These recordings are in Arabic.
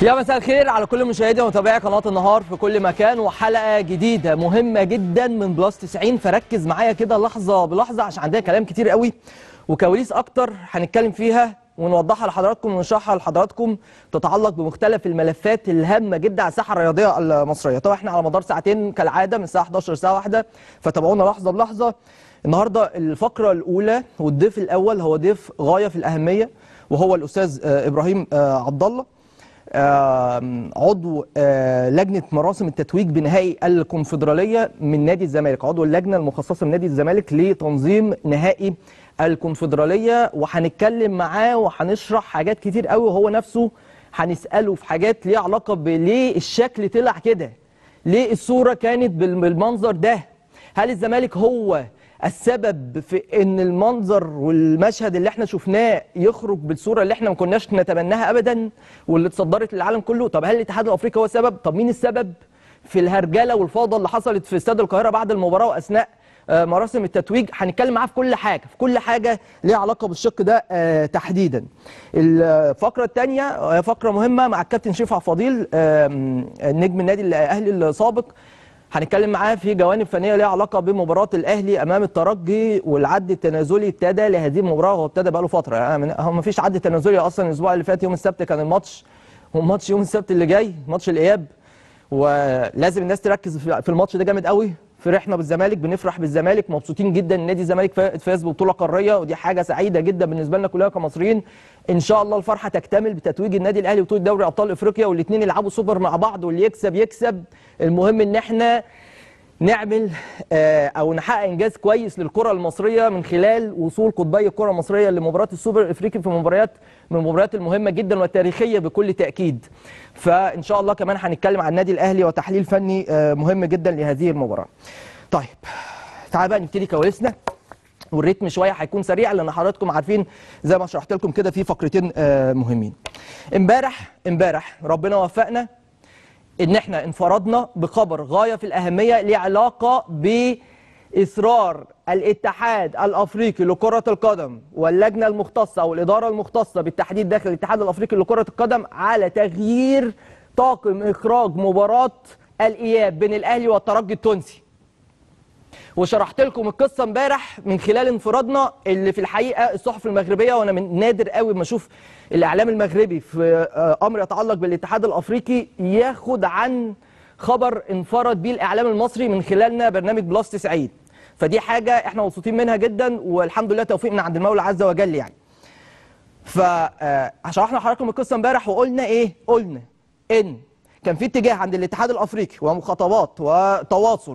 يا مساء الخير على كل مشاهدي ومتابعي قناه النهار في كل مكان، وحلقه جديده مهمه جدا من بلس 90. فركز معايا كده لحظه بلحظه عشان عندنا كلام كتير قوي وكواليس اكتر هنتكلم فيها ونوضحها لحضراتكم ونشرحها لحضراتكم، تتعلق بمختلف الملفات الهامه جدا على الساحه الرياضيه المصريه. طبعا احنا على مدار ساعتين كالعاده من الساعه 11 للساعه 1، فتابعونا لحظه بلحظه. النهارده الفقره الاولى والضيف الاول هو ضيف غايه في الاهميه، وهو الاستاذ ابراهيم عبد الله، عضو لجنه مراسم التتويج بنهائي الكونفدراليه من نادي الزمالك، عضو اللجنه المخصصه من نادي الزمالك لتنظيم نهائي الكونفدراليه. وهنتكلم معاه وهنشرح حاجات كتير قوي، وهو نفسه هنساله في حاجات ليها علاقه بليه الشكل طلع كده، ليه الصوره كانت بالمنظر ده، هل الزمالك هو السبب في ان المنظر والمشهد اللي احنا شفناه يخرج بالصوره اللي احنا ما كناش نتمناها ابدا واللي اتصدرت للعالم كله؟ طب هل الاتحاد الافريقي هو السبب؟ طب مين السبب في الهرجله والفوضى اللي حصلت في استاد القاهره بعد المباراه واثناء مراسم التتويج؟ هنتكلم معاه في كل حاجه ليها علاقه بالشق ده تحديدا. الفقره الثانيه فقره مهمه مع الكابتن شريف عبد الفضيل، نجم النادي الاهلي السابق. هنتكلم معاه في جوانب فنيه ليها علاقه بمباراه الاهلي امام الترجي، والعد التنازلي ابتدى لهذه المباراه، هو ابتدى بقاله فتره، يعني هو ما فيش عد تنازلي اصلا. الاسبوع اللي فات يوم السبت كان الماتش، والماتش يوم السبت اللي جاي ماتش الاياب، ولازم الناس تركز في الماتش ده جامد قوي. فرحنا بالزمالك، بنفرح بالزمالك، مبسوطين جدا ان نادي الزمالك فاز ببطوله قاريه، ودي حاجه سعيده جدا بالنسبه لنا كلنا كمصريين. ان شاء الله الفرحه تكتمل بتتويج النادي الاهلي وبطوله دوري ابطال افريقيا، والاثنين يلعبوا سوبر مع بعض، واللي يكسب يكسب. المهم ان احنا نعمل او نحقق انجاز كويس للكره المصريه من خلال وصول قطبي الكره المصريه لمباراه السوبر الافريقي في مباريات من المباريات المهمه جدا والتاريخيه بكل تاكيد. فان شاء الله كمان هنتكلم عن النادي الاهلي وتحليل فني مهم جدا لهذه المباراه. طيب تعالى بقى نبتدي كواليسنا، والريتم شويه هيكون سريع لان حضراتكم عارفين زي ما شرحت لكم كده في فقرتين مهمين. امبارح ربنا وفقنا ان احنا انفردنا بخبر غايه في الاهميه ليه علاقه باصرار الاتحاد الافريقي لكره القدم واللجنه المختصه او الاداره المختصه بالتحديد داخل الاتحاد الافريقي لكره القدم على تغيير طاقم اخراج مباراه الاياب بين الاهلي والترجي التونسي. وشرحت لكم القصه امبارح من خلال انفرادنا اللي في الحقيقه الصحف المغربيه، وانا من نادر قوي ما اشوف الاعلام المغربي في امر يتعلق بالاتحاد الافريقي ياخد عن خبر انفرد بيه الاعلام المصري من خلالنا برنامج بلس 90. فدي حاجه احنا مبسوطين منها جدا، والحمد لله توفيق من عند المولى عز وجل يعني. فشرحنا لحضراتكم القصه امبارح وقلنا ايه؟ قلنا ان كان في اتجاه عند الاتحاد الافريقي ومخاطبات وتواصل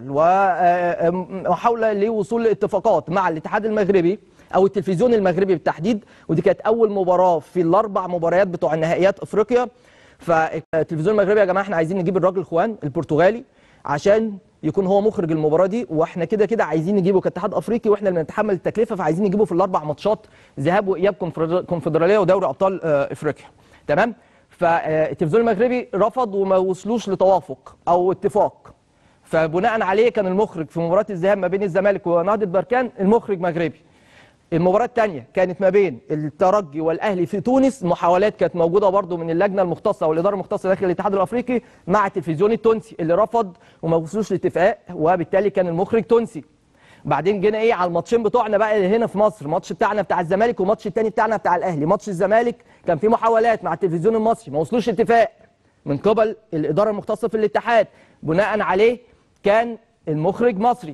ومحاوله لوصول لاتفاقات مع الاتحاد المغربي او التلفزيون المغربي بالتحديد، ودي كانت اول مباراه في الاربع مباريات بتوع النهائيات افريقيا. فالتلفزيون المغربي يا جماعه احنا عايزين نجيب الراجل خوان البرتغالي عشان يكون هو مخرج المباراه دي، واحنا كده كده عايزين نجيبه كاتحاد افريقي واحنا اللي بنتحمل التكلفه، فعايزين نجيبه في الاربع ماتشات ذهاب واياب كونفدراليه ودوري ابطال افريقيا. تمام؟ فالتلفزيون المغربي رفض وما وصلوش لتوافق او اتفاق، فبناء عليه كان المخرج في مباراه الذهاب ما بين الزمالك ونهضه بركان المخرج مغربي. المباراه الثانيه كانت ما بين الترجي والاهلي في تونس، محاولات كانت موجوده برضو من اللجنه المختصه والاداره المختصه داخل الاتحاد الافريقي مع التلفزيون التونسي اللي رفض وما وصلوش لاتفاق، وبالتالي كان المخرج تونسي. بعدين جينا ايه على الماتشين بتوعنا بقى اللي هنا في مصر، الماتش بتاعنا بتاع الزمالك والماتش الثاني بتاعنا بتاع الاهلي. ماتش الزمالك كان في محاولات مع التلفزيون المصري ما وصلوش اتفاق من قبل الاداره المختصه في الاتحاد، بناء عليه كان المخرج مصري.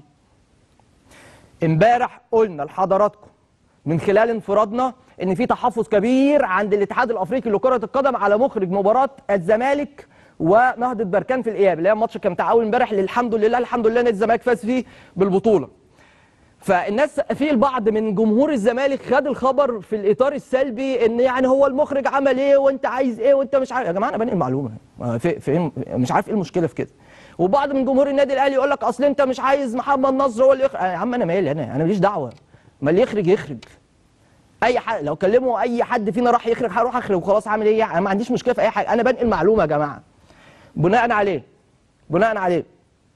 امبارح قلنا لحضراتكم من خلال انفرادنا ان في تحفظ كبير عند الاتحاد الافريقي لكره القدم على مخرج مباراه الزمالك ونهضه بركان في الاياب، اللي هي الماتش كان بتاع اول امبارح اللي الحمد لله نادي الزمالك فاز فيه بالبطوله. فالناس في البعض من جمهور الزمالك خد الخبر في الاطار السلبي، ان يعني هو المخرج عمل ايه وانت عايز ايه وانت مش عارف. يا جماعه انا بنقل المعلومه، في مش عارف ايه المشكله في كده. وبعض من جمهور النادي الاهلي يقول لك اصل انت مش عايز محمد نصر هو اللي يخرج. يا عم انا مالي، انا ماليش دعوه، ما اللي يخرج. اي حد لو كلموا اي حد فينا راح يخرج هروح اخرج وخلاص، هعمل ايه؟ انا ما عنديش مشكله في اي حاجه، انا بنقل معلومه يا جماعه. بناء عليه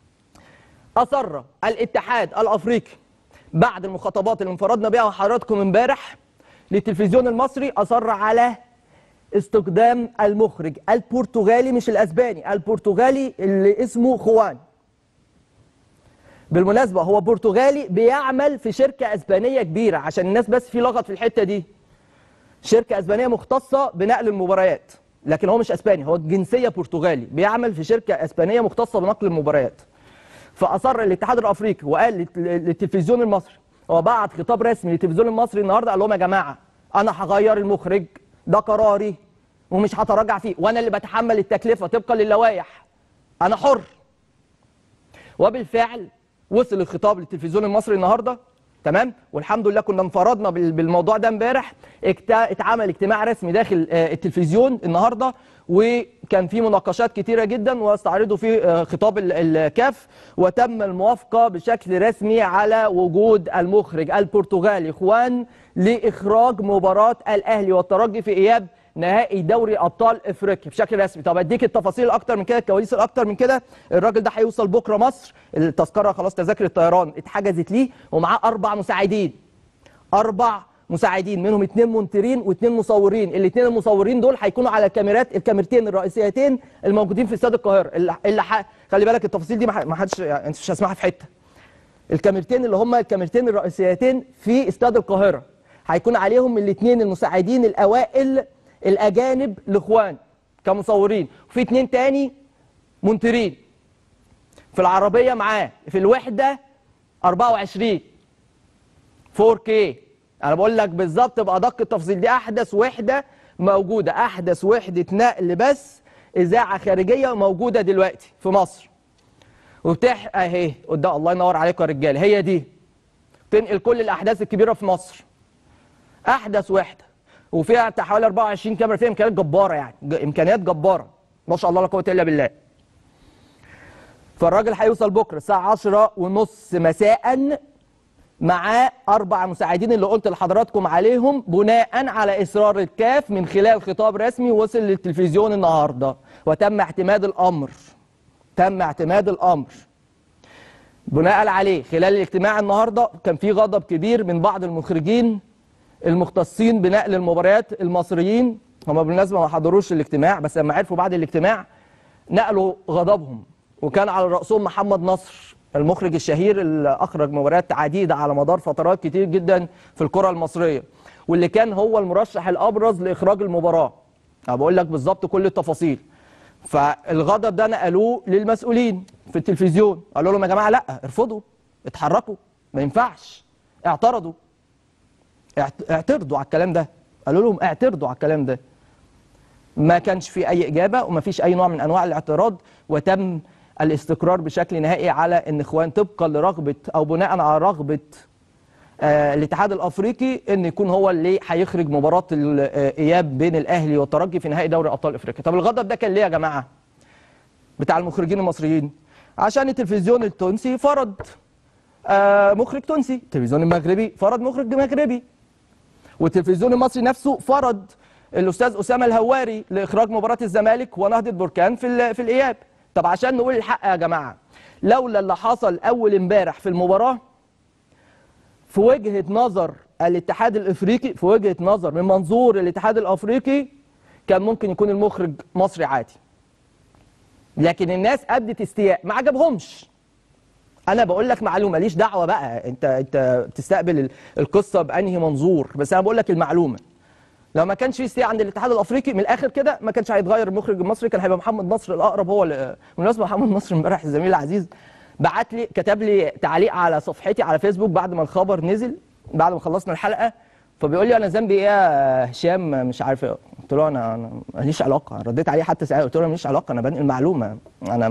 اصر الاتحاد الافريقي بعد المخاطبات اللي انفردنا بها حضراتكم امبارح للتلفزيون المصري، اصر على استخدام المخرج البرتغالي، مش الاسباني، البرتغالي اللي اسمه خوان. بالمناسبة هو برتغالي بيعمل في شركة اسبانية كبيرة، عشان الناس بس في لغط في الحتة دي. شركة اسبانية مختصة بنقل المباريات، لكن هو مش اسباني، هو الجنسية برتغالي، بيعمل في شركة اسبانية مختصة بنقل المباريات. فأصر الاتحاد الافريقي وقال للتلفزيون المصري، هو بعت خطاب رسمي للتلفزيون المصري النهارده، قال لهم يا جماعة انا هغير المخرج، ده قراري ومش هتراجع فيه، وانا اللي بتحمل التكلفة طبقا للوائح، انا حر. وبالفعل وصل الخطاب للتلفزيون المصري النهارده، تمام، والحمد لله كنا انفردنا بالموضوع ده امبارح. اتعمل اجتماع رسمي داخل التلفزيون النهارده، وكان في مناقشات كتيره جدا، واستعرضوا فيه خطاب الكاف، وتم الموافقه بشكل رسمي على وجود المخرج البرتغالي خوان لاخراج مباراه الاهلي والترجي في اياب نهائي دوري ابطال افريقيا بشكل رسمي. طب اديك التفاصيل اكتر من كده، الكواليس الاكتر من كده. الراجل ده هيوصل بكره مصر، التذكره خلاص، تذاكر الطيران اتحجزت ليه، ومعاه 4 مساعدين. 4 مساعدين، منهم 2 مونترين و2 مصورين. الاثنين المصورين دول هيكونوا على الكاميرتين الرئيسيتين الموجودين في استاد القاهره. خلي بالك التفاصيل دي ما حدش يعني مش هسمعها في حته. الكاميرتين اللي هم الكاميرتين الرئيسيتين في استاد القاهره هيكون عليهم الاثنين المساعدين الاوائل الاجانب لاخوان كمصورين، وفي 2 تاني مونترين في العربيه معاه، في الوحده 24 4K. انا بقول لك بالظبط بادق التفاصيل، دي احدث وحده موجوده، احدث وحده نقل بس اذاعه خارجيه موجوده دلوقتي في مصر، اهي قدام. الله ينور عليكم يا رجاله، هي دي تنقل كل الاحداث الكبيره في مصر. احدث وحده، وفيها بتاع حوالي 24 كاميرا، فيها امكانيات جباره، يعني امكانيات جباره ما شاء الله لا قوه الا بالله. فالراجل هيوصل بكره الساعه 10:30 مساء، معاه 4 مساعدين اللي قلت لحضراتكم عليهم، بناء على اصرار الكاف من خلال خطاب رسمي وصل للتلفزيون النهارده، وتم اعتماد الامر. تم اعتماد الامر بناء عليه. خلال الاجتماع النهارده كان في غضب كبير من بعض المخرجين المختصين بنقل المباريات المصريين. هم بالمناسبه ما حضروش الاجتماع، بس لما عرفوا بعد الاجتماع نقلوا غضبهم، وكان على راسهم محمد نصر المخرج الشهير اللي اخرج مباريات عديده على مدار فترات كتير جدا في الكره المصريه، واللي كان هو المرشح الابرز لاخراج المباراه. انا بقول لك بالظبط كل التفاصيل. فالغضب ده نقلوه للمسؤولين في التلفزيون، قالوا لهم يا جماعه لا، ارفضوا، اتحركوا، ما ينفعش. اعترضوا، اعترضوا على الكلام ده، قالوا لهم اعترضوا على الكلام ده. ما كانش في اي اجابه، وما فيش اي نوع من انواع الاعتراض، وتم الاستقرار بشكل نهائي على ان اخوان طبقا لرغبه او بناء على رغبه الاتحاد الافريقي ان يكون هو اللي هيخرج مباراه الاياب بين الاهلي والترجي في نهائي دوري ابطال افريقيا. طب الغضب ده كان ليه يا جماعه بتاع المخرجين المصريين؟ عشان التلفزيون التونسي فرض مخرج تونسي، التلفزيون المغربي فرض مخرج مغربي، والتلفزيون المصري نفسه فرض الاستاذ اسامه الهواري لاخراج مباراه الزمالك ونهضه بركان في الاياب. طب عشان نقول الحق يا جماعه، لولا اللي حصل اول امبارح في المباراه، في وجهه نظر الاتحاد الافريقي، في وجهه نظر من منظور الاتحاد الافريقي، كان ممكن يكون المخرج مصري عادي. لكن الناس ابدت استياء، ما عجبهمش. انا بقول لك معلومه، ماليش دعوه بقى انت بتستقبل القصه بانهي منظور، بس انا بقول لك المعلومه. لو ما كانش في استياء عند الاتحاد الافريقي من الاخر كده، ما كانش هيتغير المخرج المصري، كان هيبقى محمد نصر الاقرب هو. بالمناسبه محمد نصر امبارح الزميل العزيز بعت لي، كتب لي تعليق على صفحتي على فيسبوك بعد ما الخبر نزل، بعد ما خلصنا الحلقه، فبيقول لي انا ذنبي ايه يا هشام مش عارف ايه. قلت له انا ماليش علاقه، رديت عليه حتى ساعتها قلت له ماليش علاقه، انا بنقل معلومه، انا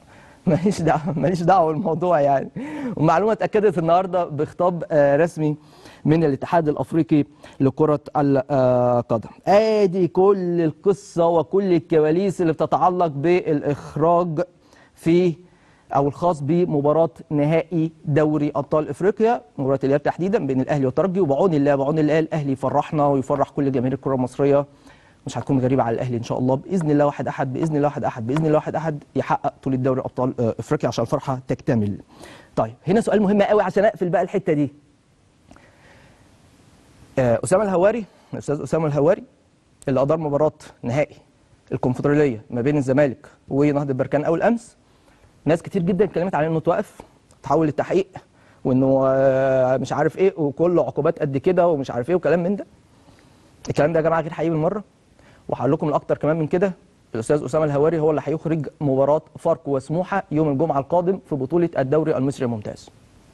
ماليش دعوه بالموضوع يعني. والمعلومه اتاكدت النهارده بخطاب رسمي من الاتحاد الافريقي لكره القدم. ادي كل القصه وكل الكواليس اللي بتتعلق بالاخراج في او الخاص بمباراه نهائي دوري ابطال افريقيا، مباراه الاياب تحديدا بين الاهلي والترجي. وبعون الله الاهلي يفرحنا ويفرح كل جماهير الكره المصريه، مش هتكون غريبه على الاهلي ان شاء الله، باذن الله واحد احد، باذن الله واحد احد، باذن الله واحد احد يحقق بطوله دوري ابطال افريقيا عشان الفرحه تكتمل. طيب هنا سؤال مهم قوي عشان اقفل بقى الحته دي. اسامه الهواري، الاستاذ اسامه الهواري اللي ادار مباراه نهائي الكونفدراليه ما بين الزمالك ونهضه بركان اول امس، ناس كتير جدا اتكلمت على انه توقف تحول للتحقيق، وانه مش عارف ايه وكل عقوبات قد كده ومش عارف ايه وكلام من ده. الكلام ده يا جماعه غير حقيقي بالمره، وهقول لكم الاكتر كمان من كده. الاستاذ اسامه الهواري هو اللي هيخرج مباراه فاركو وسموحه يوم الجمعه القادم في بطوله الدوري المصري الممتاز.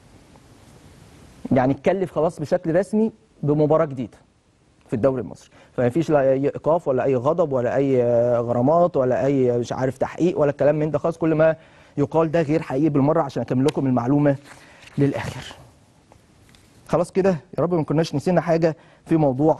يعني اتكلف خلاص بشكل رسمي بمباراه جديده في الدوري المصري، فما فيش لا اي ايقاف ولا اي غضب ولا اي غرامات ولا اي مش عارف تحقيق ولا الكلام من ده خالص. كل ما يقال ده غير حقيقي بالمره، عشان اكمل لكم المعلومه للاخر. خلاص كده يا رب ما كناش نسينا حاجه في موضوع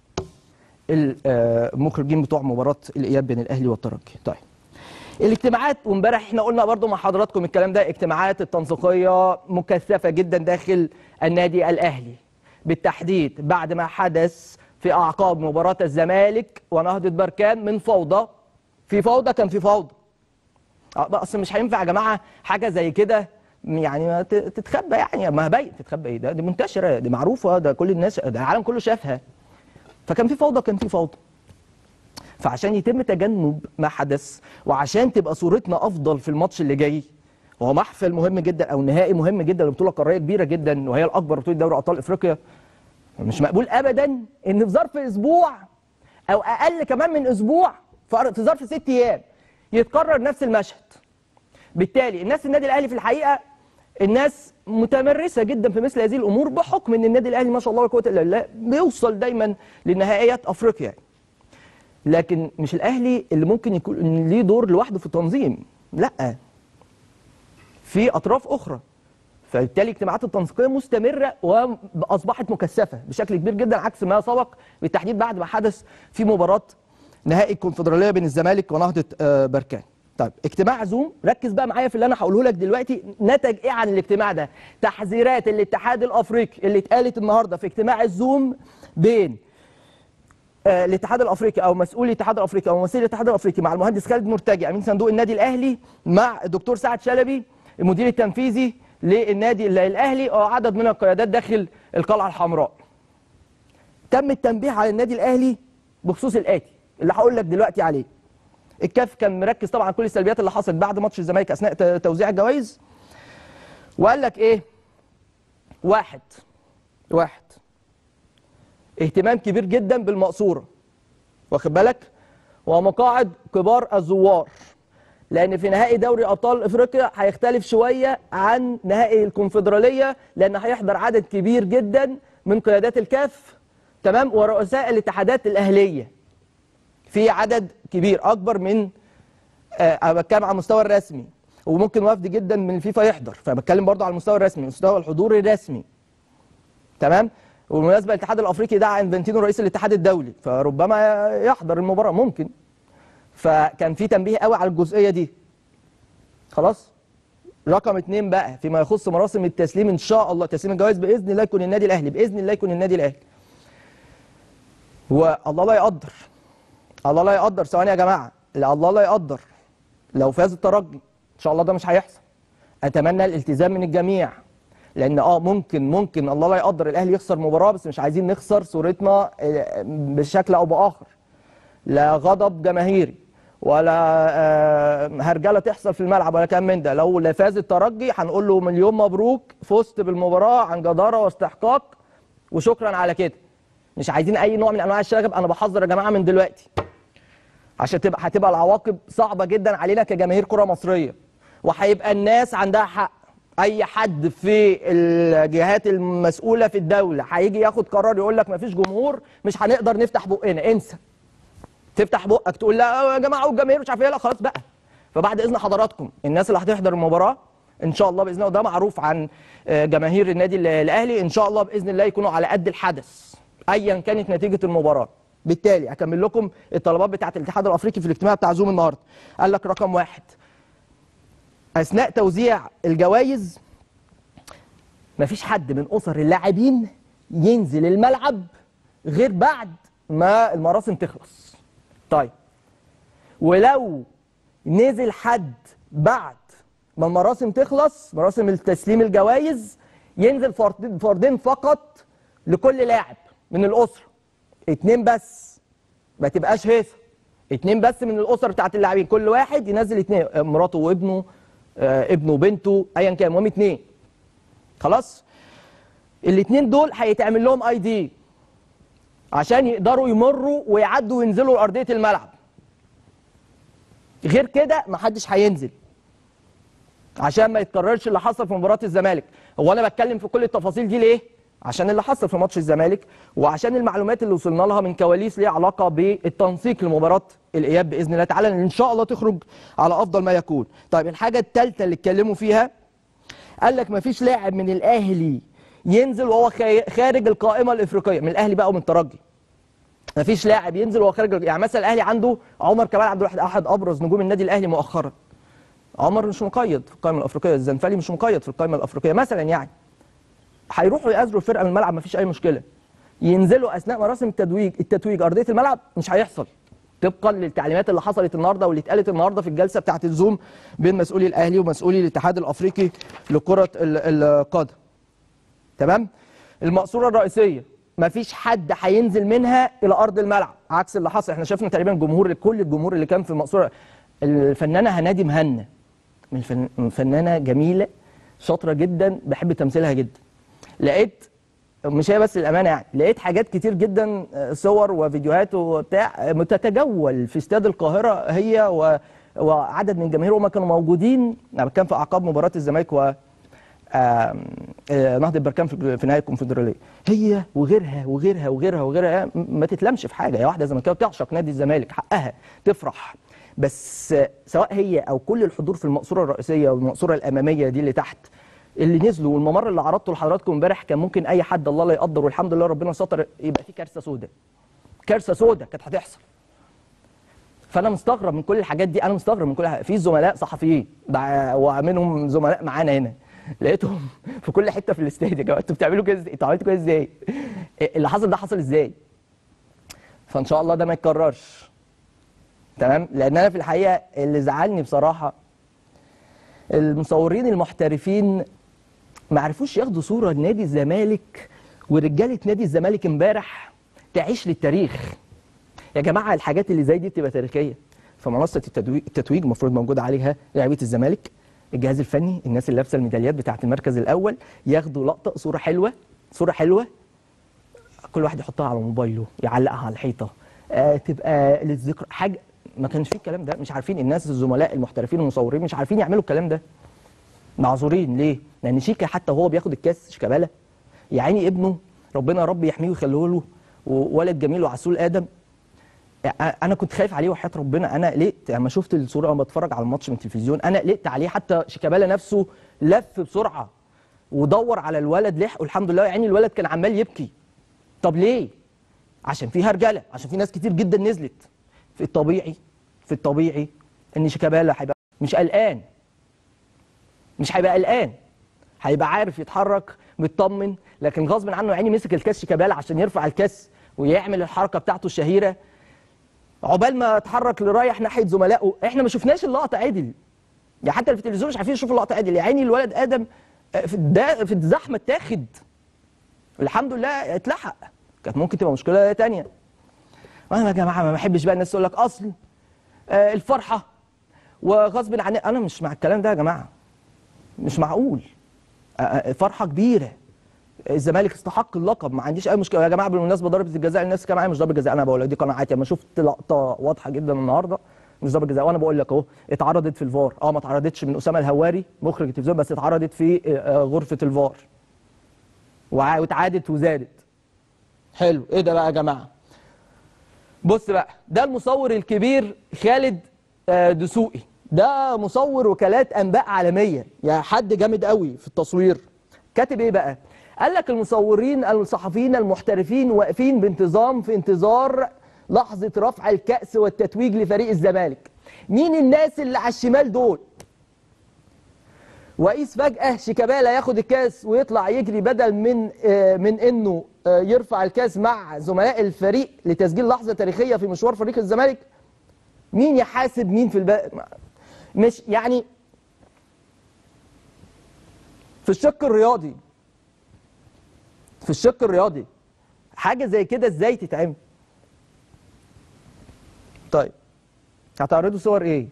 المخرجين بتوع مباراه الاياب بين الاهلي والترجي. طيب الاجتماعات، وامبارح احنا قلنا برضو مع حضراتكم الكلام ده، اجتماعات التنسيقيه مكثفه جدا داخل النادي الاهلي بالتحديد بعد ما حدث في اعقاب مباراه الزمالك ونهضه بركان من فوضى. في فوضى، كان في فوضى. اصل مش هينفع يا جماعه حاجه زي كده يعني ما تتخبى، يعني ما باين تتخبى ايه؟ ده دي منتشره، دي معروفه، ده كل الناس، ده العالم كله شافها. فكان في فوضى، كان في فوضى. فعشان يتم تجنب ما حدث وعشان تبقى صورتنا افضل في الماتش اللي جاي، وهو محفل مهم جدا او نهائي مهم جدا لبطوله قاريه كبيره جدا وهي الاكبر بطوله دوري ابطال افريقيا، مش مقبول ابدا ان في ظرف اسبوع او اقل كمان من اسبوع، في ظرف 6 ايام يتكرر نفس المشهد. بالتالي النادي الاهلي في الحقيقه الناس متمرسه جدا في مثل هذه الامور، بحكم ان النادي الاهلي ما شاء الله ولا قوه الا بالله بيوصل دايما لنهائيات افريقيا. لكن مش الاهلي اللي ممكن يكون ليه دور لوحده في التنظيم، لا، في اطراف اخرى. فبالتالي اجتماعات التنسيقيه مستمره واصبحت مكثفه بشكل كبير جدا عكس ما سبق، بالتحديد بعد ما حدث في مباراه نهائي الكونفدراليه بين الزمالك ونهضه بركان. طيب اجتماع زوم، ركز بقى معايا في اللي انا هقوله لك دلوقتي. نتج ايه عن الاجتماع ده؟ تحذيرات الاتحاد الافريقي اللي اتقالت النهارده في اجتماع الزوم بين الاتحاد الافريقي او مسؤول الاتحاد الافريقي او ممثل الاتحاد الافريقي مع المهندس خالد مرتجي امين صندوق النادي الاهلي مع الدكتور سعد شلبي المدير التنفيذي للنادي الاهلي وعدد من القيادات داخل القلعه الحمراء. تم التنبيه على النادي الاهلي بخصوص الاتي اللي هقول لك دلوقتي عليه. الكاف كان مركز طبعا كل السلبيات اللي حصلت بعد ماتش الزمالك اثناء توزيع الجوائز، وقال لك ايه؟ واحد اهتمام كبير جدا بالمقصوره، واخد بالك، ومقاعد كبار الزوار، لان في نهائي دوري ابطال افريقيا هيختلف شويه عن نهائي الكونفدراليه، لان هيحضر عدد كبير جدا من قيادات الكاف، تمام، ورؤساء الاتحادات الاهليه. في عدد كبير اكبر من بتكلم على المستوى الرسمي، وممكن وفد جدا من الفيفا يحضر، فبتكلم برضه على المستوى الرسمي، مستوى الحضور الرسمي، تمام. وبالمناسبه الاتحاد الافريقي دعا انفانتينو رئيس الاتحاد الدولي، فربما يحضر المباراه ممكن. فكان في تنبيه قوي على الجزئيه دي. خلاص. رقم 2 بقى فيما يخص مراسم التسليم، ان شاء الله تسليم الجوائز باذن الله يكون النادي الاهلي، باذن الله يكون النادي الاهلي. والله لا يقدر، الله لا يقدر، ثواني يا جماعه، الله لا يقدر لو فاز الترجي، ان شاء الله ده مش هيحصل. اتمنى الالتزام من الجميع، لان ممكن الله لا يقدر الاهلي يخسر مباراه، بس مش عايزين نخسر صورتنا بشكل او باخر. لا غضب جماهيري ولا هرجله تحصل في الملعب ولا كلام من ده. لو لا فاز الترجي هنقول له مليون مبروك، فزت بالمباراه عن جداره واستحقاق وشكرا على كده. مش عايزين اي نوع من انواع الشغب. انا بحذر يا جماعه من دلوقتي، عشان هتبقى العواقب صعبه جدا علينا كجماهير كره مصريه، وهيبقى الناس عندها حق. اي حد في الجهات المسؤوله في الدوله هيجي ياخد قرار يقول لك مفيش جمهور مش هنقدر نفتح بقنا، انسى. تفتح بقك تقول لا يا جماعه والجماهير مش عارف ايه، لا خلاص بقى. فبعد اذن حضراتكم الناس اللي هتحضر المباراه ان شاء الله باذن الله، وده معروف عن جماهير النادي الاهلي، ان شاء الله باذن الله يكونوا على قد الحدث ايا كانت نتيجه المباراه. بالتالي اكمل لكم الطلبات بتاعه الاتحاد الافريقي في الاجتماع بتاع زوم النهارده. قال لك رقم 1 اثناء توزيع الجوائز مفيش حد من اسر اللاعبين ينزل الملعب غير بعد ما المراسم تخلص. طيب ولو نزل حد بعد ما المراسم تخلص، مراسم التسليم الجوائز، ينزل فردين فقط لكل لاعب من الاسره، 2 بس. ما تبقاش هيصه، 2 بس من الاسر بتاعت اللاعبين، كل واحد ينزل 2، مراته وابنه، ابنه وبنته، ايا كان، المهم 2. خلاص؟ ال2 دول هيتعمل لهم اي دي عشان يقدروا يمروا ويعدوا وينزلوا لارضيه الملعب. غير كده محدش هينزل، عشان ما يتكررش اللي حصل في مباراه الزمالك. هو انا بتكلم في كل التفاصيل دي ليه؟ عشان اللي حصل في ماتش الزمالك، وعشان المعلومات اللي وصلنا لها من كواليس ليها علاقه بالتنسيق لمباراه الاياب باذن الله تعالى، ان شاء الله تخرج على افضل ما يكون. طيب الحاجه الثالثه اللي اتكلموا فيها، قال لك مفيش لاعب من الاهلي ينزل وهو خارج القائمه الافريقيه، من الاهلي بقى ومن الترجي. مفيش لاعب ينزل وهو خارج، يعني مثلا الاهلي عنده عمر كمال عبد الواحد، احد ابرز نجوم النادي الاهلي مؤخرا. عمر مش مقيد في القائمه الافريقيه، الزنفلي مش مقيد في القائمه الافريقيه مثلا، يعني هيروحوا يأزروا الفرقه من الملعب، مفيش اي مشكله. ينزلوا اثناء مراسم التتويج ارضيه الملعب، مش هيحصل، طبقا للتعليمات اللي حصلت النهارده واللي اتقالت النهارده في الجلسه بتاعه الزوم بين مسؤولي الاهلي ومسؤولي الاتحاد الافريقي لكره القدم. تمام؟ المقصوره الرئيسيه مفيش حد هينزل منها الى ارض الملعب، عكس اللي حصل. احنا شفنا تقريبا كل الجمهور اللي كان في المقصوره. الفنانه هنادي مهنا، من فنانه جميله شاطره جدا، بحب تمثيلها جدا. لقيت، مش هي بس الامانه، يعني لقيت حاجات كتير جدا، صور وفيديوهات وبتاع، تتجول في استاد القاهره هي وعدد من الجماهير، وما كانوا موجودين. انا كان في اعقاب مباراه الزمالك و نهضه بركان في نهائي الكونفدراليه، هي وغيرها ما تتلمش في حاجه. يا واحده زملكاويه بتعشق نادي الزمالك، حقها تفرح. بس سواء هي او كل الحضور في المقصوره الرئيسيه والمقصوره الاماميه دي اللي تحت، اللي نزلوا، والممر اللي عرضته لحضراتكم امبارح، كان ممكن اي حد الله لا يقدر، والحمد لله ربنا ستر، يبقى في كارثه سوداء. كارثه سوداء كانت هتحصل. فانا مستغرب من كل الحاجات دي، انا مستغرب من كل حاجة. في زملاء صحفيين ومنهم زملاء معانا هنا، لقيتهم في كل حته في الاستاد، يا جماعه انتوا بتعملوا كده ازاي؟ انتوا عملتوا كده ازاي؟ اللي حصل ده حصل ازاي؟ فان شاء الله ده ما يتكررش. تمام؟ لان انا في الحقيقه اللي زعلني بصراحه، المصورين المحترفين ما عرفوش ياخدوا صوره لنادي الزمالك ورجاله نادي الزمالك امبارح تعيش للتاريخ. يا جماعه الحاجات اللي زي دي بتبقى تاريخيه. فمنصه التتويج المفروض موجود عليها لاعيبه الزمالك، الجهاز الفني، الناس اللي لابسه الميداليات بتاعه المركز الاول، ياخدوا لقطه، صوره حلوه، كل واحد يحطها على موبايله، يعلقها على الحيطه، تبقى للذكرى. حاجه ما كانش فيه الكلام ده، مش عارفين الناس الزملاء المحترفين المصورين مش عارفين يعملوا الكلام ده. معذورين ليه؟ لان شيكا حتى وهو بياخد الكاس، شيكابالا يا عيني ابنه، ربنا يا رب يحميه ويخليه له، وولد جميل وعسول ادم. انا كنت خايف عليه وحياه ربنا، انا قلقت لما شفت الصوره وانا بتفرج على الماتش من التلفزيون، انا قلقت عليه. حتى شيكابالا نفسه لف بسرعه ودور على الولد، لحقه الحمد لله. يعني الولد كان عمال يبكي. طب ليه؟ عشان فيها رجاله، عشان في ناس كتير جدا نزلت. في الطبيعي ان شيكابالا هيبقى مش قلقان، مش هيبقى قلقان، هيبقى عارف يتحرك مطمن. لكن غصب عنه يعني مسك الكاس شيكابالا عشان يرفع الكاس ويعمل الحركه بتاعته الشهيره، عقبال ما اتحرك لرايح ناحيه زملائه. احنا ما شفناش اللقطه عدل، يعني حتى في التلفزيون مش عارفين يشوفوا اللقطه عدل. يا عيني الولد ادم في الزحمه اتاخد، الحمد لله اتلحق. كانت ممكن تبقى مشكله ثانيه. انا يا جماعه ما بحبش بقى الناس تقول لك اصل الفرحه وغصب عن، انا مش مع الكلام ده يا جماعه، مش معقول. فرحه كبيره، الزمالك استحق اللقب، ما عنديش اي مشكله يا جماعه. بالمناسبه ضربه الجزاء، الناس كان معايا مش ضربه جزاء، انا بقول لك دي قناعاتي. اما شفت لقطه واضحه جدا النهارده مش ضربه جزاء، وانا بقول لك اهو اتعرضت في الفار. ما اتعرضتش من اسامه الهواري مخرج التلفزيون، بس اتعرضت في غرفه الفار واتعادت وزادت. حلو، ايه ده بقى يا جماعه؟ بص بقى، ده المصور الكبير خالد دسوقي، ده مصور وكالات انباء عالميه، يعني حد جامد قوي في التصوير. كاتب ايه بقى؟ قال لك المصورين الصحفيين المحترفين واقفين بانتظام في انتظار لحظه رفع الكأس والتتويج لفريق الزمالك. مين الناس اللي على الشمال دول؟ وقيس فجأة شيكابالا ياخد الكاس ويطلع يجري، بدل من انه يرفع الكاس مع زملاء الفريق لتسجيل لحظة تاريخية في مشوار فريق الزمالك. مين يحاسب مين في الباقي؟ مش يعني في الشق الرياضي حاجة زي كده ازاي تتعمل؟ طيب هتعرضوا صور ايه؟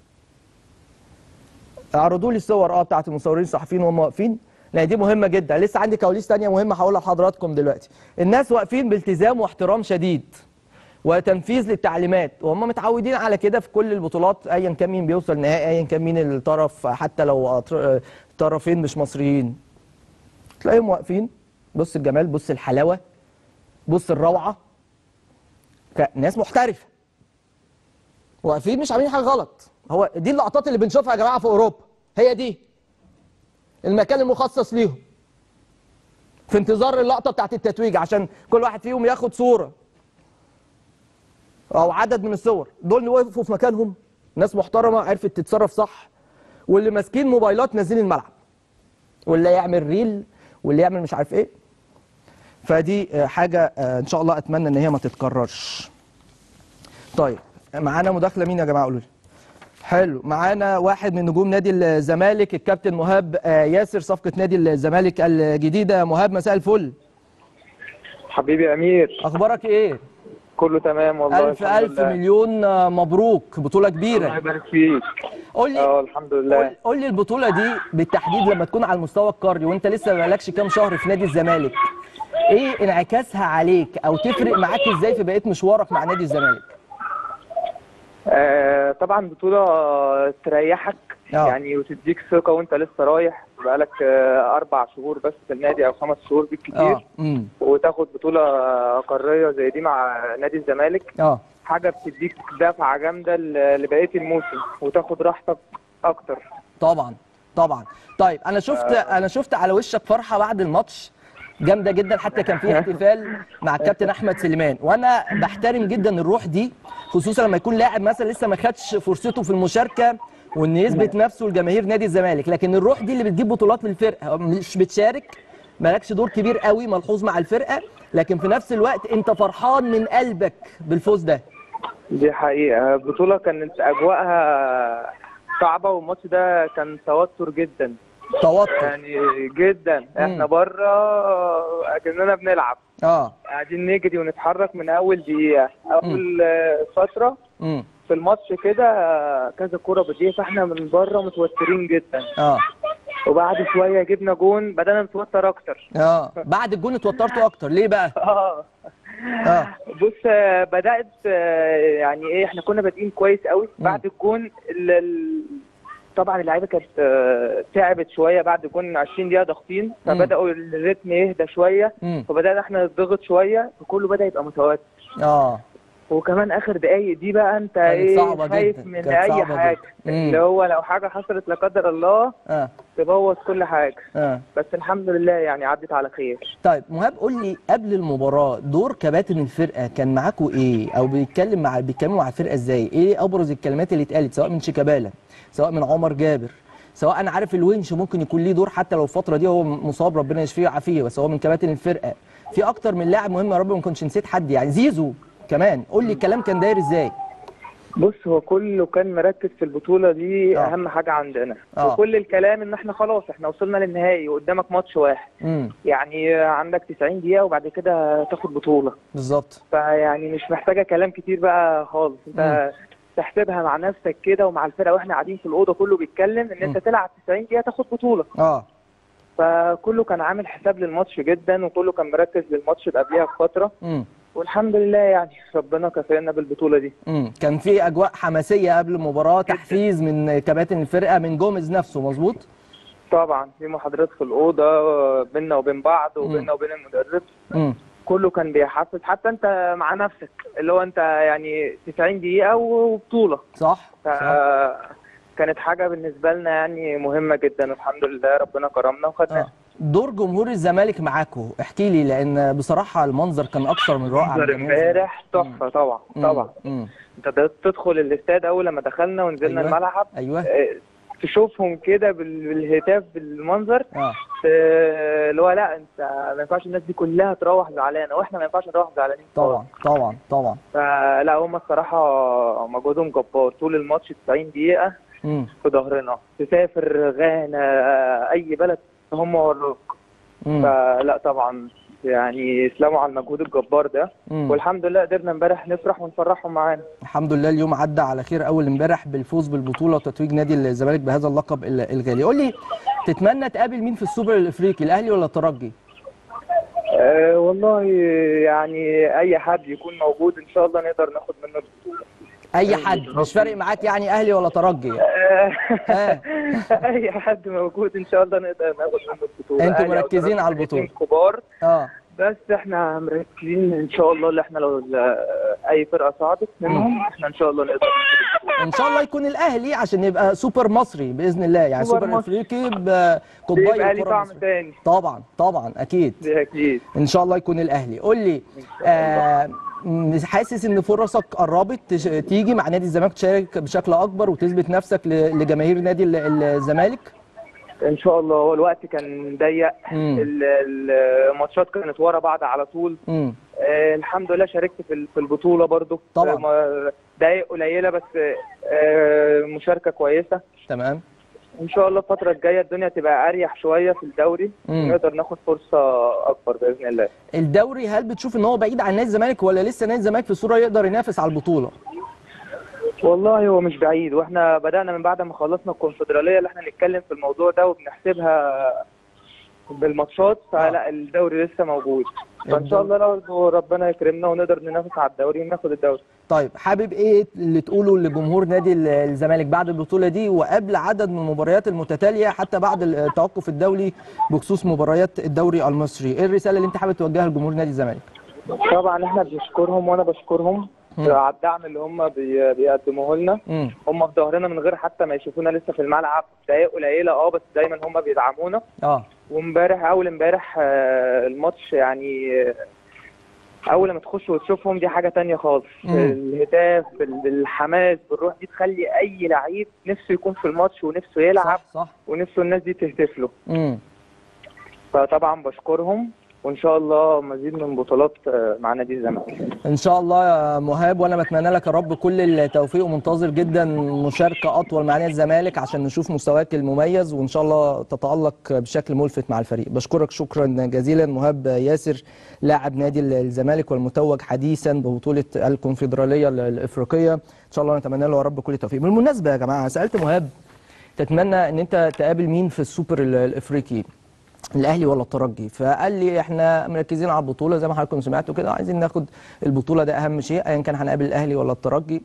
اعرضوا لي الصور بتاعت المصورين الصحفيين وهم واقفين، لان دي مهمه جدا. لسه عندي كواليس ثانيه مهمه هقولها لحضراتكم دلوقتي. الناس واقفين بالتزام واحترام شديد وتنفيذ للتعليمات، وهم متعودين على كده في كل البطولات، ايا كان مين بيوصل نهائي، ايا كان مين الطرف، حتى لو طرفين مش مصريين تلاقيهم واقفين. بص الجمال، بص الحلاوه، بص الروعه، ناس محترفه واقفين مش عاملين حاجه غلط. هو دي اللقطات اللي بنشوفها يا جماعه في اوروبا، هي دي المكان المخصص ليهم في انتظار اللقطه بتاعت التتويج عشان كل واحد فيهم ياخد صوره او عدد من الصور. دول اللي وقفوا في مكانهم ناس محترمه عرفت تتصرف صح، واللي ماسكين موبايلات نازلين الملعب، واللي يعمل ريل واللي يعمل مش عارف ايه. فدي حاجه ان شاء الله اتمنى ان هي ما تتكررش. طيب معانا مداخله مين يا جماعه قولوا لي؟ حلو، معانا واحد من نجوم نادي الزمالك الكابتن مهاب ياسر، صفقه نادي الزمالك الجديده. مهاب مساء الفل. حبيبي يا امير، اخبارك ايه؟ كله تمام والله. ألف مليون مبروك، بطوله كبيره. الله يبارك فيك. قول لي الحمد لله. قول لي البطوله دي بالتحديد لما تكون على المستوى القاري وانت لسه ما بقالكش كام شهر في نادي الزمالك، ايه انعكاسها عليك او تفرق معاك ازاي في بقيه مشوارك مع نادي الزمالك؟ طبعا بطوله تريحك يعني وتديك ثقه وانت لسه رايح بقالك 4 شهور بس في النادي او 5 شهور بالكتير. وتاخد بطوله قاريه زي دي مع نادي الزمالك. حاجه بتديك دفعه جامده لبقيه الموسم وتاخد راحتك اكتر. طبعا طبعا. طيب انا شفت على وشك فرحه بعد الماتش جامده جدا، حتى كان في احتفال مع الكابتن احمد سليمان، وانا بحترم جدا الروح دي، خصوصا لما يكون لاعب مثلا لسه ما خدش فرصته في المشاركه وان يثبت نفسه لجماهير نادي الزمالك. لكن الروح دي اللي بتجيب بطولات للفرقه، مش بتشارك، مالكش دور كبير قوي ملحوظ مع الفرقه، لكن في نفس الوقت انت فرحان من قلبك بالفوز ده. دي حقيقه، البطوله كانت اجواءها صعبه والماتش ده كان توتر جدا. توتر يعني جدا. احنا بره كأننا بنلعب، قاعدين نجري ونتحرك من اول دقيقه، اول فتره في الماتش كده كذا كوره بتضيع، فاحنا من بره متوترين جدا. وبعد شويه جبنا جون بدأنا نتوتر اكتر. بعد الجون اتوترتوا اكتر ليه بقى؟ بص، بدأت يعني ايه، احنا كنا بادئين كويس قوي. بعد الجون طبعا اللعيبه كانت تعبت شويه بعد الجون، 20 دقيقه ضاغطين، فبداوا الريتم يهدى شويه، فبدانا احنا نضغط شويه، فكله بدا يبقى متوتر. وكمان اخر دقايق دي بقى انت ايه، خايف من اي حاجه، اللي هو لو حاجه حصلت لا قدر الله تبوظ كل حاجه. بس الحمد لله يعني عدت على خير. طيب مهاب، قول لي قبل المباراه دور كباتن الفرقه كان معاكوا ايه، او بيتكلموا مع الفرقه ازاي؟ ايه ابرز الكلمات اللي اتقالت سواء من شيكابالا سواء من عمر جابر، سواء انا عارف الونش ممكن يكون ليه دور حتى لو الفتره دي هو مصاب ربنا يشفيه ويعافيه، بس هو من كباتن الفرقه، في اكتر من لاعب مهم يا رب ما كنتش نسيت حد، يعني زيزو كمان. قول لي الكلام كان داير ازاي؟ بص، هو كله كان مركز في البطوله دي. اهم حاجه عندنا وكل الكلام ان احنا خلاص احنا وصلنا للنهائي وقدامك ماتش واحد. يعني عندك 90 دقيقه وبعد كده تاخد بطوله بالظبط، فيعني مش محتاجه كلام كتير بقى خالص. انت تحسبها مع نفسك كده ومع الفرقه، واحنا قاعدين في الاوضه كله بيتكلم ان انت تلعب 90 دقيقه تاخد بطوله. فكله كان عامل حساب للماتش جدا، وكله كان مركز للماتش اللي قبلها بفتره. والحمد لله يعني ربنا كفانا بالبطوله دي. كان في اجواء حماسيه قبل المباراه، تحفيز من كباتن الفرقه، من جوميز نفسه، مظبوط؟ طبعا في محاضرات في الاوضه بيننا وبين بعض وبيننا وبين المدرب. كله كان بيحفز، حتى انت مع نفسك اللي هو انت يعني 90 دقيقه وبطوله. صح. كانت حاجه بالنسبه لنا يعني مهمه جدا، والحمد لله ربنا كرمنا وخدناها. دور جمهور الزمالك معاكم احكي لي، لان بصراحه المنظر كان اكثر من رائع. منظر امبارح تحفه طبعا. انت تدخل الاستاد اول لما دخلنا ونزلنا الملعب. تشوفهم كده بالهتاف بالمنظر، اللي هو لا انت ما ينفعش الناس دي كلها تروح زعلانه، واحنا ما ينفعش نروح زعلانين. طبعا. فلا هم الصراحه مجهودهم جبار طول الماتش 90 دقيقه في ظهرنا. تسافر غانا اي بلد هم وراك. فلا طبعا يعني يسلموا على المجهود الجبار ده. والحمد لله قدرنا امبارح نفرح ونفرحهم معانا. الحمد لله اليوم عدى على خير اول امبارح بالفوز بالبطوله وتتويج نادي الزمالك بهذا اللقب الغالي. قول لي تتمنى تقابل مين في السوبر الافريقي، الاهلي ولا الترجي؟ والله يعني اي حد يكون موجود ان شاء الله نقدر ناخد منه البطوله. اي حد مش فارق معاك يعني اهلي ولا ترجي؟ اي حد موجود ان شاء الله نقدر ناخد منه البطوله. انتوا مركزين على البطوله كبار. بس احنا مركزين ان شاء الله اللي احنا لو اي فرقه صعدت منهم احنا ان شاء الله نقدر ان شاء الله يكون الاهلي عشان يبقى سوبر مصري باذن الله، يعني سوبر افريقي بكوبايه يبقى ليه طعم تاني. طبعا اكيد. دي اكيد ان شاء الله يكون الاهلي. قول لي حاسس ان فرصك قربت تيجي مع نادي الزمالك تشارك بشكل اكبر وتثبت نفسك لجماهير نادي الزمالك؟ ان شاء الله. هو الوقت كان ضيق، الماتشات كانت ورا بعض على طول. الحمد لله شاركت في البطوله برضو طبعا. دقايق قليله بس مشاركه كويسه. تمام. ان شاء الله الفتره الجايه الدنيا تبقى اريح شويه في الدوري ونقدر ناخد فرصه اكبر باذن الله. الدوري هل بتشوف ان هو بعيد عن نادي الزمالك ولا لسه نادي الزمالك في الصوره يقدر ينافس على البطوله؟ والله هو مش بعيد، واحنا بدانا من بعد ما خلصنا الكونفدراليه اللي احنا نتكلم في الموضوع ده وبنحسبها بالماتشات. فلا الدوري لسه موجود، فان شاء الله لو ربنا يكرمنا ونقدر ننافس على الدوري وناخد الدوري. طيب حابب ايه اللي تقوله لجمهور نادي الزمالك بعد البطوله دي وقبل عدد من المباريات المتتاليه حتى بعد التوقف الدولي بخصوص مباريات الدوري المصري؟ ايه الرساله اللي انت حابب توجهها لجمهور نادي الزمالك؟ طبعا احنا بنشكرهم وانا بشكرهم على الدعم اللي هم بيقدموه لنا. هم في ظهرنا من غير حتى ما يشوفونا لسه في الملعب دقايق قليله بس دايما هم بيدعمونا. وامبارح اول امبارح الماتش يعني اول ما تخش وتشوفهم دي حاجه تانية خالص. الهتاف بالحماس بالروح دي تخلي اي لعيب نفسه يكون في الماتش ونفسه يلعب. صح. ونفسه الناس دي تهتف له. فطبعا بشكرهم وان شاء الله مزيد من بطولات مع نادي الزمالك ان شاء الله يا مهاب، وانا بتمنى لك يا رب كل التوفيق ومنتظر جدا مشاركه اطول مع نادي الزمالك عشان نشوف مستواك المميز وان شاء الله تتالق بشكل ملفت مع الفريق. بشكرك شكرا جزيلا مهاب ياسر لاعب نادي الزمالك والمتوج حديثا ببطوله الكونفدراليه الافريقيه. ان شاء الله نتمنى له يا رب كل التوفيق. بالمناسبه يا جماعه سالت مهاب تتمنى ان انت تقابل مين في السوبر الافريقي، الاهلي ولا الترجي؟ فقال لي احنا مركزين على البطوله زي ما حضراتكم سمعتوا كده، عايزين ناخد البطوله ده اهم شيء ايا كان هنقابل الاهلي ولا الترجي.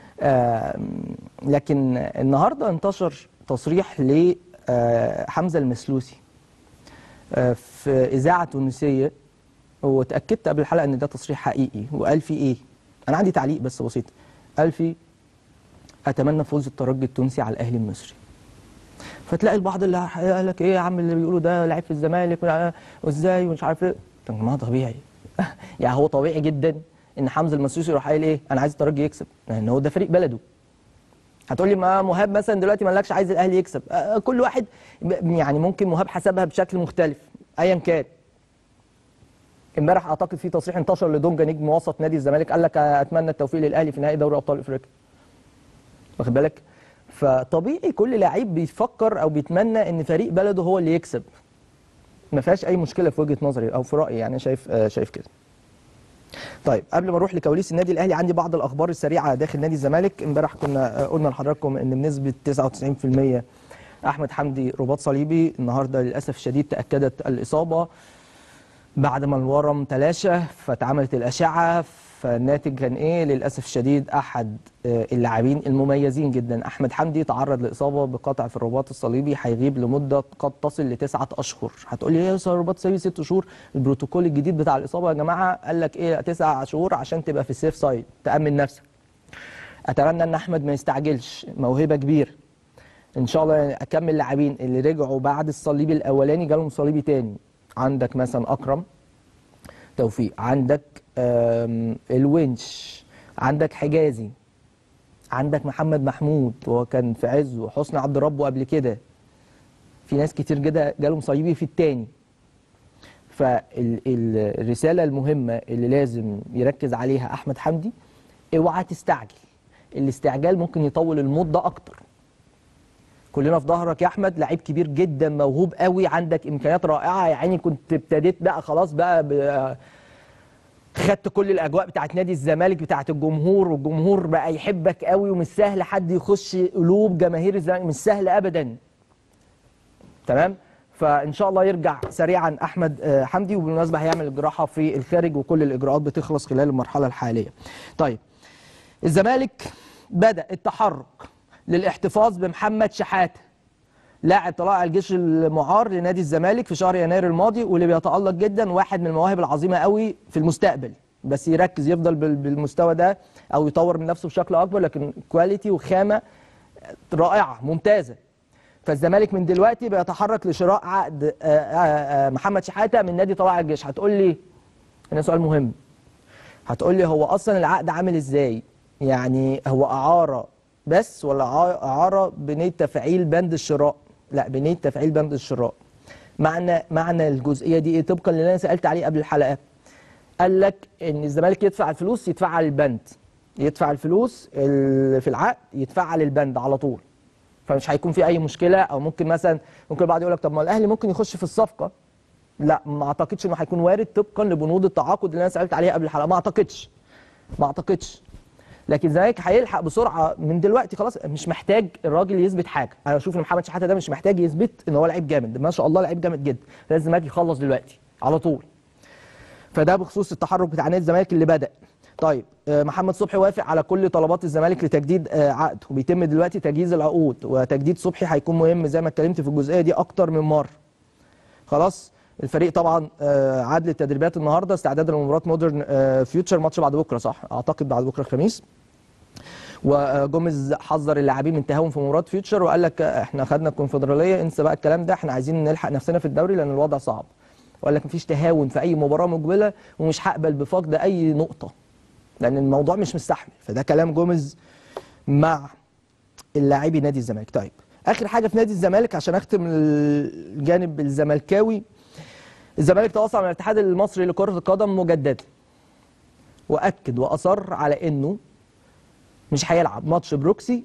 لكن النهارده انتشر تصريح لحمزه المسلوسي في اذاعه تونسيه واتاكدت قبل الحلقه ان ده تصريح حقيقي. وقال فيه ايه؟ انا عندي تعليق بس بسيط. قال فيه اتمنى فوز الترجي التونسي على الاهلي المصري. فتلاقي البعض اللي قال لك ايه يا عم اللي بيقولوا ده لعيب في الزمالك وازاي ومش عارف ايه. طب ما طبيعي يعني هو طبيعي جدا ان حمزه المسلوسي يروح قايل ايه انا عايز الترجي يكسب لان هو ده فريق بلده. هتقول لي ما مهاب مثلا دلوقتي ما قالكش عايز الاهلي يكسب. كل واحد يعني ممكن مهاب حسبها بشكل مختلف ايا كان. امبارح اعتقد في تصريح انتشر لدونجا نجم وسط نادي الزمالك قال لك اتمنى التوفيق للاهلي في نهائي دوري ابطال افريقيا. واخد بالك؟ فطبيعي كل لعيب بيفكر او بيتمنى ان فريق بلده هو اللي يكسب. ما فيهاش اي مشكله في وجهه نظري او في رايي، يعني شايف كده. طيب قبل ما اروح لكواليس النادي الاهلي عندي بعض الاخبار السريعه داخل نادي الزمالك. امبارح كنا قلنا لحضراتكم ان بنسبه 99% احمد حمدي رباط صليبي. النهارده للاسف الشديد تاكدت الاصابه بعد ما الورم تلاشى فاتعملت الاشعه. فالناتج كان ايه؟ للاسف الشديد احد اللاعبين المميزين جدا احمد حمدي تعرض لاصابه بقطع في الرباط الصليبي، هيغيب لمده قد تصل ل9 اشهر. هتقول لي ايه الرباط الصليبي 6 شهور؟ البروتوكول الجديد بتاع الاصابه يا جماعه قال لك ايه 9 شهور عشان تبقى في السيف سايد تامن نفسك. اتمنى ان احمد ما يستعجلش، موهبه كبيره. ان شاء الله اكمل اللاعبين اللي رجعوا بعد الصليبي الاولاني جالهم صليبي تاني. عندك مثلا اكرم توفيق، عندك الونش، عندك حجازي، عندك محمد محمود وهو كان في عزه، وحسني عبد ربه قبل كده. في ناس كتير جدا جالهم صليبي في التاني. فالرساله المهمه اللي لازم يركز عليها احمد حمدي اوعى تستعجل. الاستعجال ممكن يطول المده اكتر. كلنا في ظهرك يا احمد، لعيب كبير جدا موهوب قوي، عندك امكانيات رائعه، يعني كنت ابتديت بقى خلاص بقى خدت كل الاجواء بتاعت نادي الزمالك بتاعت الجمهور، والجمهور بقى يحبك قوي، ومش سهل حد يخش قلوب جماهير الزمالك، مش سهل ابدا. تمام. فان شاء الله يرجع سريعا احمد حمدي، وبالمناسبه هيعمل الجراحه في الخارج، وكل الاجراءات بتخلص خلال المرحله الحاليه. طيب الزمالك بدأ التحرك للاحتفاظ بمحمد شحاته، لاعب طلائع الجيش المعار لنادي الزمالك في شهر يناير الماضي، واللي بيتألق جدا، واحد من المواهب العظيمه قوي في المستقبل، بس يركز يفضل بالمستوى ده او يطور من نفسه بشكل اكبر، لكن كواليتي وخامه رائعه ممتازه. فالزمالك من دلوقتي بيتحرك لشراء عقد محمد شحاته من نادي طلائع الجيش. هتقول لي هنا سؤال مهم، هتقول لي هو اصلا العقد عامل ازاي؟ يعني هو اعاره بس ولا اعاره بنيه تفعيل بند الشراء؟ لا، بنيه تفعيل بند الشراء. معنى الجزئيه دي ايه؟ طبقا للي انا سالت عليه قبل الحلقه، قال لك ان الزمالك يدفع الفلوس يدفعها على البند، يدفع الفلوس اللي في العقد يدفعها على البند على طول، فمش هيكون في اي مشكله. او ممكن البعض يقول لك طب ما الاهلي ممكن يخش في الصفقه. لا، ما اعتقدش انه هيكون وارد طبقا لبنود التعاقد اللي انا سالت عليها قبل الحلقه، ما اعتقدش. لكن الزمالك هيلحق بسرعه من دلوقتي، خلاص مش محتاج الراجل يثبت حاجه. انا بشوف ان محمد شحاته ده مش محتاج يثبت ان هو لعيب جامد، ما شاء الله لعيب جامد جدا، لازم الزمالك يخلص دلوقتي على طول. فده بخصوص التحرك بتاع نادي الزمالك اللي بدأ. طيب محمد صبحي وافق على كل طلبات الزمالك لتجديد عقده، وبيتم دلوقتي تجهيز العقود، وتجديد صبحي هيكون مهم زي ما اتكلمت في الجزئيه دي اكتر من مره. خلاص الفريق طبعا عاد للتدريبات النهارده استعدادا لمباراه مودرن فيوتشر، ماتش بعد بكره، صح؟ اعتقد بعد بكره الخميس. وجوميز حذر اللاعبين من تهاون في مباراه فيوتشر، وقال لك احنا خدنا الكونفدراليه، انسى بقى الكلام ده، احنا عايزين نلحق نفسنا في الدوري لان الوضع صعب. وقال لك مفيش تهاون في اي مباراه مقبله، ومش هقبل بفقد اي نقطه لان الموضوع مش مستحمل. فده كلام جوميز مع اللاعبي نادي الزمالك. طيب اخر حاجه في نادي الزمالك عشان اختم الجانب الزملكاوي، الزمالك تواصل مع الاتحاد المصري لكره القدم مجددا، واكد واصر على انه مش هيلعب ماتش بروكسي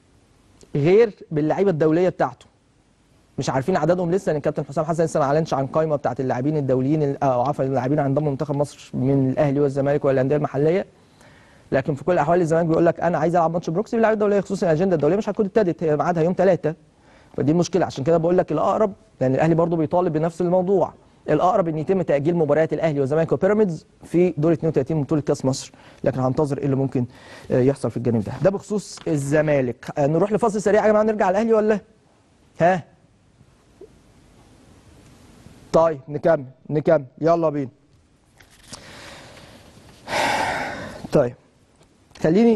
غير باللعيبه الدوليه بتاعته. مش عارفين عددهم لسه، لان الكابتن حسام حسن لسه ما اعلنش عن قائمه بتاعت اللاعبين الدوليين، او عفوا اللاعبين اللي انضموا لمنتخب مصر من الاهلي والزمالك والانديه المحليه. لكن في كل الاحوال الزمالك بيقول لك انا عايز العب ماتش بروكسي باللعيبه الدوليه، خصوصا الاجنده الدوليه مش هتكون ابتدت، هي ميعادها يوم 3. فدي المشكله، عشان كده بقول لك الاقرب، لان الاهلي برضو بيطالب بنفس الموضوع، الاقرب ان يتم تاجيل مباريات الاهلي والزمالك وبيراميدز في دور 32 من بطوله كاس مصر، لكن هنتظر ايه اللي ممكن يحصل في الجانب ده بخصوص الزمالك. نروح لفاصل سريع يا جماعه، نرجع على الاهلي ولا ها؟ طيب نكمل يلا بينا. طيب خليني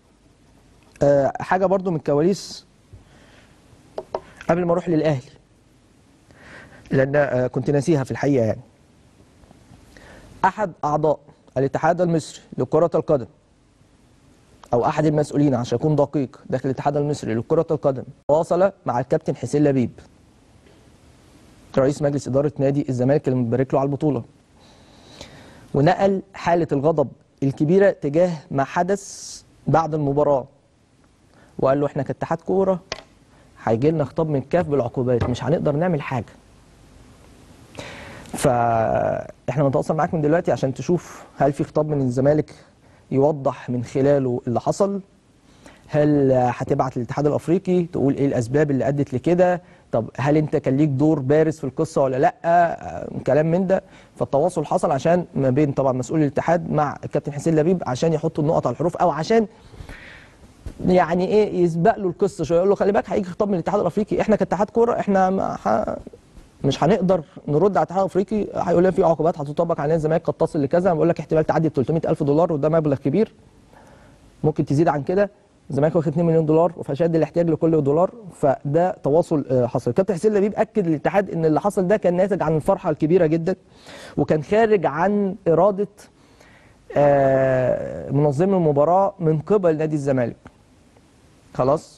حاجه برضو من الكواليس قبل ما اروح للاهلي، لان كنت ناسيها في الحقيقه. يعني احد اعضاء الاتحاد المصري لكره القدم، او احد المسؤولين عشان اكون دقيق داخل الاتحاد المصري لكره القدم، تواصل مع الكابتن حسين لبيب رئيس مجلس اداره نادي الزمالك اللي مبارك له على البطوله، ونقل حاله الغضب الكبيره تجاه ما حدث بعد المباراه، وقال له احنا كاتحاد كوره هيجي لنا خطاب من الكاف بالعقوبات، مش هنقدر نعمل حاجه. فاحنا بنتواصل معاك من دلوقتي عشان تشوف هل في خطاب من الزمالك يوضح من خلاله اللي حصل، هل هتبعت للاتحاد الافريقي تقول ايه الاسباب اللي ادت لكده، طب هل انت كان ليك دور بارز في القصه ولا لا، كلام من ده. فالتواصل حصل عشان ما بين طبعا مسؤول الاتحاد مع الكابتن حسين لبيب عشان يحطوا النقط على الحروف، او عشان يعني ايه يسبق له القصه شويه، يقول له خلي بالك هيجي خطاب من الاتحاد الافريقي، احنا كاتحاد كوره احنا مش هنقدر نرد على الاتحاد الافريقي، هيقول لنا في عقوبات هتطبق على نادي الزمالك قد تصل لكذا. انا بقول لك احتمال تعدي $300,000 وده مبلغ كبير، ممكن تزيد عن كده. الزمالك واخد $2 مليون وفي اشد الاحتياج لكل دولار. فده تواصل حصل. كابتن حسين لبيب اكد للاتحاد ان اللي حصل ده كان ناتج عن الفرحه الكبيره جدا، وكان خارج عن اراده منظمي المباراه من قبل نادي الزمالك. خلاص،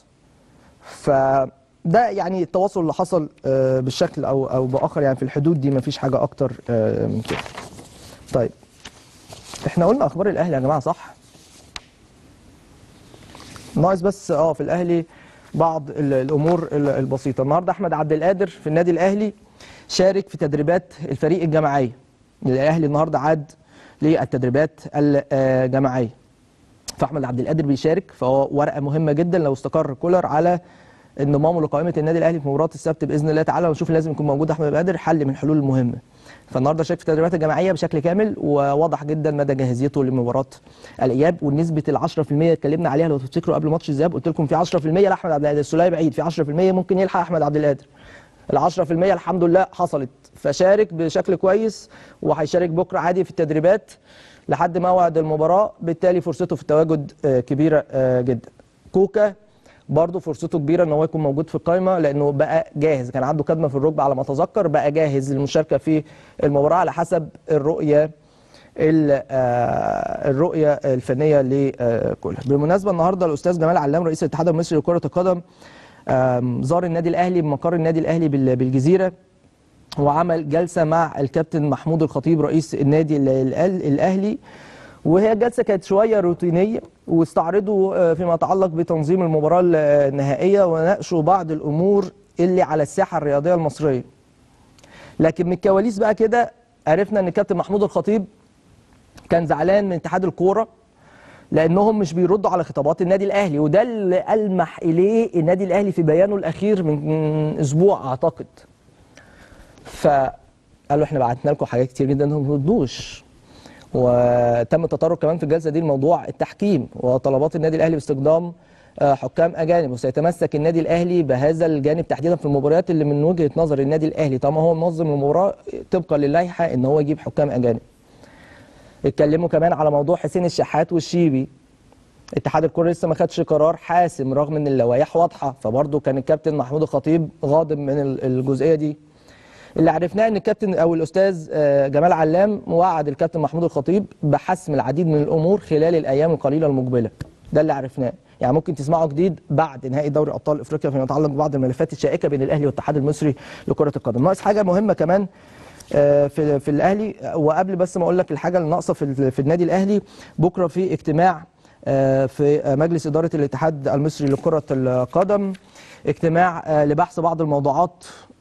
فده يعني التواصل اللي حصل بالشكل او باخر، يعني في الحدود دي مفيش حاجه اكتر من كده. طيب احنا قلنا اخبار الاهلي يا جماعه، صح؟ ناقص بس في الاهلي بعض الامور البسيطه. النهارده احمد عبد القادر في النادي الاهلي شارك في تدريبات الفريق الجماعيه. الاهلي النهارده عاد للتدريبات الجماعيه، فاحمد عبد القادر بيشارك، فهو ورقه مهمه جدا لو استقر كولر على انضمامه لقائمه النادي الاهلي في مباراه السبت باذن الله تعالى، ونشوف لازم يكون موجود احمد عبد القادر، حل من الحلول المهمه. فالنهارده شارك في التدريبات الجماعيه بشكل كامل، وواضح جدا مدى جاهزيته لمباراه الاياب. والنسبه ال 10% اتكلمنا عليها لو تفتكروا قبل ماتش الذهاب، قلت لكم في 10% لاحمد عبد القادر، السوليه بعيد، في 10% ممكن يلحق احمد عبد القادر. ال 10% الحمد لله حصلت، فشارك بشكل كويس، وهيشارك بكره عادي في التدريبات لحد موعد المباراه، بالتالي فرصته في التواجد كبيره جدا. كوكا برضه فرصته كبيره ان هو يكون موجود في القائمه، لانه بقى جاهز، كان عنده كدمه في الركبه على ما اتذكر، بقى جاهز للمشاركه في المباراه على حسب الرؤيه الفنيه لكولر. بالمناسبه النهارده الاستاذ جمال علام رئيس الاتحاد المصري لكره القدم زار النادي الاهلي بمقر النادي الاهلي بالجزيره، وعمل جلسه مع الكابتن محمود الخطيب رئيس النادي الاهلي، وهي جلسه كانت شويه روتينيه، واستعرضوا فيما يتعلق بتنظيم المباراه النهائيه، وناقشوا بعض الامور اللي على الساحه الرياضيه المصريه. لكن من الكواليس بقى كده عرفنا ان الكابتن محمود الخطيب كان زعلان من اتحاد الكوره لانهم مش بيردوا على خطابات النادي الاهلي، وده اللي ألمح اليه النادي الاهلي في بيانه الاخير من اسبوع اعتقد. فقالوا احنا بعتنا لكم حاجات كتير جدا انتم ما بتردوش. وتم التطرق كمان في الجلسه دي لموضوع التحكيم وطلبات النادي الاهلي باستخدام حكام اجانب، وسيتمسك النادي الاهلي بهذا الجانب تحديدا في المباريات اللي من وجهه نظر النادي الاهلي طالما هو منظم المباراه طبقا للائحه ان هو يجيب حكام اجانب. اتكلموا كمان على موضوع حسين الشحات والشيبي. اتحاد الكره لسه ما خدش قرار حاسم رغم ان اللوائح واضحه، فبرضه كان الكابتن محمود الخطيب غاضب من الجزئيه دي. اللي عرفناه ان الكابتن او الاستاذ جمال علام وعد الكابتن محمود الخطيب بحسم العديد من الامور خلال الايام القليله المقبله. ده اللي عرفناه، يعني ممكن تسمعوا جديد بعد نهائي دوري ابطال افريقيا فيما يتعلق ببعض الملفات الشائكه بين الاهلي والاتحاد المصري لكره القدم. ناقص حاجه مهمه كمان في الاهلي، وقبل بس ما اقول لك الحاجه اللي ناقصه في النادي الاهلي، بكره في اجتماع في مجلس اداره الاتحاد المصري لكره القدم، اجتماع لبحث بعض الموضوعات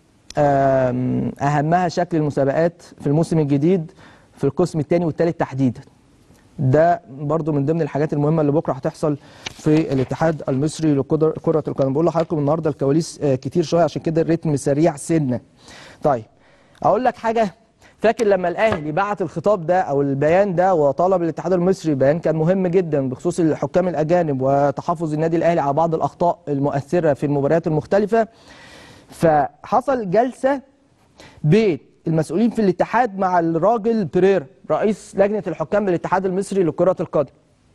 اهمها شكل المسابقات في الموسم الجديد في القسم الثاني والثالث تحديدا. ده برضو من ضمن الحاجات المهمه اللي بكره هتحصل في الاتحاد المصري لكره القدم. بقول لحضراتكم النهارده الكواليس كتير شويه، عشان كده الريتم سريع سنه. طيب اقول لك حاجه، فاكر لما الاهلي بعت الخطاب ده او البيان ده وطلب الاتحاد المصري بيان كان مهم جدا بخصوص الحكام الاجانب وتحفظ النادي الاهلي على بعض الاخطاء المؤثره في المباريات المختلفه؟ فحصل جلسه بين المسؤولين في الاتحاد مع الراجل بيريرا رئيس لجنه الحكام بالاتحاد المصري لكره القدم،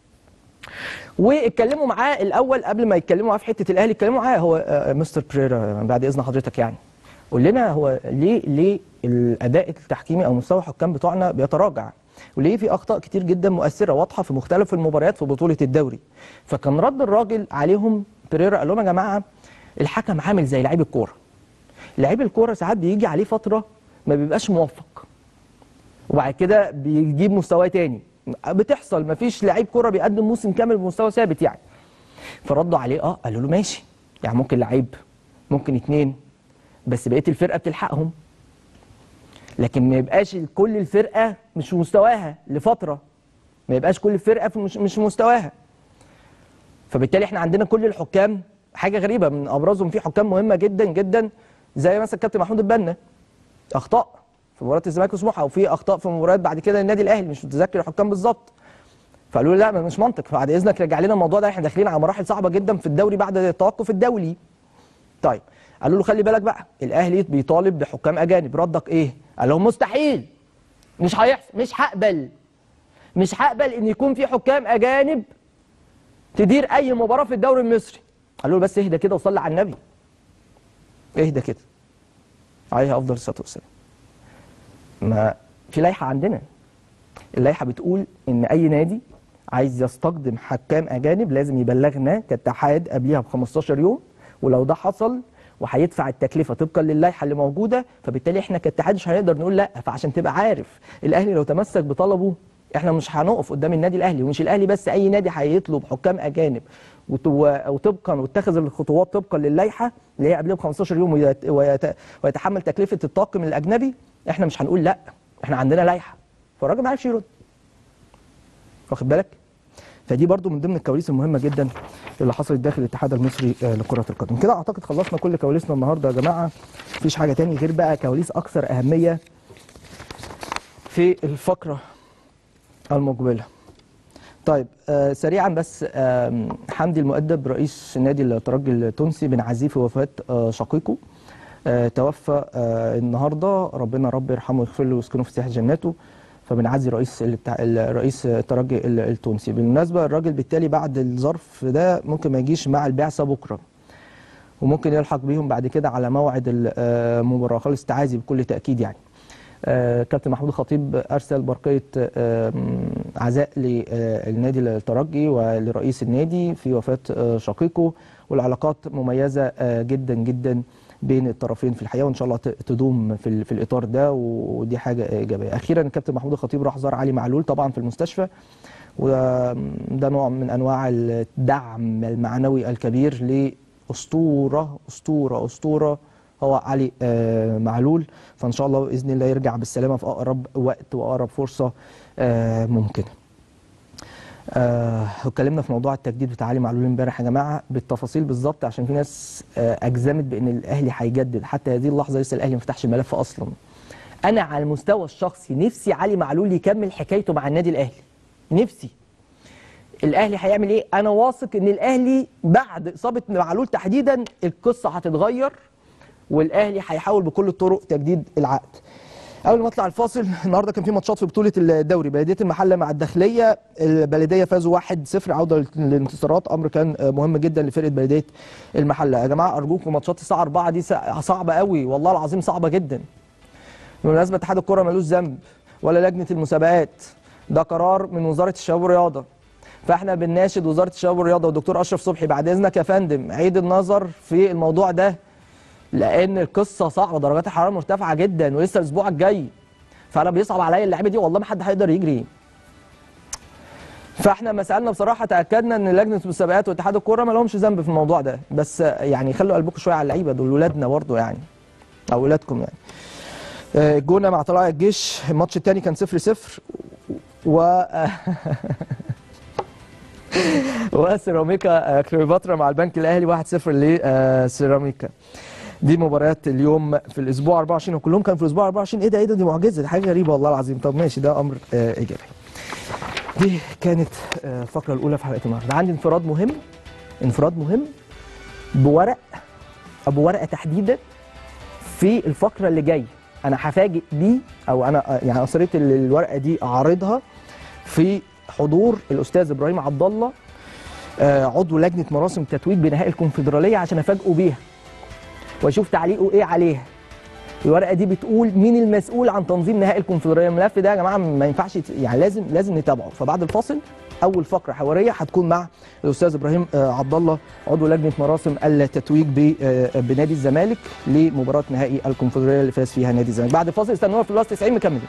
واتكلموا معاه الاول قبل ما يتكلموا معاه في حته الاهلي، اتكلموا معاه هو مستر بيريرا بعد اذن حضرتك يعني قول لنا هو ليه الاداء التحكيمي او مستوى الحكام بتوعنا بيتراجع، وليه في اخطاء كتير جدا مؤثره واضحه في مختلف المباريات في بطوله الدوري. فكان رد الراجل عليهم بيريرا قال لهم يا جماعه الحكم عامل زي لعيب الكوره. لعيب الكوره ساعات بيجي عليه فتره ما بيبقاش موفق، وبعد كده بيجيب مستوى تاني، بتحصل، مفيش لعيب كوره بيقدم موسم كامل بمستوى ثابت يعني. فردوا عليه قالوا له ماشي، يعني ممكن لعيب ممكن اتنين بس بقيه الفرقه بتلحقهم، لكن ما يبقاش كل الفرقه مش في مستواها لفتره، ما يبقاش كل الفرقه مش في مستواها. فبالتالي احنا عندنا كل الحكام حاجه غريبه، من ابرزهم في حكام مهمه جدا جدا زي مثلا الكابتن محمود البنا، اخطاء في مباراه الزمالك وسموحه، وفي اخطاء في مباريات بعد كده النادي الاهلي، مش متذكر الحكام بالظبط. فقالوا لا مش منطق، فبعد اذنك رجع لنا الموضوع ده، احنا داخلين على مراحل صعبه جدا في الدوري بعد التوقف الدولي. طيب قالوا له خلي بالك بقى الاهلي بيطالب بحكام اجانب، ردك ايه؟ قال لهم مستحيل، مش هيحصل، مش هقبل ان يكون في حكام اجانب تدير اي مباراه في الدوري المصري. قالوا له بس اهدى كده وصلي على النبي، اهدى كده عليه افضل الصلاه والسلام. ما في لائحه عندنا، اللائحه بتقول ان اي نادي عايز يستخدم حكام اجانب لازم يبلغنا كاتحاد قبليها ب 15 يوم، ولو ده حصل وهيدفع التكلفه طبقا للائحه اللي موجوده، فبالتالي احنا كاتحاد مش هنقدر نقول لا. فعشان تبقى عارف الاهلي لو تمسك بطلبه احنا مش هنقف قدام النادي الاهلي، ومش الاهلي بس، اي نادي هيطلب حكام اجانب وطبقا واتخذ الخطوات طبقا للائحه اللي هي قبلها ب 15 يوم ويتحمل تكلفه الطاقم الاجنبي، احنا مش هنقول لا، احنا عندنا لائحه. فالراجل ما عرفش يرد. واخد بالك؟ فدي برضو من ضمن الكواليس المهمه جدا اللي حصلت داخل الاتحاد المصري لكره القدم. كده اعتقد خلصنا كل كواليسنا النهارده يا جماعه، مفيش حاجه تاني غير بقى كواليس اكثر اهميه في الفقره المقبله. طيب سريعا بس، حمدي المؤدب رئيس نادي الترجي التونسي بنعزيه في وفاه شقيقه، توفى النهارده، ربنا رب يرحمه ويغفر له ويسكنه في سياح جناته. فبنعزي رئيس الترجي التونسي. بالمناسبه الراجل بالتالي بعد الظرف ده ممكن ما يجيش مع البعثه بكره، وممكن يلحق بيهم بعد كده على موعد المباراه. خالص تعازي بكل تاكيد يعني. كابتن محمود الخطيب ارسل برقيه عزاء للنادي الترجي ولرئيس النادي في وفاه شقيقه، والعلاقات مميزه جدا جدا بين الطرفين في الحقيقه، وان شاء الله تدوم في الاطار ده، ودي حاجه ايجابيه. اخيرا الكابتن محمود الخطيب راح زار علي معلول طبعا في المستشفى، وده نوع من انواع الدعم المعنوي الكبير لاسطوره اسطوره اسطوره هو علي معلول. فان شاء الله باذن الله يرجع بالسلامه في اقرب وقت واقرب فرصه ممكنه. اتكلمنا في موضوع التجديد بتاع علي معلول امبارح يا جماعه بالتفاصيل بالظبط، عشان في ناس اجزمت بان الاهلي هيجدد. حتى هذه اللحظه لسه الاهلي ما فتحش الملف اصلا. انا على المستوى الشخصي نفسي علي معلول يكمل حكايته مع النادي الاهلي، نفسي. الاهلي هيعمل ايه؟ انا واثق ان الاهلي بعد اصابه معلول تحديدا القصه هتتغير، والاهلي هيحاول بكل الطرق تجديد العقد. قبل ما اطلع الفاصل، النهارده كان في ماتشات في بطوله الدوري. بلديه المحله مع الداخليه، البلديه فازوا 1-0، عوده للانتصارات، امر كان مهم جدا لفرقه بلديه المحله. يا جماعه ارجوكم ماتشات الساعه 4 دي صعبه قوي، والله العظيم صعبه جدا. بالمناسبه اتحاد الكره ملوش ذنب ولا لجنه المسابقات، ده قرار من وزاره الشباب والرياضه. فاحنا بنناشد وزاره الشباب والرياضه والدكتور اشرف صبحي بعد اذنك يا فندم عيد النظر في الموضوع ده، لان القصه صعبه، درجات الحراره مرتفعه جدا ولسه الاسبوع الجاي. فانا بيصعب عليا اللعيبه دي، والله ما حد هيقدر يجري. فاحنا ما سالنا بصراحه تاكدنا ان لجنه المسابقات واتحاد الكوره ما لهمش ذنب في الموضوع ده، بس يعني خلوا قلبكم شويه على اللعيبه دول، ولادنا برضه يعني، او ولادكم يعني. الجونه مع طلائع الجيش، الماتش الثاني كان 0-0 وسيراميكا كليوباترا مع البنك الاهلي 1-0 لسيراميكا. دي مباريات اليوم في الاسبوع 24، وكلهم كانوا في الاسبوع 24. ايه ده دي معجزه، دي حاجه غريبه والله العظيم. طب ماشي، ده امر ايجابي. دي كانت الفقره الاولى في حلقه النهارده. عندي انفراد مهم بورقه تحديدا في الفقره اللي جايه. انا هفاجئ بيه، او انا يعني اصريت الورقه دي اعرضها في حضور الاستاذ ابراهيم عبد الله عضو لجنه مراسم التتويج بنهائي الكونفدراليه، عشان افاجئه بيها واشوف تعليقه ايه عليها. الورقه دي بتقول مين المسؤول عن تنظيم نهائي الكونفدراليه. الملف ده يا جماعه ما ينفعش يعني لازم نتابعه. فبعد الفاصل اول فقره حواريه هتكون مع الاستاذ ابراهيم عبد الله عضو لجنه مراسم التتويج بنادي الزمالك لمباراه نهائي الكونفدراليه اللي فاز فيها نادي الزمالك. بعد الفاصل استنونا في بلس 90 مكملين.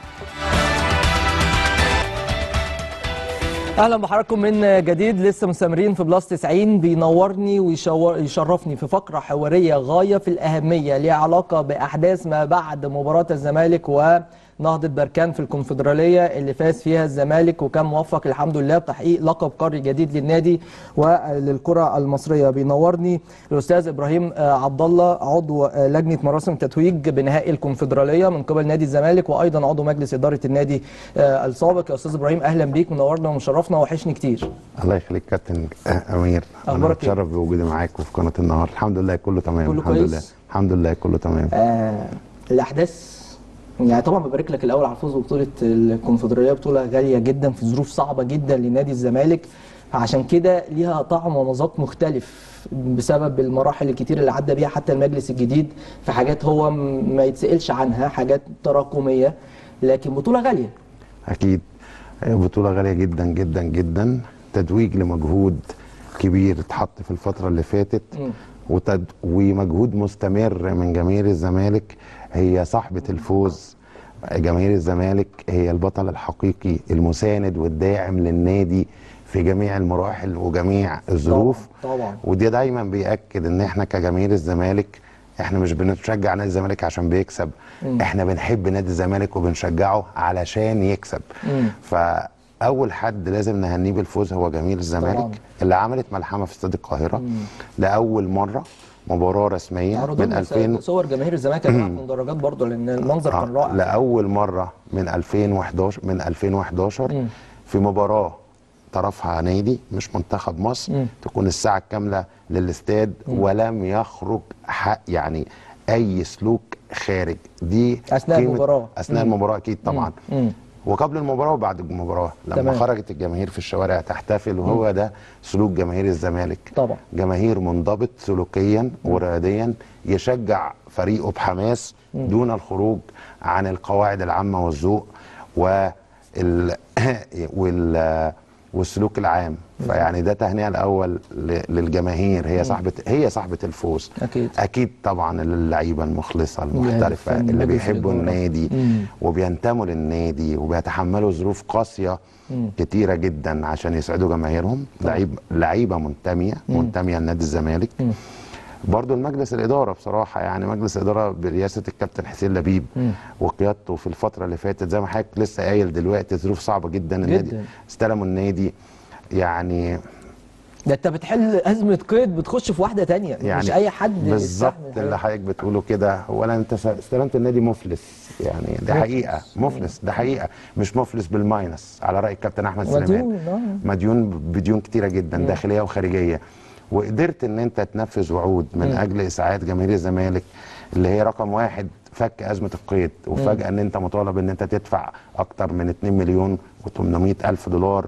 اهلا بحضراتكم من جديد، لسه مستمرين في بلس 90. بينورني ويشرفني في فقره حواريه غايه في الاهميه ليها علاقه باحداث ما بعد مباراه الزمالك ونهضه بركان في الكونفدراليه اللي فاز فيها الزمالك، وكان موفق الحمد لله بتحقيق لقب قاري جديد للنادي وللكره المصريه. بينورني الاستاذ ابراهيم عبد الله عضو لجنه مراسم التتويج بنهائي الكونفدراليه من قبل نادي الزمالك، وايضا عضو مجلس اداره النادي السابق. يا استاذ ابراهيم اهلا بيك، منورنا ومشرفنا وحشني كتير. الله يخليك كابتن امير، انا متشرف بوجودي معاك وفي قناه النهار. الحمد لله كله تمام. كله الحمد كويس؟ لله الحمد لله كله تمام. الاحداث يعني طبعا ببارك لك الاول على الفوز ببطوله الكونفدراليه، بطوله غاليه جدا في ظروف صعبه جدا لنادي الزمالك، فعشان كده ليها طعم ومذاق مختلف بسبب المراحل الكتير اللي عدى بيها حتى المجلس الجديد في حاجات هو ما يتسالش عنها، حاجات تراكميه، لكن بطوله غاليه. اكيد بطوله غاليه جدا جدا جدا، تتويج لمجهود كبير اتحط في الفتره اللي فاتت ومجهود مستمر من جماهير الزمالك. هي صاحبه الفوز، جماهير الزمالك هي البطل الحقيقي، المساند والداعم للنادي في جميع المراحل وجميع الظروف. طبعا. ودي دايما بيأكد ان احنا كجماهير الزمالك احنا مش بنشجع نادي الزمالك عشان بيكسب، احنا بنحب نادي الزمالك وبنشجعه علشان يكسب. فاول حد لازم نهنيه بالفوز هو جماهير الزمالك طبعا. اللي عملت ملحمه في استاد القاهره لاول مره مباراه رسميه من 2000. صور جماهير الزمالك في المدرجات برضه لان المنظر كان رائع. لاول مره من 2011 في مباراه طرفها نادي مش منتخب مصر تكون الساعه الكامله للاستاد ولم يخرج يعني اي سلوك خارج. دي اثناء المباراه. اثناء المباراه اكيد طبعا. وقبل المباراه وبعد المباراه لما تمام. خرجت الجماهير في الشوارع تحتفل، وهو ده سلوك جماهير الزمالك. طبعا جماهير منضبط سلوكيا ورياضيا، يشجع فريقه بحماس دون الخروج عن القواعد العامه والذوق والسلوك العام. فيعني ده تهنئه الاول للجماهير، هي صاحبه الفوز. اكيد طبعا اللعيبه المخلصه المحترفه اللي بيحبوا النادي وبينتموا للنادي وبيتحملوا ظروف قاسيه كتيره جدا عشان يسعدوا جماهيرهم. لعيبه منتميه لنادي الزمالك. برضو المجلس الإدارة بصراحة، يعني مجلس الإدارة برئاسة الكابتن حسين لبيب وقيادته في الفترة اللي فاتت زي ما حضرتك لسه قايل دلوقتي ظروف صعبة جدا. النادي استلموا النادي، يعني ده انت بتحل أزمة قيد بتخش في واحدة تانية، يعني مش أي حد بالظبط اللي حضرتك بتقوله كده. ولا انت استلمت النادي مفلس، يعني ده حقيقة مفلس، ده حقيقة مش مفلس بالماينس على رأي الكابتن أحمد سليمان. مديون بديون كتيرة جدا داخلية وخارجية. وقدرت ان انت تنفذ وعود من اجل اسعاد جماهير الزمالك اللي هي رقم واحد فك ازمه القيد، وفجاه ان انت مطالب ان انت تدفع اكتر من 2 مليون و800 الف دولار.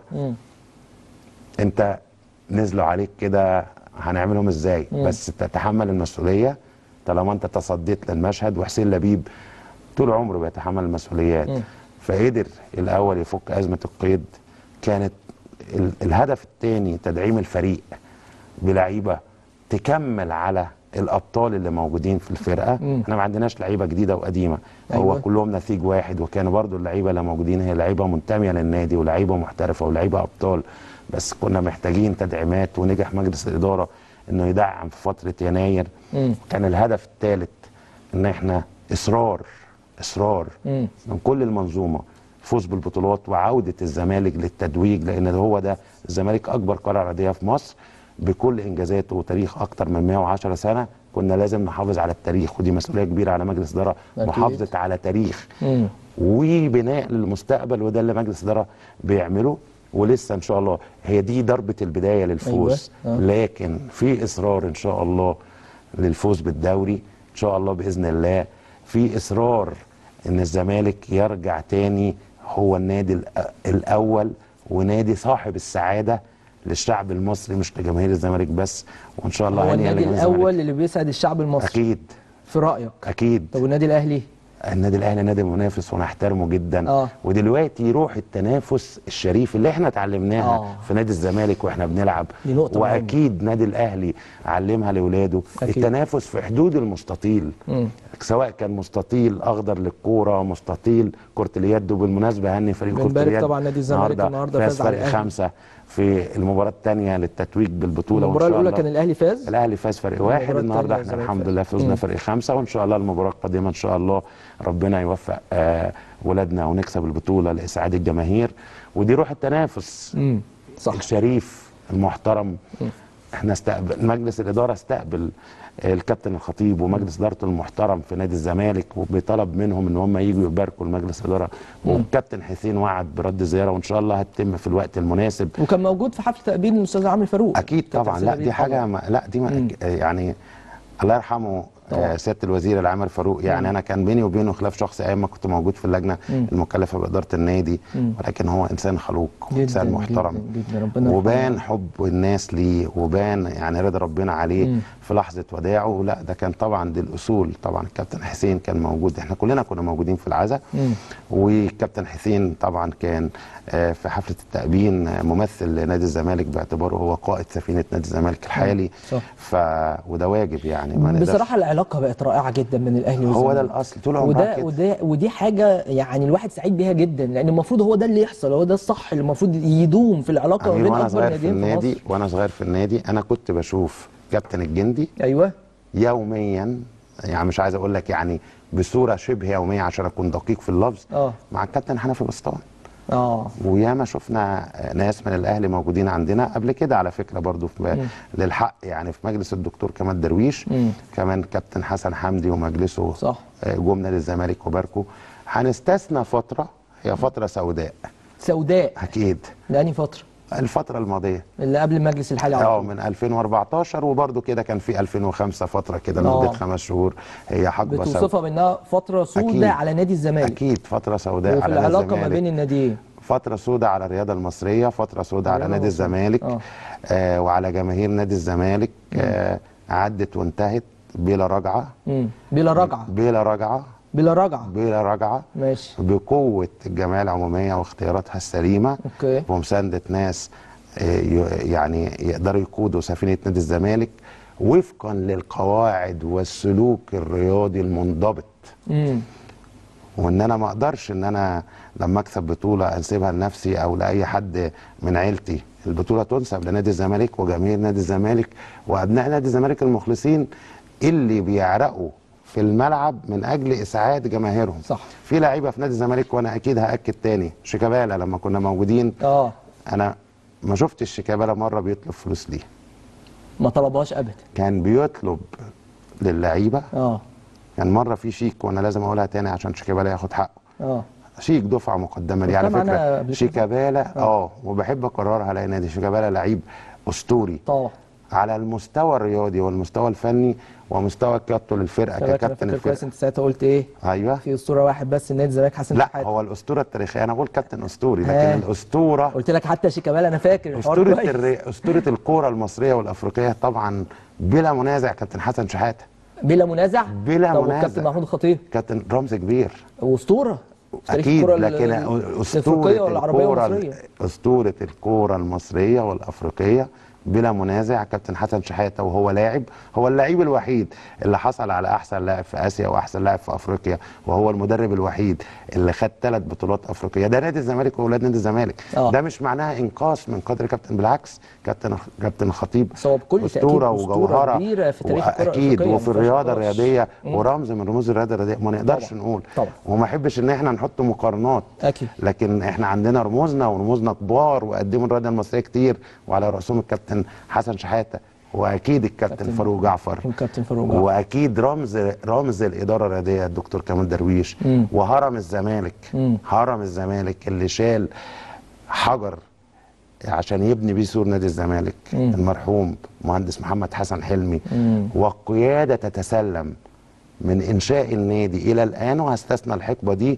انت نزلوا عليك كده هنعملهم ازاي؟ بس تتحمل المسؤوليه طالما انت تصديت للمشهد. وحسين لبيب طول عمره بيتحمل المسؤوليات، فقدر الاول يفك ازمه القيد. كانت الهدف الثاني تدعيم الفريق بلعيبه تكمل على الابطال اللي موجودين في الفرقه. احنا ما عندناش لعيبه جديده وقديمه. هو كلهم نسيج واحد، وكانوا برضو اللعيبه اللي موجودين هي لعيبه منتميه للنادي ولاعيبه محترفه ولاعيبه ابطال. بس كنا محتاجين تدعيمات، ونجح مجلس الاداره انه يدعم في فتره يناير. كان الهدف الثالث ان احنا اصرار من كل المنظومه فوز بالبطولات وعوده الزمالك للتتويج، لان هو ده الزمالك اكبر قاره رياضيه في مصر بكل انجازاته وتاريخ اكتر من 110 سنه. كنا لازم نحافظ على التاريخ، ودي مسؤوليه كبيره على مجلس اداره، محافظه على تاريخ وبناء للمستقبل. وده اللي مجلس الاداره بيعمله، ولسه ان شاء الله هي دي ضربه البدايه للفوز. لكن في اصرار ان شاء الله للفوز بالدوري ان شاء الله باذن الله. في اصرار ان الزمالك يرجع تاني هو النادي الاول ونادي صاحب السعاده للشعب المصري، مش لجماهير الزمالك بس. وان شاء الله هو النادي الاول اللي بيسعد الشعب المصري اكيد في رايك. اكيد. طب والنادي الاهلي؟ النادي الاهلي نادي منافس ونحترمه جدا. ودلوقتي روح التنافس الشريف اللي احنا اتعلمناها في نادي الزمالك واحنا بنلعب، واكيد نادي الاهلي علمها لاولاده. التنافس في حدود المستطيل، سواء كان مستطيل اخضر للكوره، مستطيل كره اليد. وبالمناسبه هني فريق كره اليد طبعا نادي الزمالك النهارده فاز على فرق 5 في المباراه الثانيه للتتويج بالبطوله. المباراه الاولى كان الاهلي فاز، الاهلي فاز فرق 1. النهارده احنا الحمد لله فزنا فرق 5. وان شاء الله المباراه القادمه ان شاء الله ربنا يوفق ولادنا ونكسب البطوله لاسعاد الجماهير. ودي روح التنافس صح. الشريف المحترم. احنا استقبل مجلس الاداره، استقبل الكابتن الخطيب ومجلس ادارته المحترم في نادي الزمالك، وبطلب منهم ان هم ييجوا يباركوا المجلس الاداره. والكابتن حسين وعد برد زياره، وان شاء الله هتتم في الوقت المناسب. وكان موجود في حفل تقبيل الاستاذ عامر فاروق. اكيد طبعا. لا دي حاجه لا دي يعني الله يرحمه سياده الوزير العامر فاروق. يعني انا كان بيني وبينه خلاف شخصي ايام ما كنت موجود في اللجنه المكلفه باداره النادي، ولكن هو انسان خلوق وانسان محترم جداً. وبان حب الناس ليه، وبان يعني رضا ربنا عليه في لحظه وداعه. لا ده كان طبعا دي الاصول. طبعا الكابتن حسين كان موجود، احنا كلنا كنا موجودين في العزاء. والكابتن حسين طبعا كان في حفله التأبين ممثل لنادي الزمالك باعتباره هو قائد سفينه نادي الزمالك الحالي. وده واجب يعني. ما بصراحه العلاقه بقت رائعه جدا من الاهلي والزمالك. هو ده الاصل طول عمرها كده. ودي حاجه يعني الواحد سعيد بيها جدا، لان المفروض هو ده اللي يحصل، هو ده الصح اللي المفروض يدوم في العلاقه ما بين اكبر ناديين في مصر. وانا صغير في النادي انا كنت بشوف كابتن الجندي ايوه يوميا، يعني مش عايز اقول لك يعني بصوره شبه يوميه عشان اكون دقيق في اللفظ، مع الكابتن حنفي بسطان. وياما شفنا ناس من الاهلي موجودين عندنا قبل كده على فكره برضو للحق، يعني في مجلس الدكتور كمال درويش، كمان كابتن حسن حمدي ومجلسه صح جم نادي الزمالك وباركوا. هنستثنى فتره هي فتره سوداء اكيد. لأني فتره؟ الفتره الماضيه اللي قبل المجلس الحالي على طول، من 2014 وبرده كده كان في 2005 فتره كده لمده 5 شهور، هي حقبه بتوصفها بانها فتره سوداء على نادي الزمالك. اكيد فتره سوداء على نادي الزمالك، العلاقه ما بين الناديين فتره سوداء على الرياضه المصريه، فتره سوداء على نادي الزمالك وعلى جماهير نادي الزمالك. عدت وانتهت بلا رجعه. بلا رجعه ماشي، بقوه الجمعيه العموميه واختياراتها السليمه، ومسانده ناس يعني يقدروا يقودوا سفينه نادي الزمالك وفقا للقواعد والسلوك الرياضي المنضبط. وان انا ما اقدرش ان انا لما اكسب بطوله انسبها لنفسي او لاي حد من عيلتي، البطوله تنسب لنادي الزمالك وجماهير نادي الزمالك وابناء نادي الزمالك المخلصين اللي بيعرقوا في الملعب من اجل اسعاد جماهيرهم. صح. في لعيبه في نادي الزمالك وانا اكيد هاكد تاني، شيكابالا لما كنا موجودين انا ما شفتش شيكابالا مره بيطلب فلوس ليه. ما طلبهاش ابدا. كان بيطلب للعيبه. كان مره في شيك وانا لازم اقولها تاني عشان شيكابالا ياخد حقه. شيك دفعه مقدمه ليه على فكره. شيكابالا وبحب اكررها لان نادي شيكابالا لعيب اسطوري طبعا على المستوى الرياضي والمستوى الفني ومستوى قيادته للفرقه ككابتن الفرقه. كويس انت ساعتها قلت ايه؟ ايوه في اسطوره واحد بس نادي الزمالك حسن شحاته. لا هو الاسطوره التاريخيه، انا بقول كابتن اسطوري لكن الاسطوره قلت لك حتى شيكابالا انا فاكر اسطوره الكوره المصريه والافريقيه طبعا بلا منازع كابتن حسن شحاته. بلا منازع؟ بلا منازع. كابتن محمود الخطيب كابتن رمز كبير واسطوره اكيد، لكن اسطوره الكوره المصريه والافريقيه بلا منازع كابتن حسن شحاته. وهو لاعب، هو اللاعب الوحيد اللي حصل على احسن لاعب في اسيا واحسن لاعب في افريقيا، وهو المدرب الوحيد اللي خد 3 بطولات افريقيه. ده نادي الزمالك واولاد نادي الزمالك. ده مش معناها انقاص من قدر كابتن، بالعكس كابتن خطيب اسطوره وجوهره كبيره في تاريخ الكره اكيد وفي الرياضه الرياضيه ورمز من رموز الرياضه الرياضيه. ما نقدرش نقول وما احبش ان احنا نحط مقارنات اكيد، لكن احنا عندنا ورموزنا كبار وقدموا الرياضه المصريه كتير، وعلى راسهم الكابتن حسن شحاته واكيد الكابتن فاروق جعفر واكيد رمز الاداره الرياضيه الدكتور كمال درويش وهرم الزمالك. هرم الزمالك اللي شال حجر عشان يبني بيه سور نادي الزمالك المرحوم مهندس محمد حسن حلمي. والقياده تتسلم من انشاء النادي الى الان، وهستثنى الحقبه دي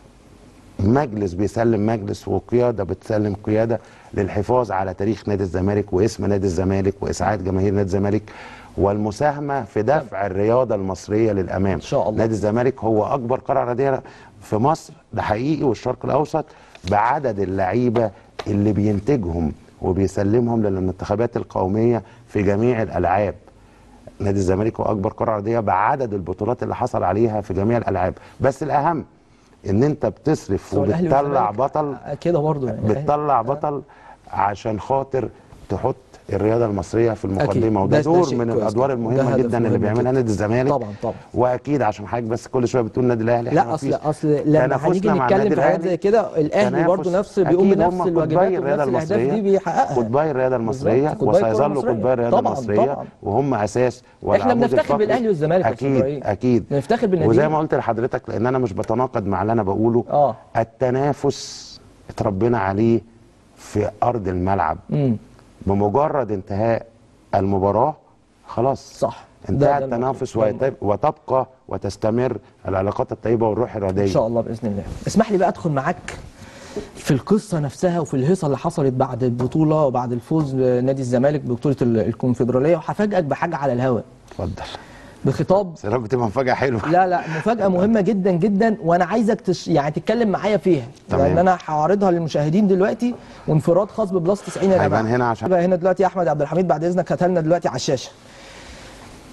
مجلس بيسلم مجلس وقياده بتسلم قياده للحفاظ على تاريخ نادي الزمالك واسم نادي الزمالك واسعاد جماهير نادي الزمالك والمساهمه في دفع الرياضه المصريه للامام. ان شاء الله. نادي الزمالك هو اكبر قرعه رياضيه في مصر ده حقيقي والشرق الاوسط بعدد اللعيبه اللي بينتجهم وبيسلمهم للمنتخبات القوميه في جميع الالعاب. نادي الزمالك هو اكبر قرعه رياضيه بعدد البطولات اللي حصل عليها في جميع الالعاب. بس الاهم ان انت بتصرف وبتطلع بطل كده برضه يعني بتطلع بطل عشان خاطر تحط الرياضه المصريه في المقدمه، وده دور من الادوار المهمه جدا اللي بيعملها نادي الزمالك. طبعا واكيد عشان حضرتك بس كل شويه بتقول النادي الاهلي. لا اصل لما هنيجي نتكلم في حاجات زي كده الاهلي برضه نفس بيقوم بنفس الواجبات ونفس الاهداف دي بيحققها. قطبي الرياضه المصريه وسيظلوا قطبي الرياضه المصريه وهم اساس. احنا بنفتخر بالاهلي والزمالك اكيد بنفتخر بالنادي. وزي ما قلت لحضرتك لان انا مش بتناقض مع اللي انا بقوله. التنافس اتربينا عليه في ارض الملعب. بمجرد انتهاء المباراة خلاص صح انتهى التنافس وتبقى وتستمر العلاقات الطيبة والروح الرياضية ان شاء الله بإذن الله. اسمح لي بقى ادخل معاك في القصة نفسها وفي الهيصة اللي حصلت بعد البطولة وبعد الفوز نادي الزمالك ببطولة الكونفدرالية، وهفاجئك بحاجة على الهواء. اتفضل. بخطاب سلام بتبقى مفاجأة حلوة. لا مفاجأة مهمة جدا جدا وانا عايزك يعني تتكلم معايا فيها لان انا هعرضها للمشاهدين دلوقتي وانفراد خاص ببلس 90 يا جماعه. هيبان هنا عشان هنا دلوقتي يا احمد عبد الحميد بعد اذنك هاتها لنا دلوقتي على الشاشة.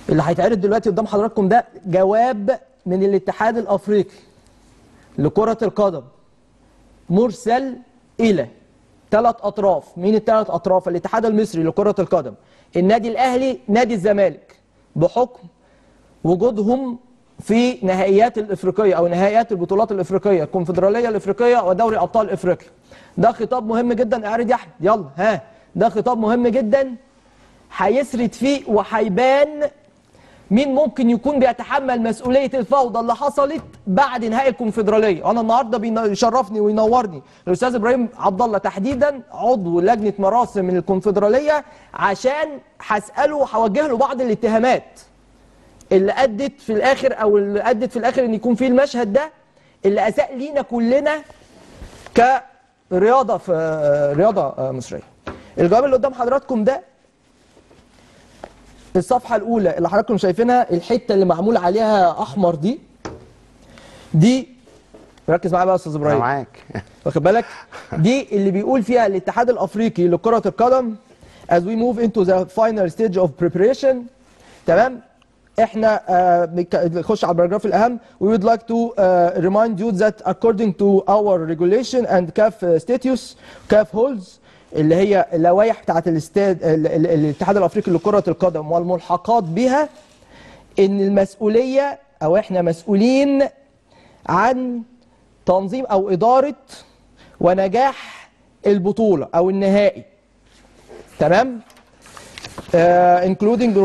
اللي هيتعرض دلوقتي قدام حضراتكم ده جواب من الاتحاد الافريقي لكرة القدم مرسل الى 3 اطراف. مين ال3 اطراف؟ الاتحاد المصري لكرة القدم، النادي الاهلي، نادي الزمالك، بحكم وجودهم في نهائيات الافريقيه او نهائيات البطولات الافريقيه، الكونفدراليه الافريقيه ودوري ابطال افريقيا. ده خطاب مهم جدا. اعرض يا احمد، يلا ها. ده خطاب مهم جدا هيسرد فيه وهيبان مين ممكن يكون بيتحمل مسؤوليه الفوضى اللي حصلت بعد نهائي الكونفدراليه. انا النهارده بيشرفني وينورني الاستاذ ابراهيم عبد الله تحديدا عضو لجنه مراسم من الكونفدراليه، عشان هساله وهوجه له بعض الاتهامات اللي ادت في الاخر ان يكون في المشهد ده اللي اساء لينا كلنا كرياضه في رياضه مصريه. الجواب اللي قدام حضراتكم ده الصفحه الاولى اللي حضراتكم شايفينها، الحته اللي معمول عليها احمر دي ركز معايا بقى يا استاذ ابراهيم، معاك واخد بالك؟ دي اللي بيقول فيها الاتحاد الافريقي لكره القدم as we move into the final stage of preparation. تمام؟ احنا نخش على الباراجراف الاهم. we would like to remind you that according to our regulation and CAF status CAF holds اللي هي اللوائح بتاعت الاتحاد الافريقي لكرة القدم والملحقات بها، ان المسؤولية او احنا مسؤولين عن تنظيم او ادارة ونجاح البطولة او النهائي. تمام؟ including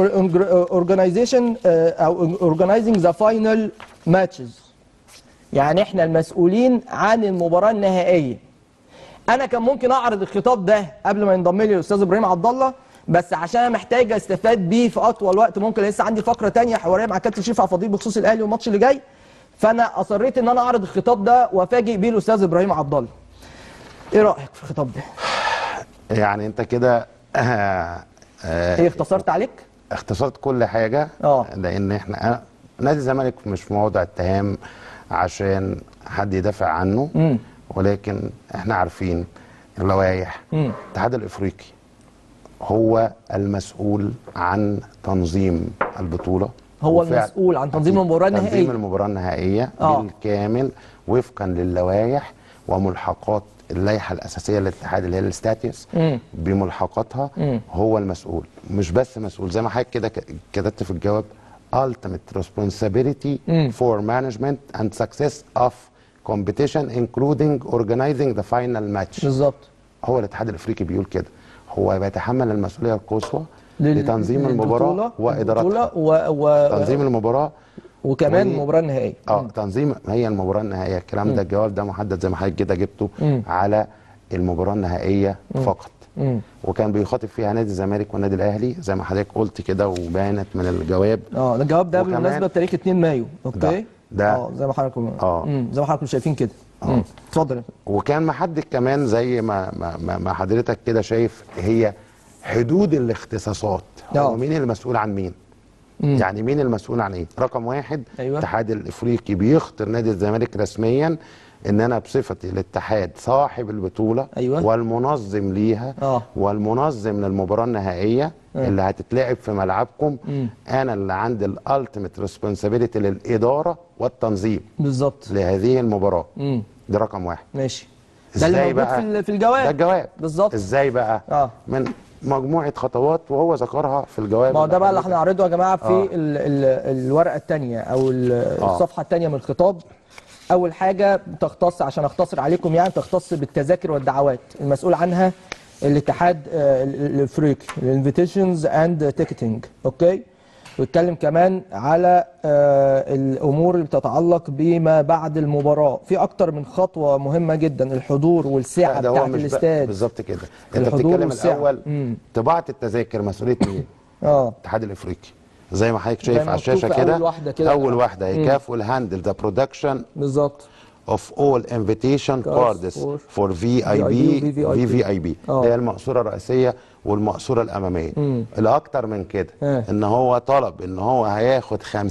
organizing the final matches. يعني احنا المسؤولين عن المباراة النهائية. انا كان ممكن اعرض الخطاب ده قبل ما ينضم لي الاستاذ ابراهيم عبد الله، بس عشان انا محتاج استفاد بيه في اطول وقت ممكن، لسه عندي فقرة تانية حوارية مع كابتن شريف عفضيل بخصوص الاهلي والماتش اللي جاي، فانا اصريت ان انا اعرض الخطاب ده وافاجئ بيه الاستاذ ابراهيم عبد الله. ايه رايك في الخطاب ده؟ يعني انت كده ايه اختصرت عليك؟ اختصرت كل حاجه. لان احنا نادي الزمالك مش في موضع اتهام عشان حد يدافع عنه. ولكن احنا عارفين اللوائح. الاتحاد الافريقي هو المسؤول عن تنظيم البطوله، هو المسؤول عن تنظيم المباراه النهائيه، تنظيم المباراه النهائيه بالكامل وفقا للوائح وملحقات اللائحه الاساسيه للاتحاد اللي هي الستاتيوس بملحقاتها. هو المسؤول، مش بس مسؤول زي ما حضرتك كده كتبت في الجواب ultimate responsibility for management and success of competition including organizing the final match. بالظبط. هو الاتحاد الافريقي بيقول كده، هو بيتحمل المسؤوليه القصوى لتنظيم المباراه وادارتها تنظيم المباراه وكمان المباراه النهائيه. تنظيم هي المباراه النهائيه. الكلام ده الجواب ده محدد زي ما حضرتك كده جبته على المباراه النهائيه فقط. وكان بيخاطب فيها نادي الزمالك والنادي الاهلي زي ما حضرتك قلت كده وبانت من الجواب. الجواب ده بالمناسبه بتاريخ 2 مايو. اوكي. ده زي ما حضراتكم زي ما حضراتكم شايفين كده. اتفضل. وكان محدد كمان زي ما حضرتك كده شايف هي حدود الاختصاصات. هو مين المسؤول عن مين؟ يعني مين المسؤول عن ايه؟ رقم 1 الاتحاد الافريقي بيخطر نادي الزمالك رسميا ان انا بصفتي الاتحاد صاحب البطوله والمنظم ليها والمنظم للمباراه النهائيه اللي هتتلعب في ملعبكم. انا اللي عندي الالتيميت ريسبونسابيلتي للاداره والتنظيم بالظبط لهذه المباراه. ده رقم 1. ماشي. ده اللي موجود في الجواب. ده الجواب بالظبط. ازاي بقى؟ من مجموعه خطوات وهو ذكرها في الجواب. ما هو ده بقى اللي هنعرضه يا جماعه في الورقه الثانيه او الصفحه الثانيه من الخطاب. اول حاجه تختص، عشان اختصر عليكم يعني، تختص بالتذاكر والدعوات المسؤول عنها الاتحاد الافريقي الانفيتيشنز اند تيكتنج. اوكي. ويتكلم كمان على الامور اللي بتتعلق بما بعد المباراه. في اكتر من خطوه مهمه جدا، الحضور والسعه بتاعت الاستاد. بالظبط كده. انت بتتكلم الاول طباعه التذاكر مسؤوليه مين؟ الاتحاد الافريقي. زي ما حضرتك شايف على الشاشه كده اول واحده هي كاف will handle the production بالظبط of all invitation cards for VVIP. هي المقصوره الرئيسيه والمقصوره الاماميه. الاكتر من كده ان هو طلب ان هو هياخد 50%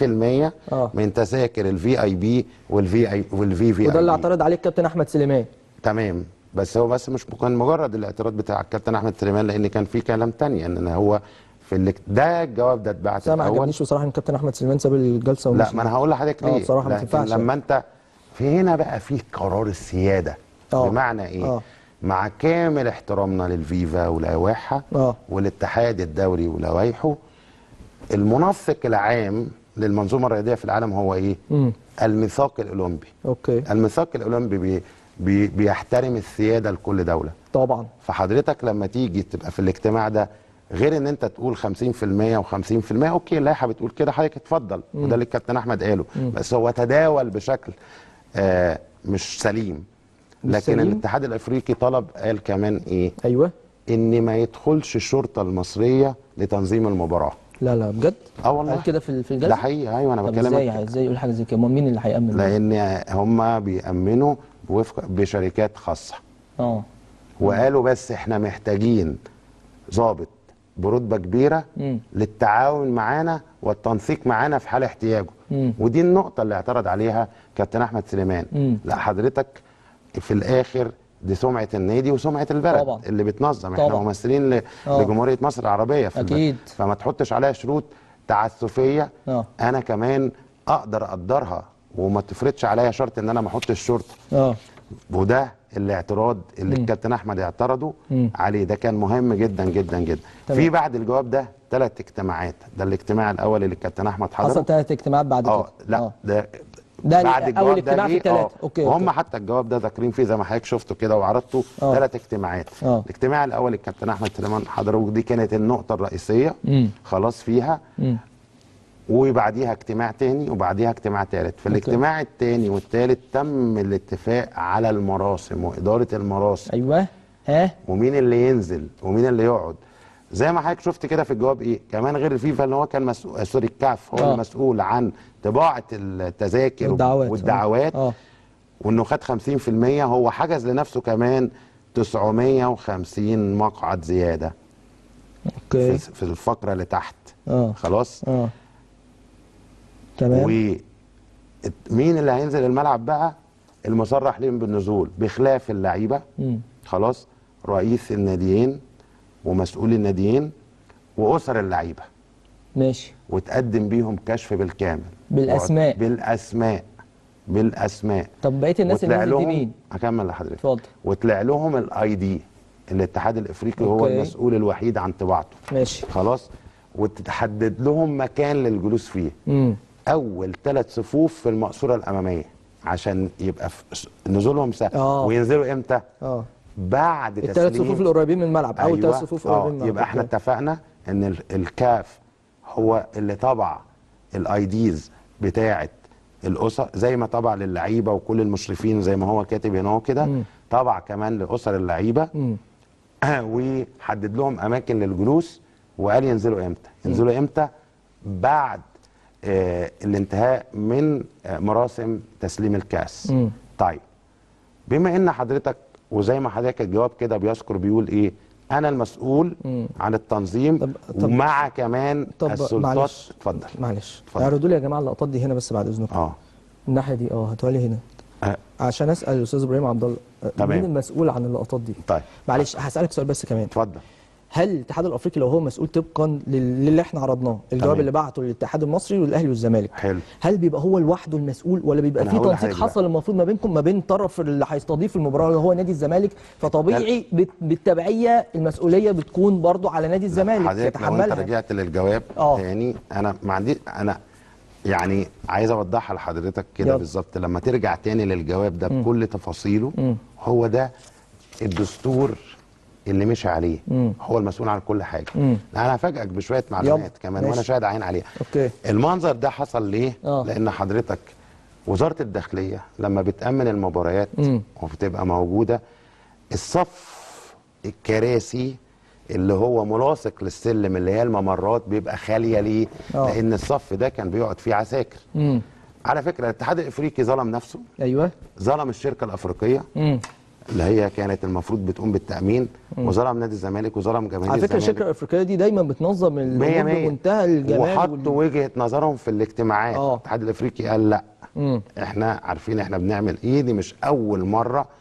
من تذاكر الVIP والVVIP. وده اللي اعترض عليه الكابتن احمد سليمان. تمام. بس هو مش كان مجرد الاعتراض بتاع الكابتن احمد سليمان، لان كان في كلام تاني ان هو ده الجواب ده اتبعت ما الاول. عجبنيش بصراحه ان كابتن احمد سليمان ساب الجلسه لا ومشي. ما انا هقول لحضرتك ليه. بصراحه ما لكن تنفعش لما انت في هنا بقى فيه قرار السياده. بمعنى ايه؟ مع كامل احترامنا للفيفا ولوائحها والاتحاد الدولي ولوائحه، المنسق العام للمنظومه الرياضيه في العالم هو ايه؟ الميثاق الاولمبي. الميثاق الاولمبي بيحترم السياده لكل دوله طبعا. فحضرتك لما تيجي تبقى في الاجتماع ده، غير ان انت تقول 50% و50%، اوكي اللائحه بتقول كده، حضرتك اتفضل، وده اللي الكابتن احمد قاله. بس هو تداول بشكل مش سليم. لكن الاتحاد الافريقي طلب، قال كمان ايه؟ ايوه، ان ما يدخلش الشرطه المصريه لتنظيم المباراه. لا بجد؟ والله قال كده في الجلسه؟ ده حقيقي. ايوه انا بكلمك. ازاي يقول حاجه زي كده؟ مين اللي هيامن؟ لان هم بيامنوا بشركات خاصه. وقالوا بس احنا محتاجين ضابط برتبه كبيره للتعاون معانا والتنسيق معانا في حال احتياجه. ودي النقطه اللي اعترض عليها كابتن احمد سليمان. لا حضرتك في الاخر دي سمعه النادي وسمعه البلد طبعا. اللي بتنظم. احنا ممثلين لجمهوريه مصر العربيه في اكيد. فما تحطش عليها شروط تعسفيه. انا كمان اقدر اقدرها، وما تفرضش عليا شرط ان انا ما احطش الشرطه. وده الاعتراض اللي الكابتن احمد اعترضوا عليه. ده كان مهم جدا جدا جدا. في بعد الجواب ده 3 اجتماعات. ده الاجتماع الاول اللي الكابتن احمد حضره. حصل 3 اجتماعات بعد كده. لا ده بعد اول اجتماع في 3. اوكي. وهم حتى الجواب ده ذاكرين فيه زي ما حضرتك شفته كده وعرضته. 3 اجتماعات. الاجتماع الاول الكابتن احمد سليمان حضره، ودي كانت النقطه الرئيسيه خلاص فيها. وبعديها اجتماع تاني وبعديها اجتماع تالت. في الاجتماع التاني والتالت تم الاتفاق على المراسم واداره المراسم. ايوه. ومين اللي ينزل ومين اللي يقعد. زي ما حضرتك شفت كده في الجواب ايه كمان، غير الفيفا اللي هو كان مسؤول، سوري الكاف هو المسؤول عن طباعه التذاكر والدعوات. وانه خد 50%. هو حجز لنفسه كمان 950 مقعد زياده. اوكي. في الفقره اللي تحت. خلاص. تمام. ومين اللي هينزل الملعب بقى؟ المصرح لهم بالنزول بخلاف اللعيبه. خلاص. رئيس الناديين ومسؤولي الناديين واسر اللعيبه. ماشي. وتقدم بيهم كشف بالكامل بالاسماء. طب بقيه الناس اللي نزلت دي مين؟ هكمل لحضرتك. اتفضل. وطلع لهم الاي دي. الاتحاد الافريقي هو المسؤول الوحيد عن طباعته. ماشي. خلاص. وتحدد لهم مكان للجلوس فيه. اول 3 صفوف في المقصوره الاماميه عشان يبقى نزولهم سهل. وينزلوا امتى؟ بعد تسليم ال3 صفوف القريبين من الملعب. أيوة. اول 3 صفوف قريبين من الملعب. يبقى احنا اتفقنا ان الكاف هو اللي طبع الاي ديز بتاعه الاسر، زي ما طبع للعيبه وكل المشرفين زي ما هو كاتب هنا كده. طبع كمان لاسر اللعيبه. وحدد لهم اماكن للجلوس وقال ينزلوا امتى. ينزلوا امتى؟ بعد الانتهاء من مراسم تسليم الكاس. طيب بما ان حضرتك وزي ما حضرتك الجواب كده بيذكر بيقول ايه؟ انا المسؤول عن التنظيم ومع كمان السلطات. اتفضل. معلش اعرضوا لي يا جماعه اللقطات دي هنا بس بعد اذنكم. الناحيه دي هاتوها لي هنا. عشان اسال الاستاذ ابراهيم عبد الله مين المسؤول عن اللقطات دي؟ طيب معلش هسالك سؤال بس كمان. اتفضل. هل الاتحاد الافريقي لو هو مسؤول طبقا للي احنا عرضناه، الجواب اللي بعته للاتحاد المصري والاهلي والزمالك، حلو، هل بيبقى هو لوحده المسؤول ولا بيبقى في تنسيق حصل المفروض ما بينكم ما بين الطرف اللي هيستضيف المباراه اللي هو نادي الزمالك؟ فطبيعي بالتبعيه المسؤوليه بتكون برضو على نادي الزمالك يتحملها. لو انت رجعت للجواب تاني انا ما عندي، انا يعني عايز اوضحها لحضرتك كده بالظبط. لما ترجع تاني للجواب ده بكل تفاصيله، هو ده الدستور اللي مشي عليه. هو المسؤول عن كل حاجه. انا هفاجئك بشويه معلومات كمان وانا شاهد عين عليها. اوكي. المنظر ده حصل ليه؟ لان حضرتك وزاره الداخليه لما بتامن المباريات وبتبقى موجوده، الصف الكراسي اللي هو ملاصق للسلم اللي هي الممرات بيبقى خاليه ليه؟ لان الصف ده كان بيقعد فيه عساكر. على فكره الاتحاد الافريقي ظلم نفسه. ايوه. ظلم الشركه الافريقيه اللي هي كانت المفروض بتقوم بالتامين، وظلم نادي الزمالك وظلم جماهير على فكره الشركه الافريقيه دي دايما بتنظم الامور بمنتهى الجمال، وحطوا وجهه نظرهم في الاجتماعات. الاتحاد الافريقي قال لا، احنا عارفين احنا بنعمل ايه، دي مش اول مره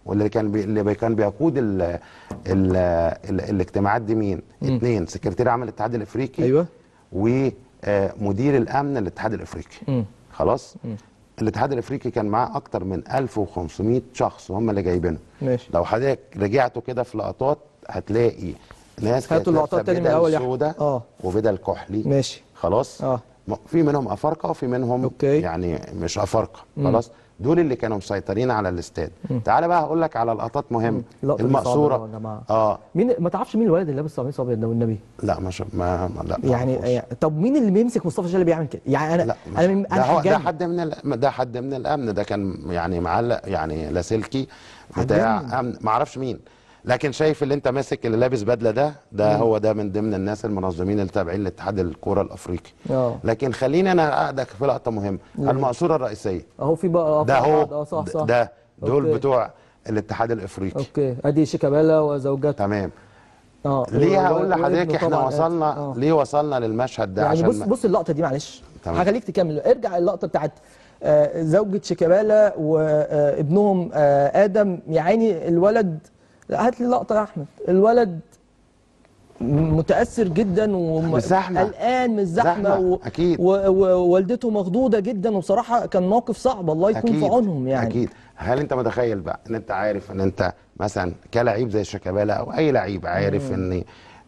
واللي كان بيقود الاجتماعات دي مين؟ 2 سكرتير عام الاتحاد الافريقي. ايوه. ومدير الامن للاتحاد الافريقي. خلاص. الاتحاد الافريقي كان معاه اكتر من 1500 شخص وهم اللي جايبينهم. ماشي. لو حضرتك رجعتوا كده في لقطات هتلاقي ناس كانت هاتوا اللقطات تاني من الاول سوداء وبدل كحلي. ماشي. خلاص. في منهم افارقه وفي منهم يعني مش افارقه. خلاص. دول اللي كانوا مسيطرين على الاستاد. تعالى بقى هقول لك على لقطات مهمه. المقصوره. مين ما تعرفش مين الولد اللي لابس قميص ابيض ده والنبي؟ لا لا يعني طب مين اللي بيمسك مصطفى شلبي بيعمل كده؟ يعني ده حد من الامن. ده كان يعني معلق يعني لاسلكي بتاع امن ما اعرفش مين. لكن شايف اللي انت ماسك اللي لابس بدله ده هو ده من ضمن الناس المنظمين اللي تابعين لاتحاد الكوره الافريقي. لكن خليني انا اقعدك في لقطه مهمه. المقصوره الرئيسيه اهو في بقى ده هو صح. ده دول بتوع الاتحاد الافريقي. ادي شيكابالا وزوجته. تمام. ليه هقول لحضرتك احنا وصلنا ليه وصلنا للمشهد ده؟ يعني عشان بص اللقطه دي معلش هخليك تكمل. ارجع اللقطه بتاعت زوجة شيكابالا وابنهم ادم. يا عيني الولد، هات لي اللقطه يا احمد. الولد متاثر جدا وقلقان من الزحمه اكيد. ووالدته مخضوضه جدا، وبصراحه كان موقف صعب. الله يكون في عونهم يعني. اكيد. هل انت متخيل بقى ان انت عارف ان انت مثلا كلاعب زي شيكابالا او اي لعيب عارف ان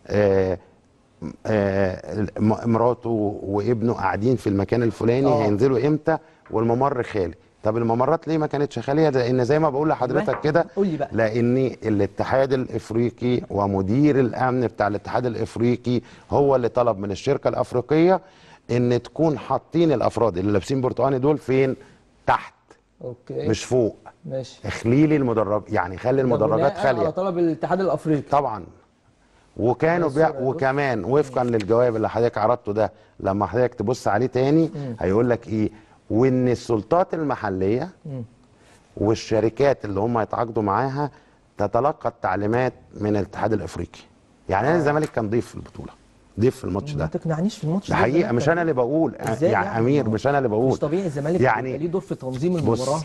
مراته وابنه قاعدين في المكان الفلاني هينزلوا امتى والممر خالي؟ طب الممرات ليه ما كانتش خاليه؟ لان زي ما بقول لحضرتك كده، لان الاتحاد الافريقي ومدير الامن بتاع الاتحاد الافريقي هو اللي طلب من الشركه الافريقيه ان تكون حاطين الافراد اللي لابسين برتقاني دول فين؟ تحت. مش فوق. ماشي. اخلي لي المدرج، يعني خلي المدرجات خاليه على طلب الاتحاد الافريقي طبعا. وكانوا وكمان وفقا للجواب اللي حضرتك عرضته ده، لما حضرتك تبص عليه تاني هيقول لك ايه؟ وان السلطات المحليه والشركات اللي هم يتعاقدوا معاها تتلقى التعليمات من الاتحاد الافريقي. يعني نادي الزمالك كان ضيف في البطوله، ضيف في الماتش ده. ما تقنعنيش في الماتش ده حقيقه، مش انا اللي بقول يعني امير، مش انا اللي بقول. مش طبيعي الزمالك يعني يبقى ليه دور في تنظيم المباراه.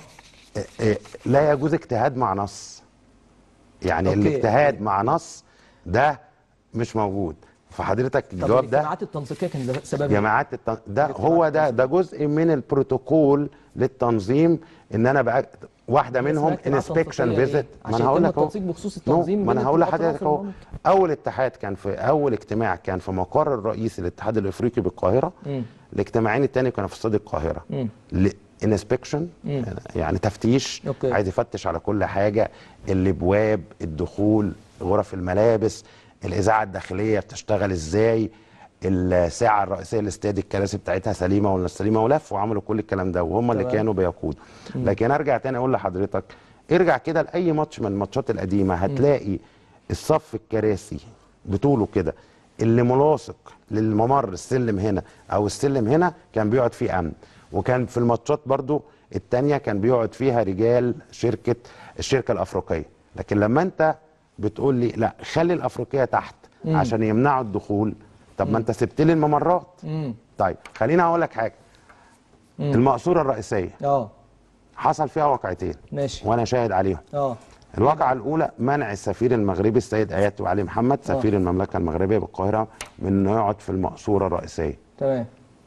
لا يجوز اجتهاد مع نص. يعني الاجتهاد مع نص ده مش موجود. فحضرتك الجواب ده الجماعات التنسيقيه كان سبب ده هو ده جزء من البروتوكول للتنظيم. ان انا بقى واحده منهم انسبكشن فيزيت. ما انا هقول لك اهو بخصوص التنظيم. ما انا هقول لحضرتك اهو. اول اتحاد كان في اول اجتماع كان في مقر الرئيس الاتحاد الافريقي بالقاهره. الاجتماعين الثاني كانوا في استاد القاهره. انسبكشن يعني تفتيش. عايز يفتش على كل حاجه، الابواب، الدخول، غرف الملابس، الاذاعه الداخليه بتشتغل ازاي، الساعه الرئيسيه للاستاد الكراسي بتاعتها سليمه ولا سليمه، ولف وعملوا كل الكلام ده وهم اللي كانوا بيقودوا. لكن ارجع تاني اقول لحضرتك، ارجع كده لاي ماتش من الماتشات القديمه هتلاقي الصف الكراسي بطوله كده اللي ملاصق للممر، السلم هنا او السلم هنا كان بيقعد فيه امن. وكان في الماتشات برضو التانية كان بيقعد فيها رجال الشركه الافريقيه. لكن لما انت بتقول لي لا خلي الافريقيه تحت عشان يمنعوا الدخول، طب ما انت سبت لي الممرات. طيب خليني اقول لك حاجه. المقصوره الرئيسيه حصل فيها واقعتين. ماشي. وانا شاهد عليهم. الواقعه الاولى منع السفير المغربي السيد ايات علي محمد سفير المملكه المغربيه بالقاهره من انه يقعد في المقصوره الرئيسيه. تمام.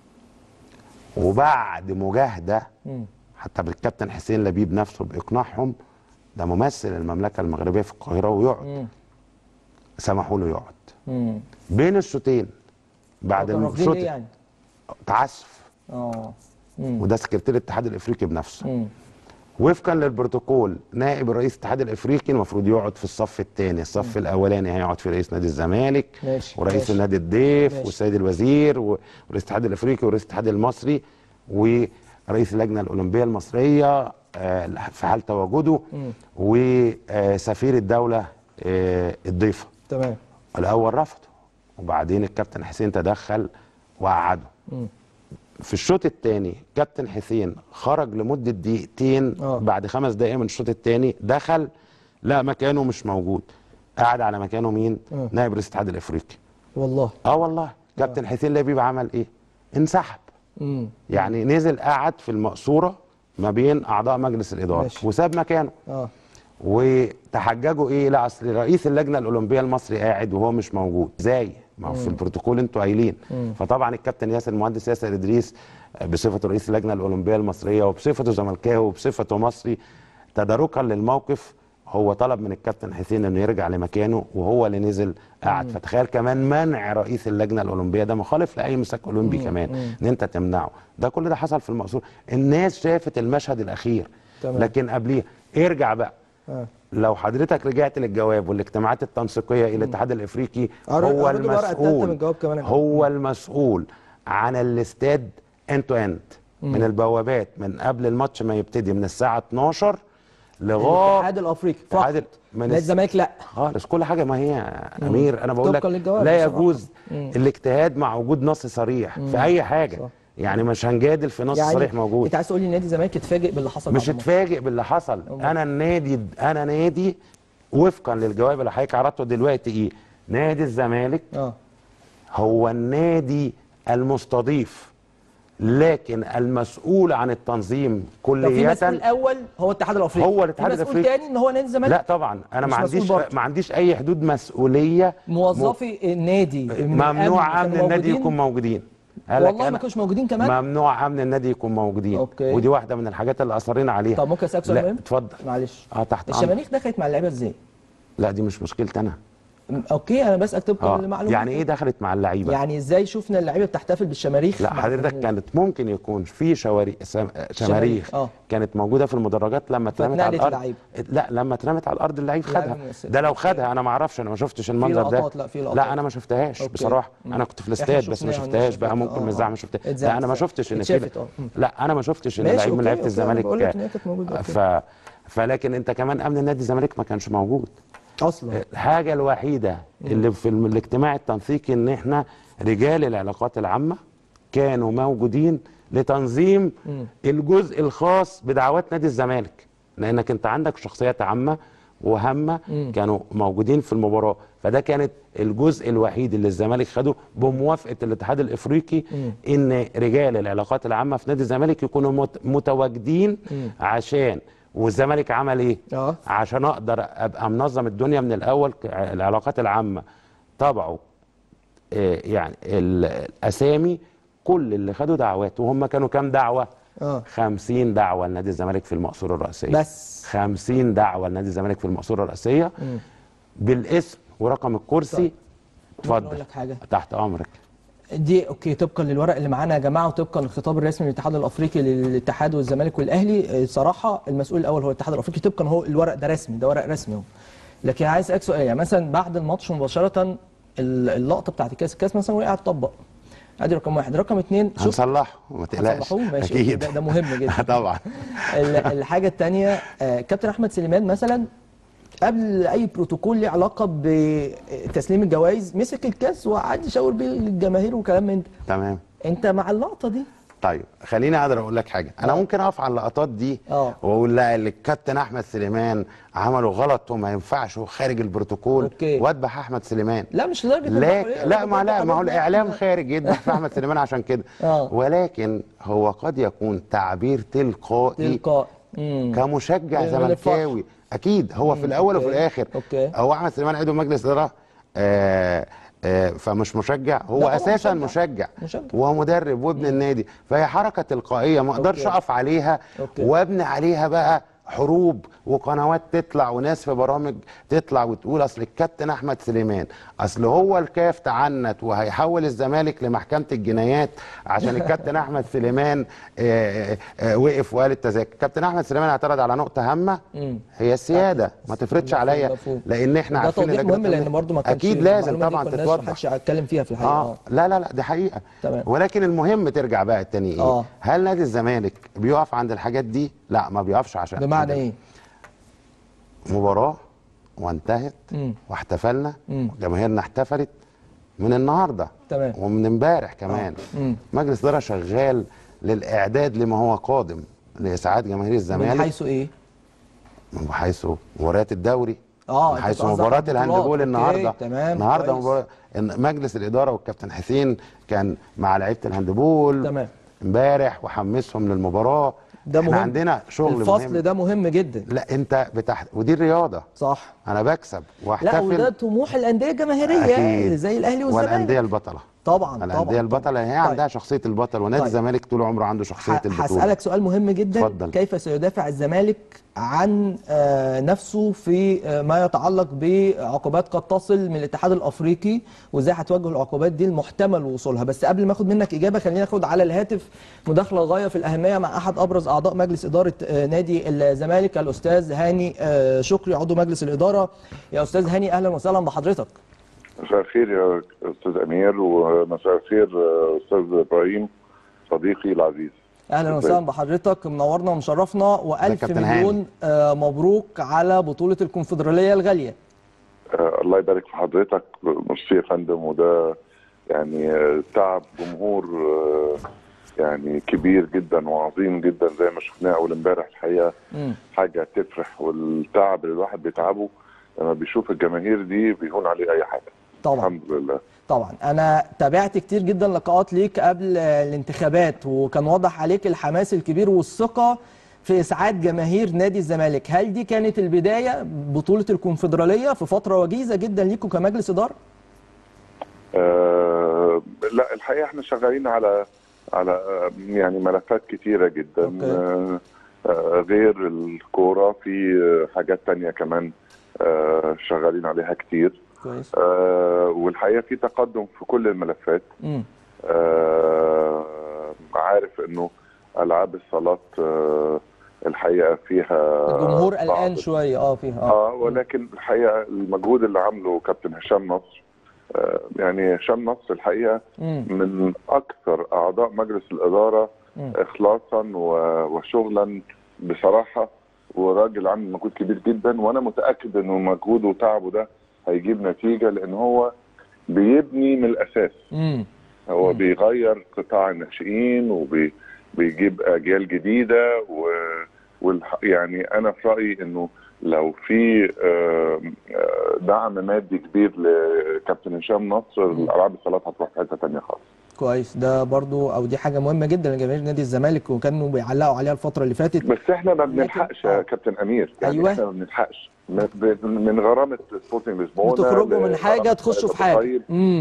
وبعد مجاهده حتى بالكابتن حسين لبيب نفسه باقناعهم، ده ممثل المملكه المغربيه في القاهره ويقعد، سمحوا له يقعد بين الشوطين. بعد الشوط يعني تعسف. وده سكرتير الاتحاد الافريقي بنفسه. وفقا للبروتوكول نائب الرئيس الاتحاد الافريقي المفروض يقعد في الصف الثاني. الصف الاولاني هيقعد في رئيس نادي الزمالك ورئيس النادي الضيف والسيد الوزير ورئيس الاتحاد الافريقي ورئيس الاتحاد المصري ورئيس اللجنه الاولمبيه المصريه في حال تواجده وسفير الدوله الضيفه. تمام. الاول رفضه وبعدين الكابتن حسين تدخل وقعده. في الشوط الثاني كابتن حسين خرج لمده دقيقتين. بعد 5 دقائق من الشوط الثاني دخل، لا مكانه مش موجود. قعد على مكانه مين؟ نائب رئيس الاتحاد الافريقي. والله والله كابتن حسين لبيب عمل ايه؟ انسحب. يعني نزل قعد في المقصوره ما بين اعضاء مجلس الاداره وساب مكانه. وتحججوا ايه؟ لا اصل رئيس اللجنه الاولمبيه المصري قاعد وهو مش موجود. ازاي؟ ما هو في البروتوكول انتوا قايلين. فطبعا الكابتن ياسر، المهندس ياسر ادريس بصفته رئيس اللجنه الاولمبيه المصريه وبصفته زملكاوي وبصفته مصري، تداركا للموقف هو طلب من الكابتن حسين انه يرجع لمكانه وهو اللي نزل قعد. فتخيل كمان منع رئيس اللجنه الاولمبيه، ده مخالف لاي مساك اولمبي كمان ان انت تمنعه. ده كل ده حصل في المقصوره، الناس شافت المشهد الاخير. تمام. لكن قبليه ارجع بقى. لو حضرتك رجعت للجواب والاجتماعات التنسيقيه الى الاتحاد الافريقي، هو المسؤول عن الاستاد اند تو اند، من البوابات من قبل الماتش ما يبتدي من الساعه 12 لغايه الاتحاد الافريقي فقط. نادي الزمالك لا خالص، كل حاجه. ما هي امير انا بقول لك لا يجوز الاجتهاد مع وجود نص صريح في اي حاجه. صح. يعني مش هنجادل في نص يعني صريح موجود. انت عايز تقول لي نادي الزمالك اتفاجئ باللي حصل؟ مش اتفاجئ باللي حصل. انا نادي وفقا للجواب اللي حضرتك عرضته دلوقتي ايه؟ نادي الزمالك هو النادي المستضيف، لكن المسؤول عن التنظيم كليا. في مسؤول اول هو الاتحاد الافريقي، هو الاتحاد الافريقي. مسؤول تاني ان هو نادي الزمالك. لا طبعا انا ما عنديش اي حدود مسؤوليه. موظفي النادي ممنوع امن النادي يكون موجودين. والله ما كانوش موجودين كمان. ممنوع امن النادي يكون موجودين. أوكي. ودي واحده من الحاجات اللي اصرينا عليها. طب ممكن اسالك سؤال مهم؟ اتفضل. معلش. تحت الشماريخ دخلت مع اللعيبه ازاي؟ لا دي مش مشكلتي انا. اوكي انا بسال طبقا للمعلومات. يعني ايه دخلت مع اللعيبه؟ يعني ازاي شفنا اللعيبه بتحتفل بالشماريخ؟ لا حضرتك كانت ممكن يكون في شماريخ كانت موجوده في المدرجات لما اترمت على الارض. لا لما اترمت على الارض اللعيب خدها. ده لو خدها انا ما اعرفش، انا ما شفتش المنظر ده. لا انا ما شفتهاش بصراحه. انا كنت في الاستاد بس ما شفتهاش بقى. ممكن مزاع ما شفتهاش. لا انا ما شفتش ان في. لا انا ما شفتش ان لعيب من لعيبه الزمالك فلكن انت كمان امن النادي الزمالك ما كانش موجود اصلا. الحاجه الوحيده اللي في الاجتماع التنسيقي ان احنا رجال العلاقات العامه كانوا موجودين لتنظيم الجزء الخاص بدعوات نادي الزمالك، لانك انت عندك شخصيات عامه وهامه كانوا موجودين في المباراه. فده كانت الجزء الوحيد اللي الزمالك خده بموافقه الاتحاد الافريقي ان رجال العلاقات العامه في نادي الزمالك يكونوا متواجدين. عشان والزمالك عمل ايه؟ عشان اقدر ابقى منظم الدنيا من الاول. العلاقات العامه طبعوا يعني الاسامي كل اللي خدوا دعوات، وهم كانوا كام دعوه؟ 50 دعوه لنادي الزمالك في المقصوره الرئيسيه. بس 50 دعوه لنادي الزمالك في المقصوره الرئيسيه بالاسم ورقم الكرسي. اتفضل. اقول لك حاجه تحت امرك. دي اوكي طبقا للورق اللي معانا يا جماعه وطبقا للخطاب الرسمي للاتحاد الافريقي للاتحاد والزمالك والاهلي. صراحه المسؤول الاول هو الاتحاد الافريقي طبقا، هو الورق ده رسمي، ده ورق رسمي هو. لكن عايز اسالك سؤال، يعني مثلا بعد الماتش مباشره اللقطه بتاعت الكاس مثلا وقع تطبق، ادي رقم واحد. رقم اثنين هنصلحه ما تقلقش. اكيد ده مهم جدا. طبعا. الحاجه الثانيه كابتن احمد سليمان مثلا قبل اي بروتوكول له علاقه بتسليم الجوائز مسك الكاس وقعد يشاور بيه للجماهير وكلام من ده. تمام. انت مع اللقطه دي؟ طيب خليني اقدر اقول لك حاجه. انا ممكن اقف على اللقطات دي واقول لا اللي الكابتن احمد سليمان عمله غلط وما ينفعش وخارج البروتوكول واذبح احمد سليمان. لا مش لدرجه. ما هو الاعلام خارج يذبح في احمد سليمان عشان كده. ولكن هو قد يكون تعبير تلقائي كمشجع زملكاوي. اكيد هو في الاول وفي الاخر هو احمد سليمان عضو مجلس اداره فمش مشجع، هو اساسا مشجع وهو مدرب وابن النادي. فهي حركه تلقائيه ما اقدرش اقف عليها وابني عليها بقى حروب وقنوات تطلع وناس في برامج تطلع وتقول اصل الكابتن احمد سليمان اصل هو الكاف تعنت وهيحول الزمالك لمحكمه الجنايات عشان الكابتن احمد سليمان وقف وقال التذاكر. الكابتن احمد سليمان اعترض على نقطه هامه هي السياده، ما تفرضش عليا لان احنا عارفين ده مهم لان برضه ما كانش اكيد لازم طبعا تتوضح. ما حدش هيتكلم فيها في الحقيقه. لا دي حقيقه. تمام. ولكن المهم ترجع بقى التاني ايه؟ هل نادي الزمالك بيقف عند الحاجات دي؟ لا ما بيقفش. عشان بمعنى ايه؟ مباراه وانتهت واحتفلنا وجماهيرنا احتفلت من النهارده. تمام. ومن امبارح كمان. مجلس اداره شغال للاعداد لما هو قادم لاسعاد جماهير الزمالك. من حيث ايه؟ من حيث مباريات الدوري. من حيث مباراه الهاندبول النهارده. النهارده مباراه مجلس الاداره والكابتن حسين كان مع لعيبه الهاندبول. تمام. امبارح وحمسهم للمباراه. ده احنا مهم. عندنا شغل الفصل مهم. ده مهم جدا. لا انت ودي الرياضه. صح. انا بكسب لا واحتفل. وده طموح الانديه الجماهيريه اكيد. زي الاهلي والانديه والزمالك. البطله. طبعا الانديه البطله هي طيب. عندها شخصيه البطل، ونادي طيب. الزمالك طول عمره عنده شخصيه البطوله. هسألك سؤال مهم جدا. اتفضل. كيف سيدافع الزمالك عن نفسه في ما يتعلق بعقوبات قد تصل من الاتحاد الافريقي، وازاي هتواجه العقوبات دي المحتمل وصولها؟ بس قبل ما اخد منك اجابه خلينا ناخد على الهاتف مداخله غايه في الاهميه مع احد ابرز اعضاء مجلس اداره نادي الزمالك، الاستاذ هاني شكري عضو مجلس الاداره. يا استاذ هاني اهلا وسهلا بحضرتك. مساء الخير يا استاذ امير، ومساء الخير استاذ ابراهيم صديقي العزيز. اهلا وسهلا بحضرتك، منورنا ومشرفنا، والف مليون مبروك على بطوله الكونفدراليه الغاليه. الله يبارك في حضرتك، ميرسي يا فندم. وده يعني تعب جمهور يعني كبير جدا وعظيم جدا زي ما شفناه اول امبارح. الحقيقه حاجه تفرح، والتعب اللي الواحد بيتعبه لما بيشوف الجماهير دي بيهون عليه اي حاجه. طبعا الحمد لله. طبعا انا تابعت كتير جدا لقاءات ليك قبل الانتخابات، وكان واضح عليك الحماس الكبير والثقه في اسعاد جماهير نادي الزمالك. هل دي كانت البدايه بطوله الكونفدراليه في فتره وجيزه جدا ليكم كمجلس اداره؟ لا الحقيقه احنا شغالين على يعني ملفات كتيره جدا. غير الكوره في حاجات تانية كمان شغالين عليها كتير. كويس. والحقيقه في تقدم في كل الملفات. عارف انه العاب الصالات الحقيقه فيها الجمهور قلقان شويه فيها ولكن الحقيقه المجهود اللي عامله كابتن هشام نصر، يعني هشام نصر الحقيقه من اكثر اعضاء مجلس الاداره اخلاصا وشغلا بصراحه، وراجل عامل مجهود كبير جدا، وانا متاكد انه مجهوده وتعبه ده هيجيب نتيجه، لان هو بيبني من الاساس. هو بيغير قطاع الناشئين وبيجيب اجيال جديده، يعني انا في رايي انه لو في دعم مادي كبير لكابتن هشام نصر، الالعاب الصالات هتروح في حته ثانيه خالص. كويس. ده برضو او دي حاجه مهمه جدا لجماهير نادي الزمالك، وكانوا بيعلقوا عليها الفتره اللي فاتت. بس احنا ما بنلحقش يا كابتن امير، يعني أيوة. احنا ما بنلحقش من غرامه سبورتنج لشبونه، بتخرجوا من حاجه تخشوا في حاجه.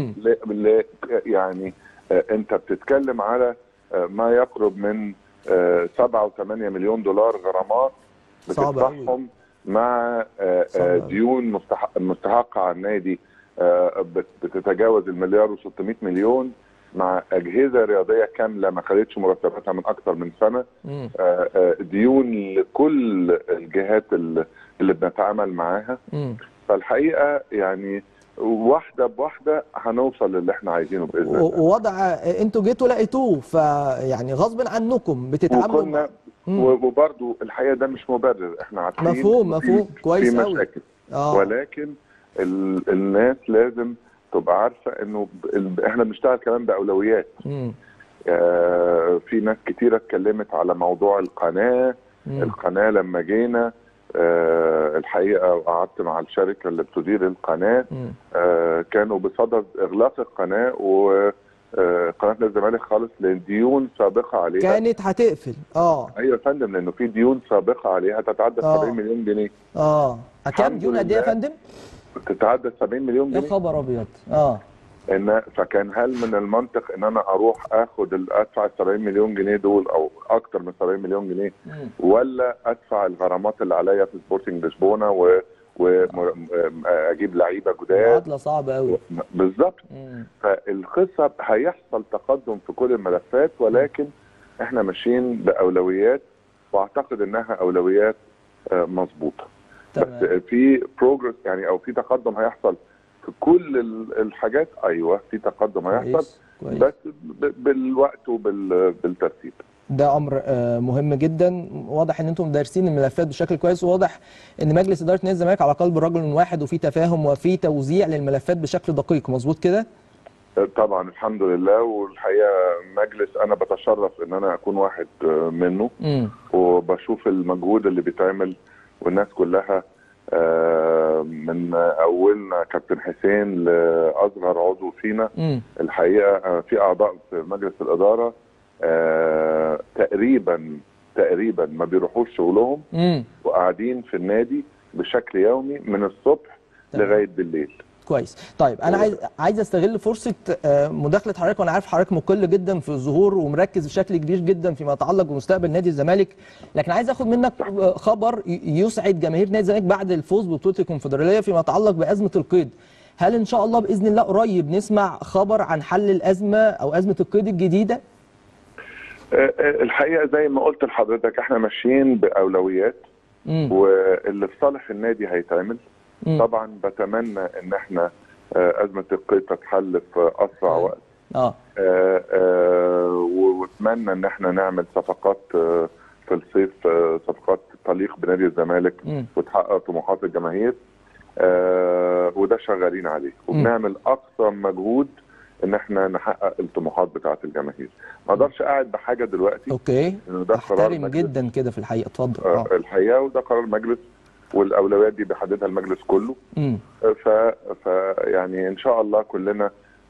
يعني انت بتتكلم على ما يقرب من 7 و8 مليون دولار غرامات بتدفعهم مع ديون مستحقه على النادي بتتجاوز المليار و600 مليون، مع اجهزه رياضيه كامله ما خدتش مرتباتها من اكثر من سنه، ديون لكل الجهات اللي بنتعامل معاها. فالحقيقه يعني واحده بواحده هنوصل للي احنا عايزينه باذن الله. ووضع انتوا جيتوا لقيتوه، فيعني غصب عنكم بتتعاملوا وبرضه الحقيقه ده مش مبرر، احنا عارفين مفهوم كويس في مشاكل ولكن الناس لازم تبقى عارفه انه احنا بنشتغل كمان باولويات. في ناس كتيره اتكلمت على موضوع القناه. القناه لما جينا الحقيقه وقعدت مع الشركه اللي بتدير القناه، كانوا بصدد اغلاق القناه، وقناه الزمالك خالص لان ديون سابقه عليها كانت هتقفل. ايوه يا فندم، لانه في ديون سابقه عليها تتعدى 70 مليون جنيه. كام ديون قد ايه يا فندم؟ تتعدى 70 مليون جنيه. يا خبر ابيض. فكان هل من المنطق ان انا اروح ادفع ال 70 مليون جنيه دول او اكتر من 70 مليون جنيه، ولا ادفع الغرامات اللي عليا في سبورتنج لشبونه واجيب لعيبه جداد؟ معادله صعبه قوي. بالظبط. فالقصه هيحصل تقدم في كل الملفات، ولكن احنا ماشيين باولويات، واعتقد انها اولويات مظبوطه. بس في بروجرس يعني او في تقدم هيحصل في كل الحاجات. ايوه في تقدم هيحصل، بس بالوقت وبالترتيب. ده امر مهم جدا. واضح ان انتم دارسين الملفات بشكل كويس، وواضح ان مجلس اداره نادي الزمالك على قلب رجل واحد، وفي تفاهم وفي توزيع للملفات بشكل دقيق. مظبوط كده؟ طبعا الحمد لله. والحقيقه مجلس انا بتشرف ان انا اكون واحد منه، وبشوف المجهود اللي بيتعمل، والناس كلها من اولنا كابتن حسين لاصغر عضو فينا. الحقيقه في اعضاء في مجلس الاداره تقريبا تقريبا ما بيروحوش شغلهم وقاعدين في النادي بشكل يومي من الصبح لغايه بالليل. كويس. طيب انا عايز استغل فرصه مداخله حضرتك، وانا عارف حضرتك مقل جدا في الظهور ومركز بشكل كبير جدا فيما يتعلق بمستقبل نادي الزمالك، لكن عايز اخد منك خبر يسعد جماهير نادي الزمالك بعد الفوز ببطوله الكونفدراليه فيما يتعلق بازمه القيد. هل ان شاء الله باذن الله قريب نسمع خبر عن حل الازمه او ازمه القيد الجديده؟ الحقيقه زي ما قلت لحضرتك احنا ماشيين باولويات واللي في صالح النادي هيتعمل. طبعا بتمنى ان احنا ازمه القيد تتحل في اسرع وقت. واتمنى ان احنا نعمل صفقات في الصيف، صفقات تليق بنادي الزمالك وتحقق طموحات الجماهير، وده شغالين عليه وبنعمل اقصى مجهود ان احنا نحقق الطموحات بتاعه الجماهير. ما اقدرش قاعد بحاجه دلوقتي. اوكي. انه ده قرار محترم جدا كده في الحقيقه. اتفضل. الحقيقه وده قرار مجلس والاولويات دي بيحددها المجلس كله. يعني ان شاء الله كلنا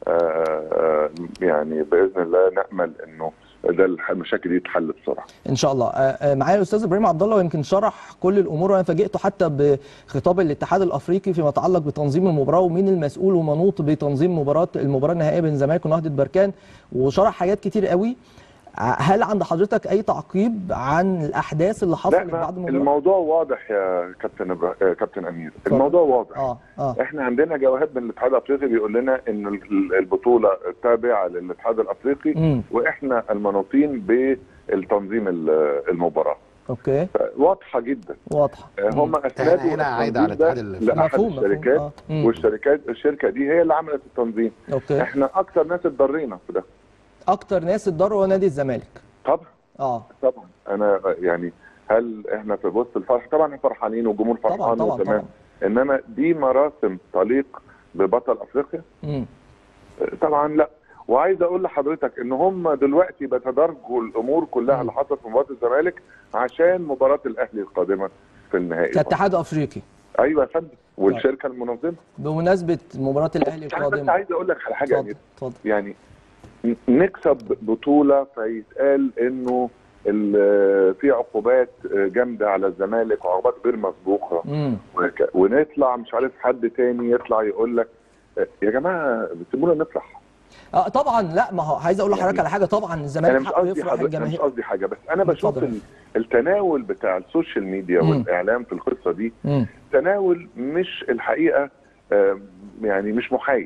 يعني باذن الله نامل انه ده المشاكل دي تتحل بسرعه ان شاء الله. معايا الاستاذ ابراهيم عبد الله، ويمكن شرح كل الامور، وانا فاجئته حتى بخطاب الاتحاد الافريقي فيما يتعلق بتنظيم المباراه ومين المسؤول ومنوط بتنظيم المباراه النهائيه بين الزمالك ونهضه بركان، وشرح حاجات كتير قوي. هل عند حضرتك اي تعقيب عن الاحداث اللي حصلت بعد المباراه؟ الموضوع واضح يا كابتن امير. الموضوع واضح. احنا عندنا جواب من الاتحاد الافريقي بيقول لنا ان البطوله تابعه للاتحاد الافريقي واحنا المنوطين بالتنظيم المباراه. اوكي. واضحه جدا. واضحه. هم اسندوا هنا عايده على الاتحاد لاحد الشركات والشركه دي هي اللي عملت التنظيم. اوكي. احنا اكتر ناس اتضرينا في ده. اكتر ناس اتضروا هو نادي الزمالك. طبعا. طبعا انا يعني هل احنا في وسط الفرح؟ طبعا احنا فرحانين والجمهور فرحان وتمام، انما دي مراسم تليق ببطل افريقيا؟ طبعا لا. وعايز اقول لحضرتك ان هم دلوقتي بيتدرجوا الامور كلها اللي حصلت في مباراه الزمالك عشان مباراه الاهلي القادمه في النهائي كاتحاد افريقي. ايوه يا فندم، والشركه المنظمه. بمناسبه مباراه الاهلي القادمه، بس عايز اقول لك على حاجه. اتفضل. يعني نكسب بطوله فيتقال انه في عقوبات جامده على الزمالك وعقوبات غير مسبوقه، ونطلع مش عارف حد تاني يطلع يقول لك يا جماعه سيبونا نفرح. طبعا. لا، ما هو عايز اقول لحضرتك على حاجه. طبعا الزمالك حقه يفرح الجماهير. مش قصدي حاجه، بس انا بشوف التناول بتاع السوشيال ميديا والاعلام في القصه دي تناول مش الحقيقه يعني مش محايد.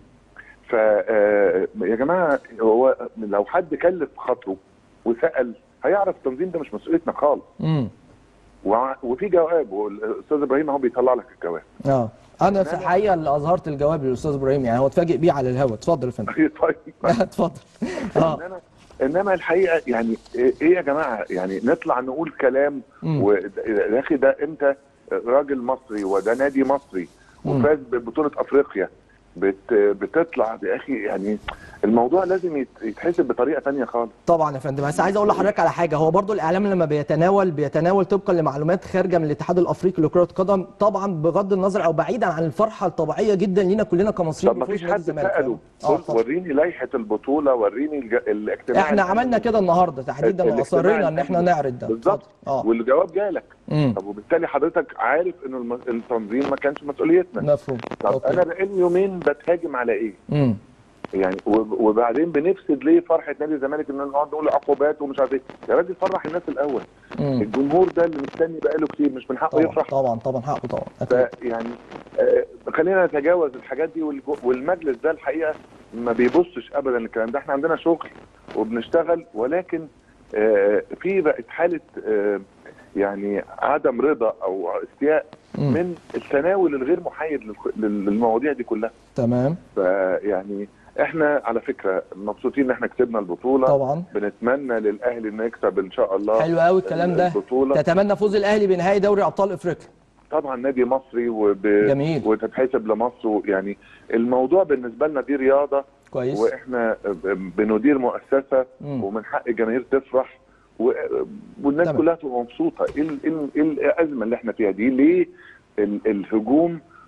يا جماعه هو لو حد كلف خاطره وسال هيعرف التنظيم ده مش مسؤوليتنا خالص. وفي جواب، والاستاذ ابراهيم اهو بيطلع لك الجواب. انا في الحقيقه اللي اظهرت الجواب للاستاذ ابراهيم، يعني هو اتفاجئ بيه على الهواء. اتفضل يا فندم. طيب. اتفضل. انما الحقيقه يعني ايه يا جماعه؟ يعني نطلع نقول كلام يا اخي ده انت راجل مصري وده نادي مصري وفاز ببطوله افريقيا، بتطلع يا اخي. يعني الموضوع لازم يتحسب بطريقه ثانيه خالص. طبعا يا فندم. بس عايز اقول لحضرتك على حاجه. هو برضو الاعلام لما بيتناول طبقا لمعلومات خارجه من الاتحاد الافريقي لكره القدم، طبعا بغض النظر او بعيدا عن الفرحه الطبيعيه جدا لينا كلنا كمصريين. طب ما فيش حد ساله وريني لائحه البطوله، وريني الاجتماع. احنا عملنا كده النهارده تحديدا واصرينا ان احنا نعرض ده بالظبط. والجواب جالك. طب وبالتالي حضرتك عارف ان التنظيم ما كانش مسؤوليتنا. مفهوم. طب انا بقالي يومين بتهاجم على ايه؟ يعني وبعدين بنفسد ليه فرحه نادي الزمالك ان نقعد نقول عقوبات ومش عارف ايه؟ يا راجل فرح الناس الاول. الجمهور ده اللي مستني بقاله كتير، مش من حقه يفرح. طبعا حقه طبعا. يعني خلينا نتجاوز الحاجات دي، والمجلس ده الحقيقه ما بيبصش ابدا الكلام ده. احنا عندنا شغل وبنشتغل، ولكن في بقت حاله يعني عدم رضا او استياء من التناول الغير محايد للمواضيع دي كلها. تمام. فيعني احنا على فكره مبسوطين ان احنا كسبنا البطوله. طبعا بنتمنى للاهلي انه يكسب ان شاء الله. حلو قوي الكلام ده. تتمنى فوز الاهلي بنهائي دوري ابطال افريقيا. طبعا نادي مصري جميل. وتتحسب لمصر. يعني الموضوع بالنسبه لنا دي رياضه كويس، واحنا بندير مؤسسه ومن حق الجماهير تفرح والناس كلها تبقى مبسوطه. ايه الازمه اللي احنا فيها دي؟ ليه الهجوم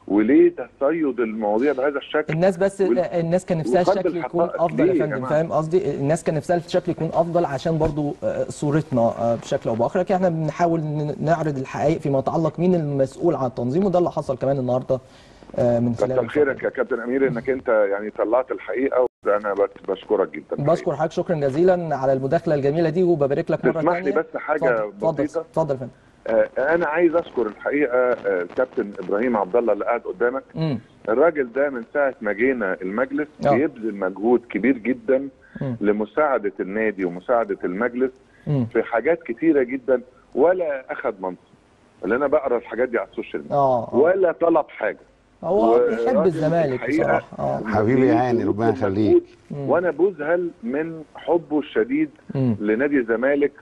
وليه تصيد المواضيع بهذا الشكل؟ الناس بس الناس كان نفسها وقلب الشكل يكون الحقائق افضل يا ليه يا فندم، جماعة؟ فاهم قصدي؟ الناس كان نفسها الشكل يكون افضل عشان برضو صورتنا بشكل او باخر، لكن احنا بنحاول نعرض الحقائق فيما يتعلق مين المسؤول عن التنظيم، وده اللي حصل كمان النهارده من خلال كتر خيرك يا كابتن امير انك انت يعني طلعت الحقيقه، وانا بشكرك جدا. بشكر حضرتك شكرا جزيلا على المداخله الجميله دي، وببارك لك مره ثانيه. تسمح لي بس حاجه بسيطه؟ اتفضل يا فندم. انا عايز اشكر الحقيقه الكابتن ابراهيم عبد الله اللي قاعد قدامك. الراجل ده من ساعه ما جينا المجلس بيبذل مجهود كبير جدا لمساعده النادي ومساعده المجلس في حاجات كتيره جدا، ولا اخذ منصب. اللي انا بقرا الحاجات دي على السوشيال ميديا ولا طلب حاجه. هو بيحب الزمالك بصراحه. حبيبي يا هاني ربنا يخليك. وانا بذهل من حبه الشديد لنادي الزمالك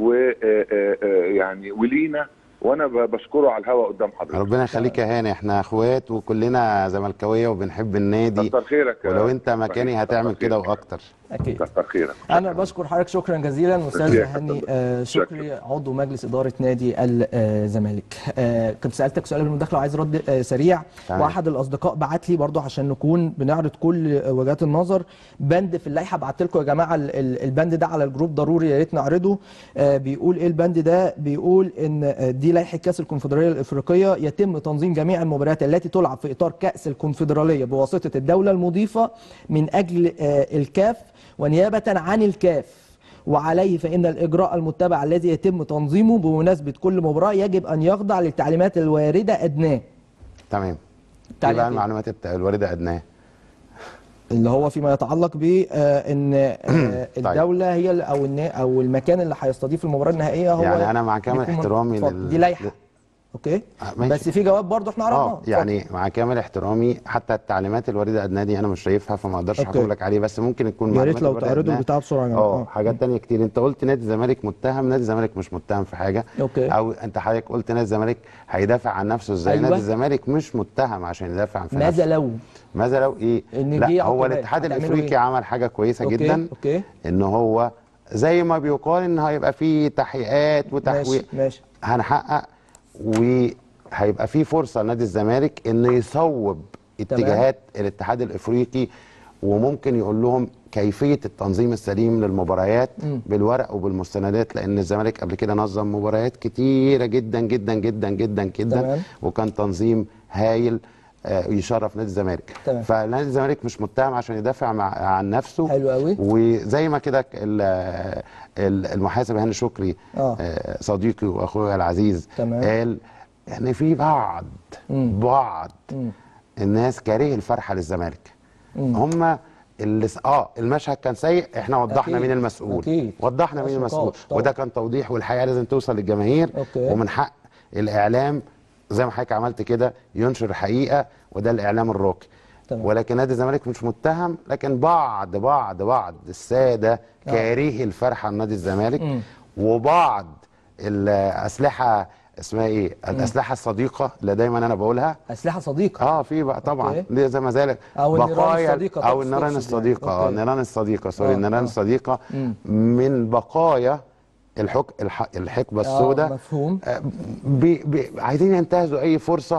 ويعني ولينا، وانا بشكره على الهوا قدام حضرتك. ربنا يخليك يا هاني، احنا اخوات وكلنا زملكاويه وبنحب النادي. كتر خيرك. ولو انت مكاني هتعمل كده واكتر. اكيد. كتر خيرك. انا بشكر حضرتك شكرا جزيلا استاذ هاني شكري عضو مجلس اداره نادي الزمالك. كنت سالتك سؤال بالمداخله وعايز رد سريع. واحد الاصدقاء بعت لي برضو عشان نكون بنعرض كل وجهات النظر، بند في اللائحه بعت لكم يا جماعه البند ده على الجروب ضروري يا ريت نعرضه. بيقول ايه البند ده؟ بيقول ان دي لائحه كاس الكونفدراليه الافريقيه، يتم تنظيم جميع المباريات التي تلعب في اطار كاس الكونفدراليه بواسطه الدوله المضيفه من اجل الكاف ونيابه عن الكاف، وعليه فإن الإجراء المتبع الذي يتم تنظيمه بمناسبة كل مباراة يجب أن يخضع للتعليمات الواردة أدناه. تمام. ايه بقى المعلومات الواردة أدناه؟ اللي هو فيما يتعلق بأن الدولة هي أو المكان اللي هيستضيف المباراة النهائية هو يعني أنا مع كامل احترامي دي لائحة. اوكي بس في جواب برضه احنا عرفناه. يعني مع كامل احترامي حتى التعليمات الوارده ادناه دي انا مش شايفها، فما اقدرش احكم لك عليه، بس ممكن يكون يا ريت لو تعرضوا البتاع بسرعه يعني. حاجات ثانيه كتير. انت قلت نادي الزمالك متهم، نادي الزمالك مش متهم في حاجه. أوكي. او انت حضرتك قلت نادي الزمالك هيدافع عن نفسه ازاي؟ أيوة. نادي الزمالك مش متهم عشان يدافع عن نفسه. ماذا لو ايه؟ لا هو الاتحاد الافريقي عمل حاجه كويسه جدا. أوكي. ان هو زي ما بيقال ان هيبقى فيه تحقيقات وتحويق. ماشي. هنحقق هيبقى في فرصه لنادي الزمالك انه يصوب اتجاهات الاتحاد الافريقي، وممكن يقول لهم كيفيه التنظيم السليم للمباريات بالورق وبالمستندات، لان الزمالك قبل كده نظم مباريات كتيره جدا جدا جدا جدا جدا وكان تنظيم هايل يشرف نادي الزمالك. فنادي الزمالك مش متهم عشان يدافع عن نفسه. حلو قوي. وزي ما كده المحاسب هاني شكري صديقي واخويا العزيز قال يعني في بعض الناس كاره الفرحه للزمالك. هم اللي المشهد كان سيء، احنا وضحنا مين المسؤول. وضحنا مين المسؤول وده كان توضيح، والحقيقه لازم توصل للجماهير. ومن حق الاعلام زي ما حضرتك عملت كده ينشر الحقيقه، وده الاعلام الراقي. ولكن نادي الزمالك مش متهم، لكن بعض الساده كارهي الفرحه لنادي الزمالك. وبعض الاسلحه اسمها ايه؟ الاسلحه الصديقه اللي دايما انا بقولها. اسلحه صديقه؟ في بقى طبعا دي زي ما ذلك بقايا او النيران الصديقه. النيران الصديقه النيران الصديقه من بقايا الحقبه السوداء. مفهوم. عايزين ينتهزوا اي فرصه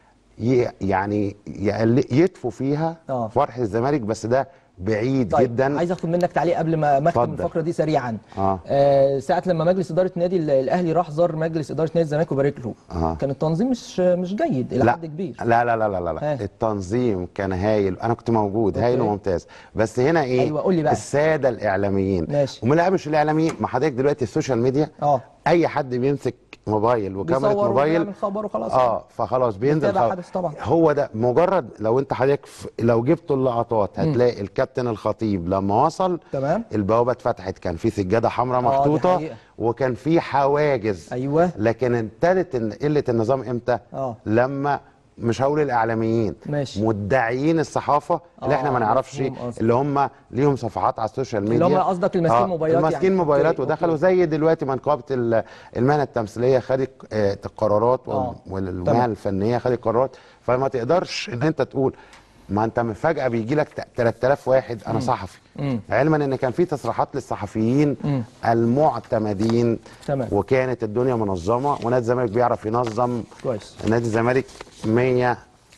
يعني يطفوا فيها فرح الزمالك، بس ده بعيد جدا. عايز اخد منك تعليق قبل ما اختم الفقره دي سريعا. ساعه لما مجلس اداره النادي الاهلي راح زار مجلس اداره نادي الزمالك وبارك له، كان التنظيم مش جيد الى حد كبير. لا التنظيم كان هايل، انا كنت موجود. هايل وممتاز. بس هنا ايه؟ ايوه قول لي بقى. الساده الاعلاميين ماشي. مش الاعلاميين، ما حضرتك دلوقتي السوشيال ميديا اي حد بيمسك موبايل وكاميرا موبايل خبر وخلاص. فخلاص بينزل طبعا. هو ده مجرد لو انت حضرتك لو جبتوا اللقطات هتلاقي الكابتن الخطيب لما وصل البوابه اتفتحت، كان في سجاده حمراء محطوطه وكان في حواجز. ايوه. لكن ابتدت قله النظام امتى؟ لما مش هقول الاعلاميين، مدعيين الصحافه اللي احنا ما نعرفش، اللي هم ليهم صفحات على السوشيال ميديا، اللي هم قصدك الماسكين موبايلات الماسكين موبايلات ودخلوا زي دلوقتي ما نقابه المهنه التمثيليه خدت القرارات والمهن الفنيه خدت قرارات. فما تقدرش ان انت تقول ما انت فجاه بيجي لك 3000 واحد انا صحفي، علما ان كان في تصريحات للصحفيين المعتمدين. وكانت الدنيا منظمه، ونادي الزمالك بيعرف ينظم. كويس. نادي الزمالك 100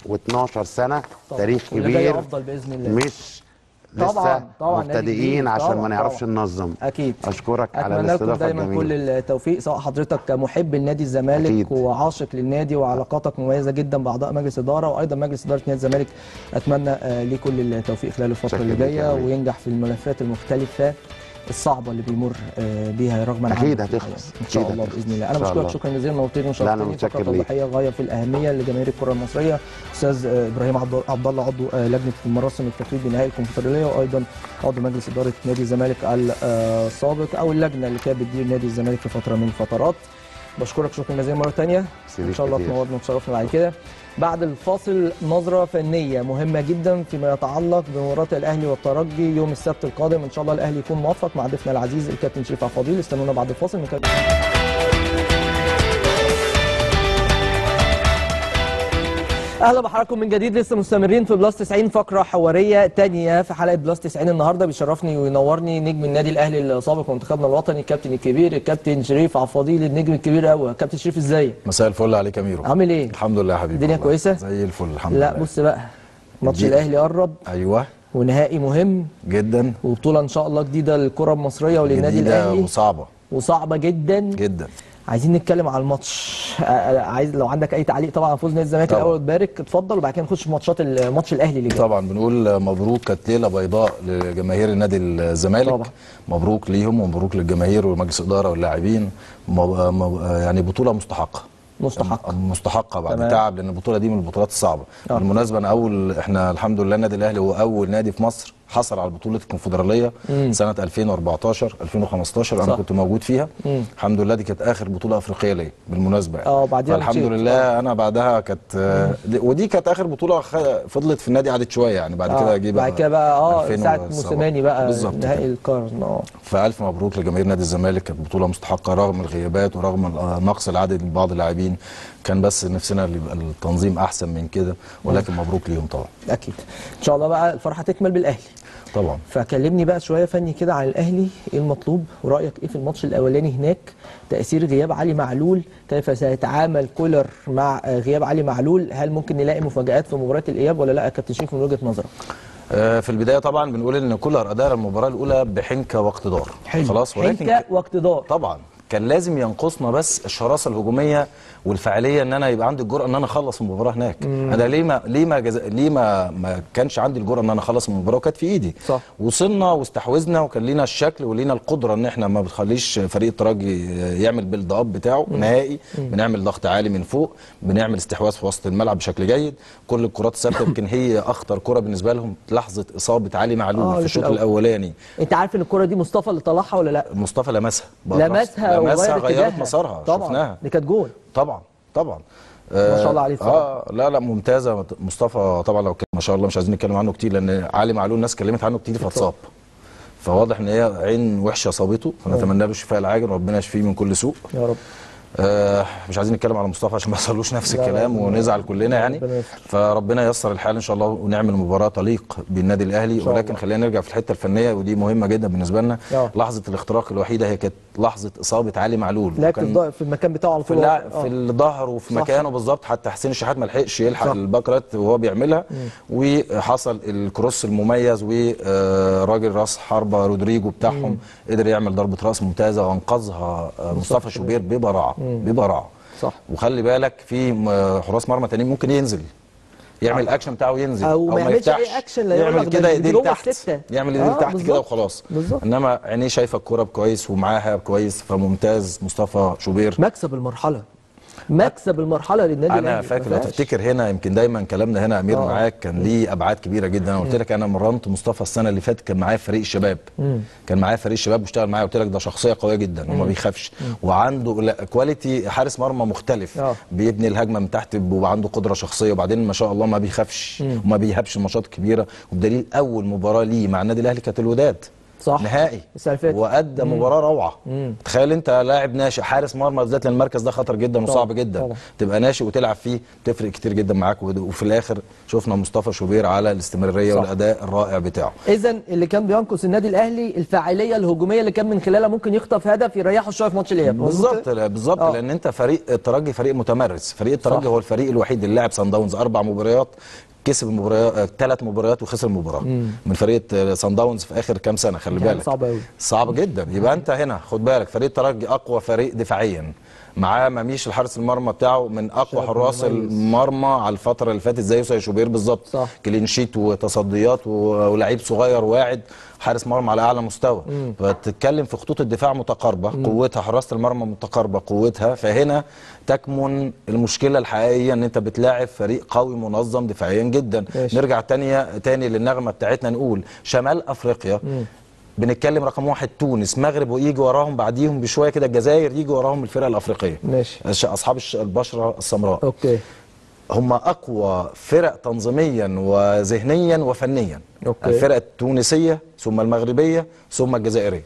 و12 سنه، طبعاً. تاريخ واللي جاي كبير. افضل باذن الله. مش طبعاً، لسه طبعاً نادي مبتدئين كبير. عشان طبعاً، ما نعرفش طبعاً. ننظم. اكيد. اشكرك على اتمنى لكم الاستضافه دايما الجميله. كل التوفيق، سواء حضرتك كمحب لنادي الزمالك أكيد. وعاشق للنادي وعلاقاتك مميزه جدا باعضاء مجلس اداره وايضا مجلس اداره نادي الزمالك. اتمنى ليه كل التوفيق خلال الفتره اللي شكراً لك يا جايه، أمين. وينجح في الملفات المختلفه الصعبه اللي بيمر بيها رغم أكيد عنه. هتخلص. ان شاء أكيد الله هتخلص. باذن الله. انا إن شاء بشكرك الله. شكرا جزيلا، نورتني لا، أنا وشرفتني. متشكر فقره ليك. توضيحيه غايه في الاهميه لجماهير الكره المصريه. استاذ ابراهيم عبد الله عضو لجنه مراسم التتويج بنهائي الكونفدراليه، وايضا عضو مجلس اداره نادي الزمالك السابق او اللجنه اللي كانت بتدير نادي الزمالك في فتره من الفترات. بشكرك شكرا جزيلا مره ثانيه، ان شاء الله تنورنا وتشرفنا بعد كده. بعد الفاصل نظره فنيه مهمه جدا فيما يتعلق بمباراه الاهلي والترجي يوم السبت القادم. ان شاء الله الاهلي يكون موفق مع ضيفنا العزيز الكابتن شريف عبد الفضيل. استنونا بعد الفاصل نكمل. اهلا بحضراتكم من جديد، لسه مستمرين في بلس 90 فقره حواريه ثانيه في حلقه بلس 90. النهارده بيشرفني وينورني نجم النادي الاهلي السابق ومنتخبنا الوطني الكابتن الكبير الكابتن شريف عبد الفضيل، النجم الكبير قوي. كابتن شريف ازيك؟ مساء الفل عليك يا ميرو. عامل ايه؟ الحمد لله يا حبيبي. الدنيا كويسه؟ زي الفل الحمد لله. لا بص بقى، ماتش الاهلي قرب. ايوه. ونهائي مهم جدا. وبطوله ان شاء الله جديده للكره المصريه وللنادي الاهلي. وصعبه. وصعبه جدا جدا. عايزين نتكلم على الماتش. عايز لو عندك اي تعليق طبعا على فوز نادي الزمالك الاول تبارك، اتفضل، وبعد كده نخش في ماتش الاهلي اللي جاي. طبعا بنقول مبروك، كانت ليله بيضاء لجماهير النادي الزمالك طبعا. مبروك ليهم ومبروك للجماهير ومجلس الاداره واللاعبين. يعني بطوله مستحقه بعد تعب، لان البطوله دي من البطولات الصعبه. بالمناسبه احنا الحمد لله النادي الاهلي هو اول نادي في مصر حصل على بطوله الكونفدراليه سنه 2014 2015. انا كنت موجود فيها. الحمد لله دي كانت اخر بطوله افريقيه ليا بالمناسبه. بعديها الحمد لله انا بعدها كانت ودي كانت اخر بطوله فضلت في النادي قعدت شويه يعني. بعد كده جه بعد كده بقى ساعه موسيماني بقى نهائي القرن. فالف مبروك لجماهير نادي الزمالك، كانت بطوله مستحقه رغم الغيابات ورغم نقص العدد من بعض اللاعبين. كان بس نفسنا يبقى التنظيم احسن من كده، ولكن مبروك ليهم طبعا. اكيد ان شاء الله بقى الفرحه تكمل بالاهلي طبعا. فكلمني بقى شويه فني كده عن الاهلي، ايه المطلوب ورايك ايه في الماتش الاولاني هناك؟ تاثير غياب علي معلول، كيف سيتعامل كولر مع غياب علي معلول؟ هل ممكن نلاقي مفاجآت في مباراه الاياب ولا لا يا كابتن شريف من وجهه نظرك؟ في البدايه طبعا بنقول ان كولر ادار المباراه الاولى بحنكه واقتدار. خلاص، ولكن حنكه واقتدار طبعا. كان لازم ينقصنا بس الشراسه الهجوميه والفعاليه، ان انا يبقى عندي الجرأه ان انا اخلص المباراه هناك. انا ليه ما كانش عندي الجرأه ان انا اخلص المباراه وكانت في ايدي. صح. وصلنا واستحوذنا وكان لينا الشكل ولينا القدره ان احنا ما بتخليش فريق الترجي يعمل بيلد اب بتاعه نهائي. بنعمل ضغط عالي من فوق، بنعمل استحواذ في وسط الملعب بشكل جيد. كل الكرات الثابته يمكن هي اخطر كره بالنسبه لهم لحظه اصابه علي معلول في الشوط الاولاني. انت عارف ان الكره دي مصطفى اللي طلعها ولا لا؟ مصطفى لمسها غيرت مسارها طبعا. شفناها دي كانت جول طبعا. ما شاء الله عليه صراحه. لا ممتازه مصطفى طبعا. لو كان ما شاء الله مش عايزين نتكلم عنه كتير، لان علي معلول الناس اتكلمت عنه كتير فاتصاب، فواضح ان هي عين وحشه صابته، فنتمنى له الشفاء العاجل وربنا يشفيه من كل سوء يا رب. مش عايزين نتكلم على مصطفى عشان ما يحصلوش نفس الكلام ونزعل كلنا يعني. فربنا ييسر الحال ان شاء الله ونعمل مباراه تليق بالنادي الاهلي. ولكن خلينا نرجع في الحته الفنيه ودي مهمه جدا بالنسبه لنا. لحظه الاختراق الوحيده هي كانت لحظه اصابه علي معلول. لعب في المكان بتاعه على طول في الظهر وفي مكانه بالظبط. حتى حسين الشحات ما لحقش يلحق الباكرات وهو بيعملها. وحصل الكروس المميز وراجل راس حربه رودريجو بتاعهم قدر يعمل ضربه راس ممتازه وانقذها مصطفى شوبير ببراعه. صح. وخلي بالك في حراس مرمى تانيين ممكن ينزل يعمل الاكشن بتاعه ينزل او ما يعملش اي اكشن، لا يعمل كده ايديه تحت، يعمل ايديه تحت كده وخلاص. انما عينيه شايفه الكوره كويس ومعاها كويس، فممتاز مصطفى شوبير. مكسب المرحله للنادي الاهلي. انا فاكر لو تفتكر هنا يمكن دايما كلامنا هنا امير معاك كان ليه ابعاد كبيره جدا. انا قلت لك انا مرنت مصطفى السنه اللي فاتت كان معايا فريق الشباب. كان معايا فريق الشباب واشتغل معايا. قلت لك ده شخصيه قويه جدا وما بيخافش وعنده كواليتي حارس مرمى مختلف. بيبني الهجمه من تحت وعنده قدره شخصيه، وبعدين ما شاء الله ما بيخافش وما بيهابش الماتشات الكبيره. وبدليل اول مباراه ليه مع النادي الاهلي كانت الوداد صح. نهائي السنة اللي فاتت. وادى مباراه روعه. تخيل انت لاعب ناشئ حارس مرمى، بالذات لان المركز ده خطر جدا وصعب جدا. طبعا. تبقى ناشئ وتلعب فيه بتفرق كتير جدا معاك، وفي الاخر شفنا مصطفى شوبير على الاستمراريه صح. والاداء الرائع بتاعه. اذا اللي كان بينقص النادي الاهلي الفاعليه الهجوميه اللي كان من خلالها ممكن يخطف هدف يريحه شويه في ماتش الاياب. بالظبط لان انت فريق الترجي فريق متمرس، فريق الترجي هو الفريق الوحيد اللي لعب صن داونز 4 مباريات، كسب المباريات 3 مباريات وخسر مباراه من فريق صن داونز في اخر كام سنه. خلي بالك صعب قوي، صعب جدا. يبقى انت هنا خد بالك فريق الترجي اقوى فريق دفاعيا، معاه مميش الحارس المرمى بتاعه من اقوى حراس المرمى على الفتره اللي فاتت زي يوسف شوبير بالظبط، كلين شيت وتصديات ولعيب صغير واعد، حارس مرمى على اعلى مستوى. فتتكلم في خطوط الدفاع متقاربه قوتها، حراسه المرمى متقاربه قوتها، فهنا تكمن المشكله الحقيقيه ان انت بتلاعب فريق قوي منظم دفاعيا جدا. نرجع تاني للنغمه بتاعتنا، نقول شمال افريقيا بنتكلم رقم 1 تونس، مغرب، ويجي وراهم بعديهم بشويه كده الجزائر، يجي وراهم الفرق الافريقيه ماشي اصحاب البشره السمراء. اوكي، هم اقوى فرق تنظيميا وذهنيا وفنيا. أوكي. الفرق التونسيه ثم المغربيه ثم الجزائريه.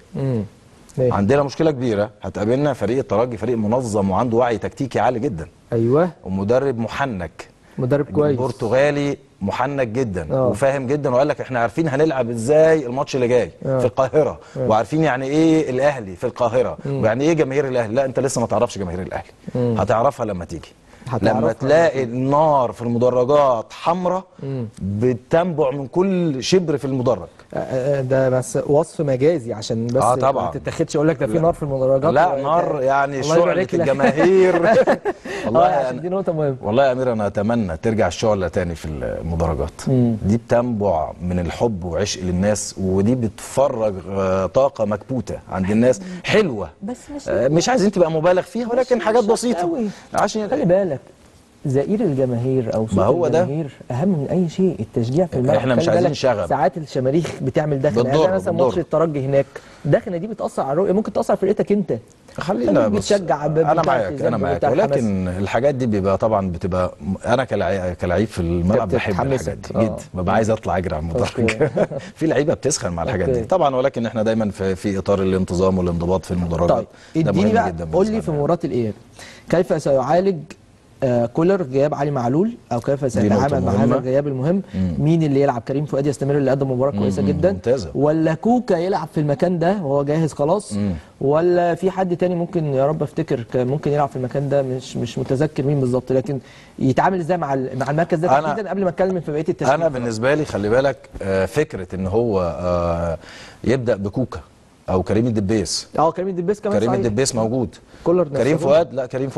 عندنا مشكله كبيره هتقابلنا، فريق الترجي فريق منظم وعنده وعي تكتيكي عالي جدا. ايوه، ومدرب محنك، مدرب كويس برتغالي محنك جدا وفاهم جدا، وقال لك احنا عارفين هنلعب ازاي الماتش اللي جاي في القاهره، وعارفين يعني ايه الاهلي في القاهره، ويعني ايه جماهير الاهلي. لا انت لسه ما تعرفش جماهير الاهلي، هتعرفها لما تيجي، لما تلاقي النار في المدرجات حمراء بتنبع من كل شبر في المدرج. ده بس وصف مجازي عشان بس طبعا ما تتاخدش اقول لك ده في نار في المدرجات. لا نار يعني شعلة الجماهير. والله عشان دي نقطة مهمة. والله يا أمير أنا أتمنى ترجع الشعلة تاني في المدرجات. دي بتنبع من الحب وعشق للناس، ودي بتفرغ طاقة مكبوتة عند الناس حلوة، بس مش عايزين تبقى مبالغ فيها، ولكن حاجات بسيطة عشان خلي بالك زئير الجماهير او صوت الجماهير اهم من اي شيء. التشجيع في الملعب احنا مش عايزين شغب، ساعات الشماريخ بتعمل دخنه، يعني مثلا ماتش الترجي هناك الدخنه دي بتاثر على الرؤيه، ممكن تاثر في فرقتك انت. خلينا بتشجع انا معاك ولكن الحاجات دي بيبقى طبعا بتبقى انا كلاعب في الملعب بحب الحاجات دي جدا، ببقى عايز اطلع اجري على المدرج. في لعيبه بتسخن مع الحاجات دي طبعا، ولكن احنا دايما في اطار الانتظام والانضباط في المدرجات. طيب اديني بقى قول لي في مباراه الاياب كيف سيعالج كولر غياب علي معلول، او كيف سيتعامل مع هذا الغياب المهم؟ مين اللي يلعب؟ كريم فؤاد يستمر اللي قدم مباراه كويسه جدا ممتازة. ولا كوكا يلعب في المكان ده وهو جاهز خلاص؟ ولا في حد تاني ممكن يا رب افتكر ممكن يلعب في المكان ده، مش متذكر مين بالظبط، لكن يتعامل ازاي مع المركز ده تحديدا قبل ما اتكلم في بقيه التشكيل؟ انا بالنسبه لي خلي بالك فكره ان هو يبدا بكوكا او كريم الدبيس. كريم الدبيس كمان كريم الدبيس موجود. كريم فؤاد لا كريم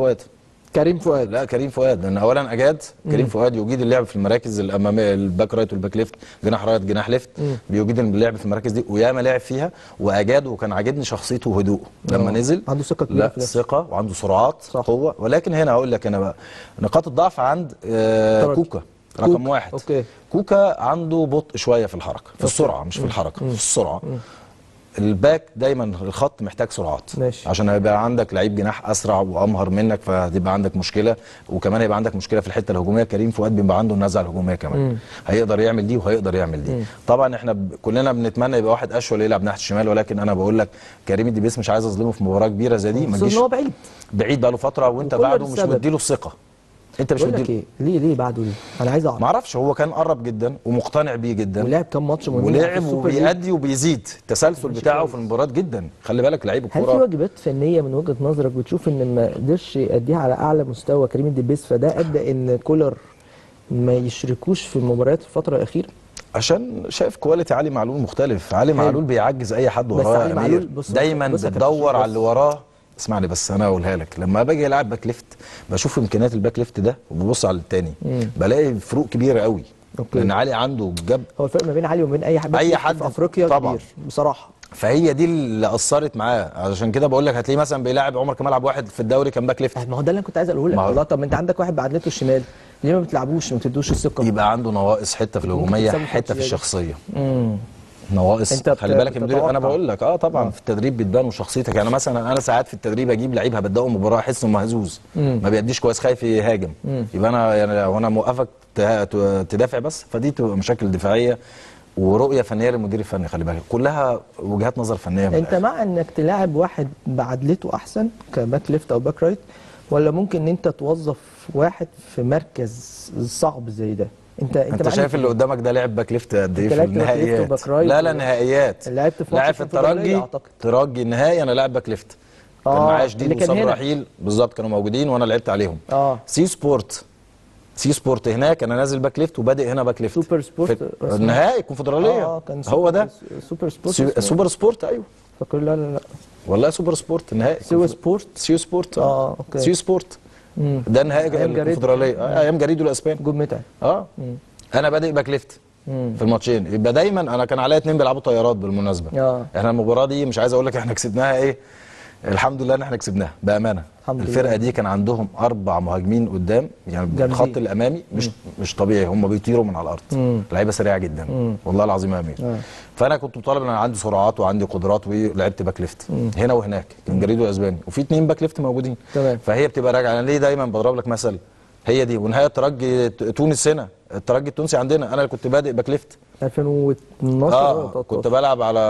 فؤاد لان اولا اجاد كريم فؤاد يجيد اللعب في المراكز الاماميه، الباك رايت والباك ليفت، جناح رايت جناح ليفت، بيجيد اللعب في المراكز دي وياما لعب فيها واجاد، وكان عاجبني شخصيته وهدوءه لما نزل. عنده ثقه كبيره في نفسه، ثقه وعنده سرعات قوه. ولكن هنا هقول لك انا بقى نقاط الضعف عند كوكا رقم 1. كوكا عنده بطء شويه في الحركه، في السرعه مش في الحركه، في السرعه. الباك دايما الخط محتاج سرعات عشان هيبقى عندك لعيب جناح اسرع وامهر منك، فهتبقى عندك مشكله، وكمان هيبقى عندك مشكله في الحته الهجوميه. كريم فؤاد بيبقى عنده النزعه الهجوميه كمان، هيقدر يعمل دي وهيقدر يعمل دي. طبعا احنا كلنا بنتمنى يبقى واحد اشول يلعب ناحيه الشمال، ولكن انا بقول لك كريم الدبيس مش عايز اظلمه في مباراه كبيره زي دي، ما تجيش هو بعيد بقى له فتره وانت بعده مش مديله الثقه. انت مش مديله ليه بعده ليه؟ انا عايز اعرف. ما اعرفش، هو كان قرب جدا ومقتنع بيه جدا، ولعب كام ماتش مهم، ولعب وبيأدي وبيزيد التسلسل بتاعه في المباريات جدا. خلي بالك لعيب الكوره. هل في واجبات فنيه من وجهه نظرك بتشوف ان ما قدرش يأديها على اعلى مستوى كريم الدبيس، فده ادى ان كولر ما يشركوش في المباريات الفتره الاخيره؟ عشان شايف كواليتي علي معلول مختلف. علي معلول بيعجز اي حد وراه، دايما بتدور على اللي وراه. اسمعني بس انا اقولها لك، لما باجي العب باك ليفت بشوف امكانيات الباك ليفت ده وببص على الثاني بلاقي فروق كبيره قوي. لان علي عنده هو الفرق ما بين علي وبين اي حد في افريقيا طبعا كبير بصراحه. فهي دي اللي اثرت معاه، عشان كده بقول لك هتلاقيه مثلا بيلاعب عمر كمال عبد الواحد في الدوري كان باك ليفت. ما هو ده اللي انا كنت عايز اقوله لك والله. طب ما انت عندك واحد بعدلته الشمال، ليه ما بتلعبوش ما بتدوش الثقه؟ يبقى عنده نواقص، حته في الهجوميه، حته في الشخصيه. نواقص. خلي بالك المدير انا بقول لك طبعا في التدريب بتبان وشخصيتك. يعني مثلا انا ساعات في التدريب اجيب لعيب هبداه المباراه احس انه مهزوز، ما بيديش كويس، خايف يهاجم، يبقى انا يعني وانا موقفك تدافع بس، فدي تبقى مشاكل دفاعيه ورؤيه فنيه للمدير الفني. خلي بالك كلها وجهات نظر فنيه. انت مع انك تلاعب واحد بعدلته احسن كباك ليفت او باك رايت، ولا ممكن ان انت توظف واحد في مركز صعب زي ده؟ انت شايف اللي قدامك ده لعب باك ليفت قد ايه في النهائيات؟ لا نهائيات. لعبت في لاعب في الترجي النهائي، انا لاعب باك ليفت. كان معايا شديد وصبري رحيل بالظبط، كانوا موجودين وانا لعبت عليهم. سي سبورت هناك انا نازل باك ليفت وبادئ هنا باك ليفت. سوبر سبورت النهائي الكونفدراليه. هو ده سوبر سبورت. ايوه فاكر. لا والله سوبر سبورت النهائي. سيو سبورت اوكي. سيو سبورت ده النهائي الكونفدراليه ايام جريدو الاسباني. جول متعب. انا بادئ باك ليفت في الماتشين. يبقى دايما انا كان عليا 2 بيلعبوا طيارات بالمناسبه. احنا المباراه دي مش عايز اقول لك احنا كسبناها ايه، الحمد لله ان احنا كسبناها بامانه. الفرقه دي كان عندهم 4 مهاجمين قدام، يعني الخط الامامي مش طبيعي، هم بيطيروا من على الارض. لعيبه سريعه جدا والله العظيم يا امير. فانا كنت مطالب ان انا عندي سرعات وعندي قدرات، ولعبت باك ليفت هنا وهناك. كان جريدو الاسباني وفي 2 باك ليفت موجودين. فهي بتبقى راجعه. انا ليه دايما بضرب لك مثل، هي دي. ونهايه الترجي تونس هنا، الترجي التونسي عندنا، انا اللي كنت بادئ باك ليفت 2012. كنت بلعب على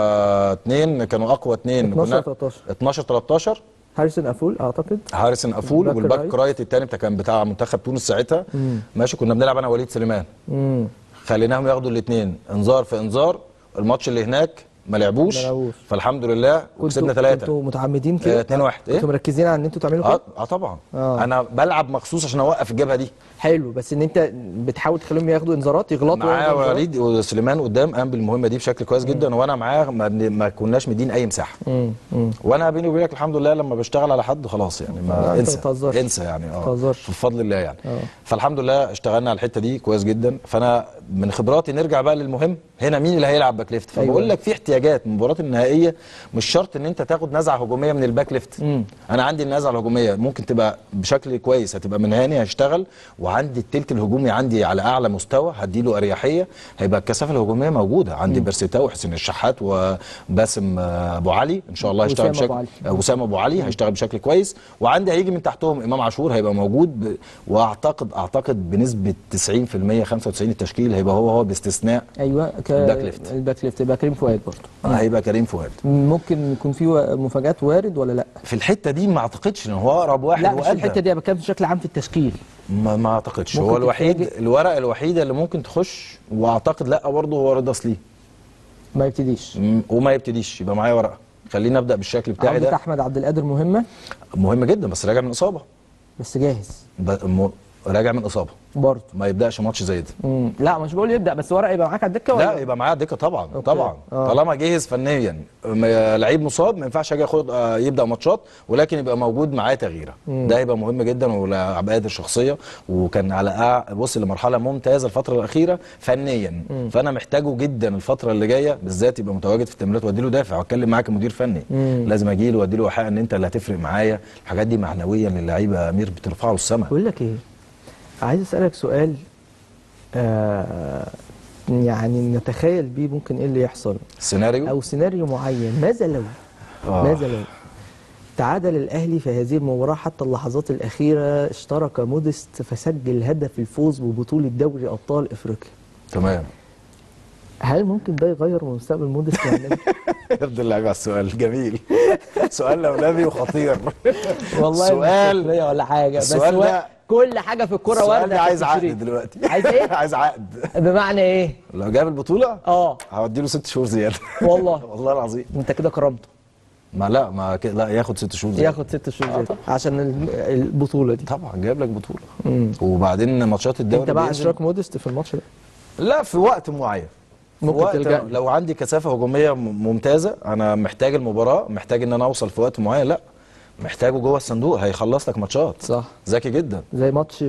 2 كانوا اقوى 2. 12 13 هاريسون افول اعتقد. هاريسون افول والباك رايت الثاني كان بتاع منتخب تونس ساعتها. ماشي. كنا بنلعب انا وليد سليمان. خليناهم ياخدوا الاثنين انذار في انذار. الماتش اللي هناك ما لعبوش فالحمد لله وكسبنا 3. كنتوا متعمدين كده 2-1. كنتوا مركزين على ان انتوا تعملوا كده؟ طبعا. انا بلعب مخصوص عشان اوقف الجبهه دي. حلو، بس ان انت بتحاول تخليهم ياخدوا انذارات يغلطوا. معاه وليد وسليمان قدام قام بالمهمه دي بشكل كويس جدا، وانا معاه ما كناش مدين اي مساحه. وانا بيني وبينك الحمد لله لما بشتغل على حد خلاص يعني ما انسى يعني بفضل الله يعني. فالحمد لله اشتغلنا على الحته دي كويس جدا. فانا من خبراتي نرجع بقى للمهم هنا، مين اللي هيلعب باك ليفت؟ فبقول لك في احتياجات. المباريات النهائيه مش شرط ان انت تاخد نزعه هجوميه من الباك ليفت. انا عندي النزعه الهجوميه ممكن تبقى بشكل كويس، هتبقى من هاني هشتغل، وعندي التلت الهجومي عندي على اعلى مستوى هديله اريحيه، هيبقى الكثافه الهجوميه موجوده. عندي بيرسيتاو وحسين الشحات وباسم ابو علي ان شاء الله هيشتغل بشكل، وسام ابو علي هيشتغل بشكل كويس، وعندي هيجي من تحتهم امام عاشور هيبقى موجود. واعتقد بنسبه 90% 95 التشكيل هيبقى هو باستثناء الباك ليفت يبقى كريم فؤاد برضه. هيبقى كريم فؤاد. ممكن يكون في مفاجات وارد ولا لا؟ في الحته دي ما اعتقدش ان هو اقرب واحد. لا مش في الحته دي، بتكلم بشكل عام في التشكيل. ما اعتقدش. هو الوحيد الورقه الوحيده اللي ممكن تخش، واعتقد لا برضه هو رضا سليم. ما يبتديش وما يبتديش يبقى معايا ورقه. خليني ابدا بالشكل بتاعي ده. احمد عبد القادر مهمه جدا، بس راجع من اصابه. بس جاهز. راجع من اصابه برضه ما يبداش ماتش زي ده. لا مش بقول يبدا، بس ورقه يبقى معاك على الدكه ولا لا؟ يبقى معايا الدكه طبعا. طبعا طالما جاهز فنيا. لعيب مصاب ما ينفعش اجي اخد يبدا ماتشات، ولكن يبقى موجود معايا تغييره. ده هيبقى مهم جدا. ولاعب قادر شخصيه، وكان على وصل لمرحله ممتازه الفتره الاخيره فنيا. فانا محتاجه جدا الفتره اللي جايه بالذات يبقى متواجد في التمرينات، وادي له دافع واتكلم معاك كمدير فني. لازم اجي له وادي له حق ان انت اللي هتفرق معايا. الحاجات دي معنويا للعيبه امير بترفعه السما. بقول لك ايه، عايز اسالك سؤال يعني نتخيل بيه ممكن ايه اللي يحصل. سيناريو معين. ماذا لو تعادل الاهلي في هذه المباراه حتى اللحظات الاخيره، اشترك موديست فسجل هدف الفوز ببطوله دوري ابطال افريقيا. تمام. هل ممكن ده يغير من مستقبل موديست يعني؟ يرضي اللعيبه على السؤال جميل. سؤال لولبي وخطير. والله سؤال ولا حاجه، بس كل حاجه في الكوره وارده. عايز عقد دلوقتي. عايز ايه؟ عايز عقد. بمعنى ايه؟ لو جاب البطوله هودي له 6 شهور زياده. والله العظيم. انت كده كرمته. لا ياخد 6 شهور زياده. ياخد 6 شهور زياده عشان البطوله دي. طبعا جايب لك بطوله. وبعدين ماتشات الدوري. انت بقى اشتراك موديست في الماتش ده؟ لا، في وقت معين. ممكن تلجأ لو عندي كثافه هجوميه ممتازه، انا محتاج المباراه، محتاج ان انا اوصل في وقت معين. لا، محتاجه جوه الصندوق هيخلص لك ماتشات. صح. ذكي جدا. زي ماتش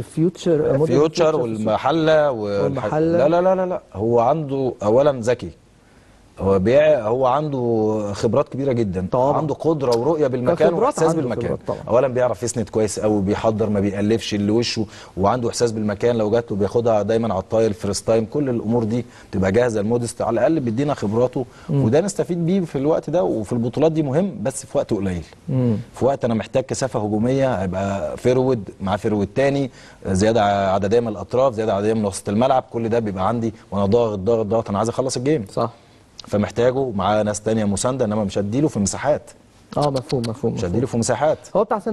فيوتشر والمحله لا لا لا لا، هو عنده اولا ذكي هو عنده خبرات كبيره جدا طبعا. عنده قدره ورؤيه بالمكان كخبرات واحساس عنده بالمكان خبرات طبعا. اولا بيعرف يسند كويس قوي، بيحضر ما بيألفش اللي وشه، وعنده احساس بالمكان، لو جات له بياخدها دايما على الطاير فيرست تايم، كل الامور دي تبقى جاهزه. المودست على الاقل بيدينا خبراته وده نستفيد بيه في الوقت ده، وفي البطولات دي مهم بس في وقت قليل. في وقت انا محتاج كثافه هجوميه هيبقى فيرود مع فيرود تاني، زياده عدديه من الاطراف، زياده عدديه من وسط الملعب، كل ده بيبقى عندي وانا ضاغط انا عايز اخلص الجيم صح. فمحتاجه مع ناس تانية مسانده، انما مش هديله في مساحات. مفهوم. مش هديله في مساحات. هو بتاع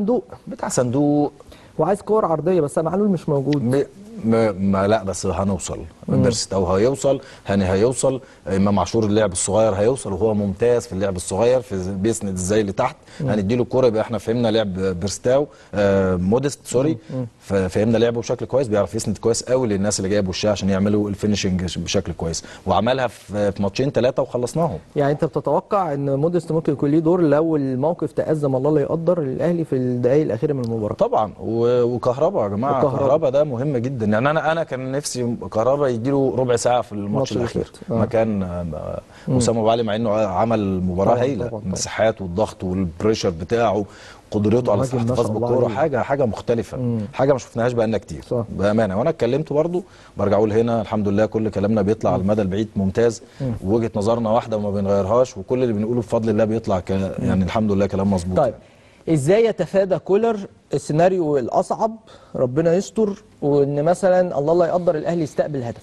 صندوق وعايز كور عرضيه، بس معلول مش موجود. لا بس هنوصل. بيرستاو هيوصل، هاني هيوصل، امام عاشور اللعب الصغير هيوصل، وهو ممتاز في اللعب الصغير، بيسند ازاي لتحت. هنديله الكوره يبقى احنا فهمنا لعب بيرستاو مودست سوري. فهمنا لعبه بشكل كويس، بيعرف يسند كويس قوي للناس اللي جايه بوشها عشان يعملوا الفينشنج بشكل كويس، وعملها في ماتشين 3 وخلصناهم. يعني انت بتتوقع ان مودست ممكن يكون ليه دور لو الموقف تأزم الله لا يقدر الاهلي في الدقائق الاخيره من المباراه؟ طبعا. وكهربا يا جماعه، كهربا ده مهم جدا. يعني انا كان نفسي كهربا يديله ربع ساعه في الماتش الاخير مكان اسامه ابو علي، مع انه عمل مباراه هايله، المساحات والضغط والبريشر بتاعه، قدرته على الاحتفاظ بالكوره حاجه مختلفه. حاجه ما شفناهاش بقالنا كتير بامانه. وانا اتكلمت برضو برجع اقول هنا الحمد لله كل كلامنا بيطلع على المدى البعيد ممتاز، ووجهه نظرنا واحده وما بنغيرهاش، وكل اللي بنقوله بفضل الله بيطلع يعني الحمد لله كلام مظبوط. طيب ازاي يتفادى كولر السيناريو الاصعب، ربنا يستر، وان مثلا الله لا يقدر الاهلي يستقبل هدف؟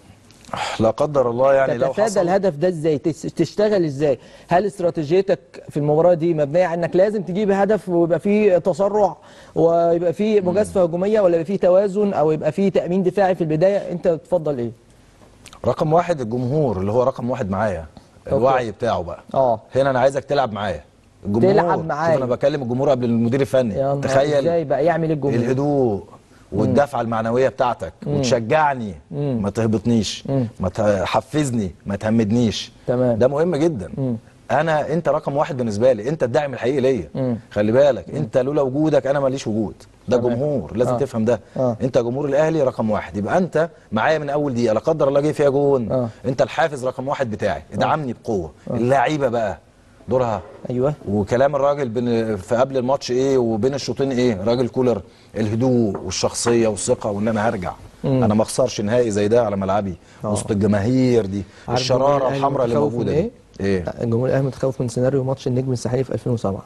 لا قدر الله يعني لو حصل. تتفادى الهدف ده ازاي؟ تشتغل ازاي؟ هل استراتيجيتك في المباراه دي مبنيه على انك لازم تجيب هدف ويبقى فيه تسرع ويبقى فيه مجازفه هجوميه، ولا يبقى فيه توازن او يبقى فيه تامين دفاعي في البدايه؟ انت تفضل ايه؟ رقم واحد الجمهور اللي هو رقم واحد معايا، الوعي بتاعه بقى. هنا انا عايزك تلعب معايا. الجمهور تلعب معايا. انا بكلم الجمهور قبل المدير الفني. تخيل ازاي بقى يعمل الجمهور؟ الهدوء والدفعه المعنويه بتاعتك، وتشجعني، ما تهبطنيش، ما تحفزني، ما تهمدنيش. تمام. ده مهم جدا. انت رقم واحد بالنسبه لي، انت الداعم الحقيقي ليا. خلي بالك انت لولا وجودك انا ماليش وجود. ده جمهور لازم تفهم ده. انت جمهور الاهلي رقم واحد، يبقى انت معايا من اول دقيقه، لا قدر الله جه فيها جون. انت الحافز رقم واحد بتاعي، ادعمني بقوه. اللعيبه بقى دورها. ايوه. وكلام الراجل في قبل الماتش ايه وبين الشوطين ايه، راجل كولر، الهدوء والشخصيه والثقه، وان انا هرجع. انا ما اخسرش نهائي زي ده على ملعبي وسط الجماهير دي، الشراره الحمراء اللي موجوده دي. الجمهور الاهلي متخوف من سيناريو ماتش النجم الساحلي في 2007.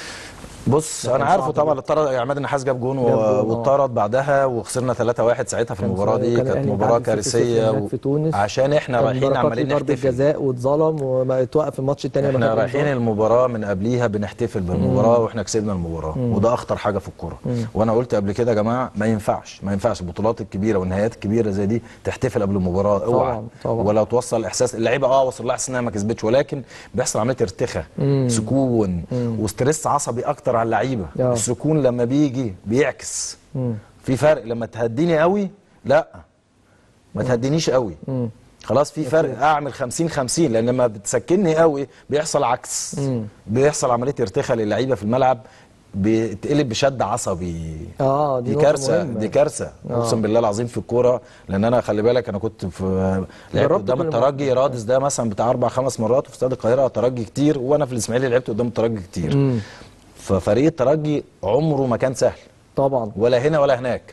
بص انا عارفه طبعا، اتطرد عماد النحاس، جاب جون واتطرد بعدها، وخسرنا 3-1 ساعتها في المباراه دي. كانت مباراه كارثيه في تونس، عشان احنا رايحين عمالين نحتفل ضربه جزاء واتظلم واتوقف الماتش الثاني. احنا رايحين المباراه من قبليها بنحتفل بالمباراه واحنا كسبنا المباراه، وده اخطر حاجه في الكوره. وانا قلت قبل كده يا جماعه ما ينفعش البطولات الكبيره والنهايات الكبيره زي دي تحتفل قبل المباراه، اوعى. ولا توصل احساس اللعيبه وصل لها احساس انها ما كسبتش، ولكن بيحصل عمليه ارتخاء، سكون وستريس عصبي اكتر على اللعيبه. السكون لما بيجي بيعكس. في فرق لما تهديني قوي، لا ما تهدينيش قوي. خلاص في فرق، اعمل 50-50، لان لما بتسكنني قوي بيحصل عكس. بيحصل عمليه ارتخاء للعيبه في الملعب، بتقلب بشد عصبي. دي كارثه، دي كارثه اقسم بالله العظيم في الكوره. لان انا خلي بالك انا كنت في لعبت قدام الترجي رادس ده مثلا بتاع 4-5 مرات، وفي استاد القاهره ترجي كتير، وانا في الاسماعيلي لعبت قدام الترجي كتير. ففريق الترجي عمره ما كان سهل طبعا، ولا هنا ولا هناك.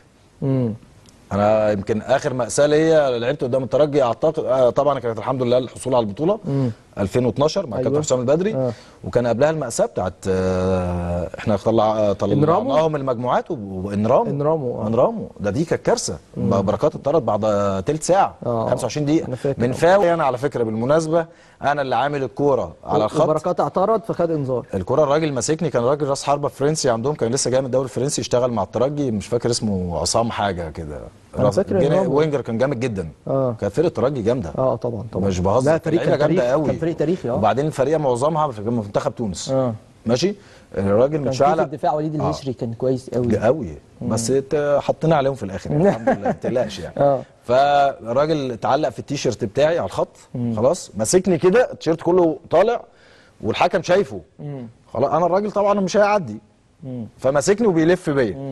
انا يمكن اخر مأساة ليا لعبت قدام الترجي اعتقد طبعا كانت الحمد لله الحصول على البطوله 2012 مع كابتن حسام البدري. وكان قبلها المأساة بتاعت احنا طلعناهم المجموعات وانراموا دي كانت كارثه. بركات اتطرد بعد ثلث ساعه 25 دقيقه من فاول. انا على فكره بالمناسبه انا اللي عامل الكوره على الخط، بركات اعترض فخد انذار. الكوره الراجل ماسكني، كان راجل راس حربه فرنسي عندهم، كان لسه جاي من الدوري الفرنسي، اشتغل مع الترجي، مش فاكر اسمه عصام حاجه كده، وينجر كان جامد جدا. كانت فرقه الترجي جامده. طبعا مش بهزر، لا فريق جامده قوي، كان فريق تاريخي. وبعدين الفريق معظمها في منتخب تونس. ماشي. الراجل متشعلق. كان في الدفاع وليد الهشري كان كويس قوي بس حطينا عليهم في الاخر يعني الحمد لله، ما تقلقش يعني. فالراجل اتعلق في التيشيرت بتاعي على الخط، خلاص ماسكني كده، التيشيرت كله طالع والحكم شايفه. خلاص انا الراجل طبعا مش هيعدي، فماسكني وبيلف بيا.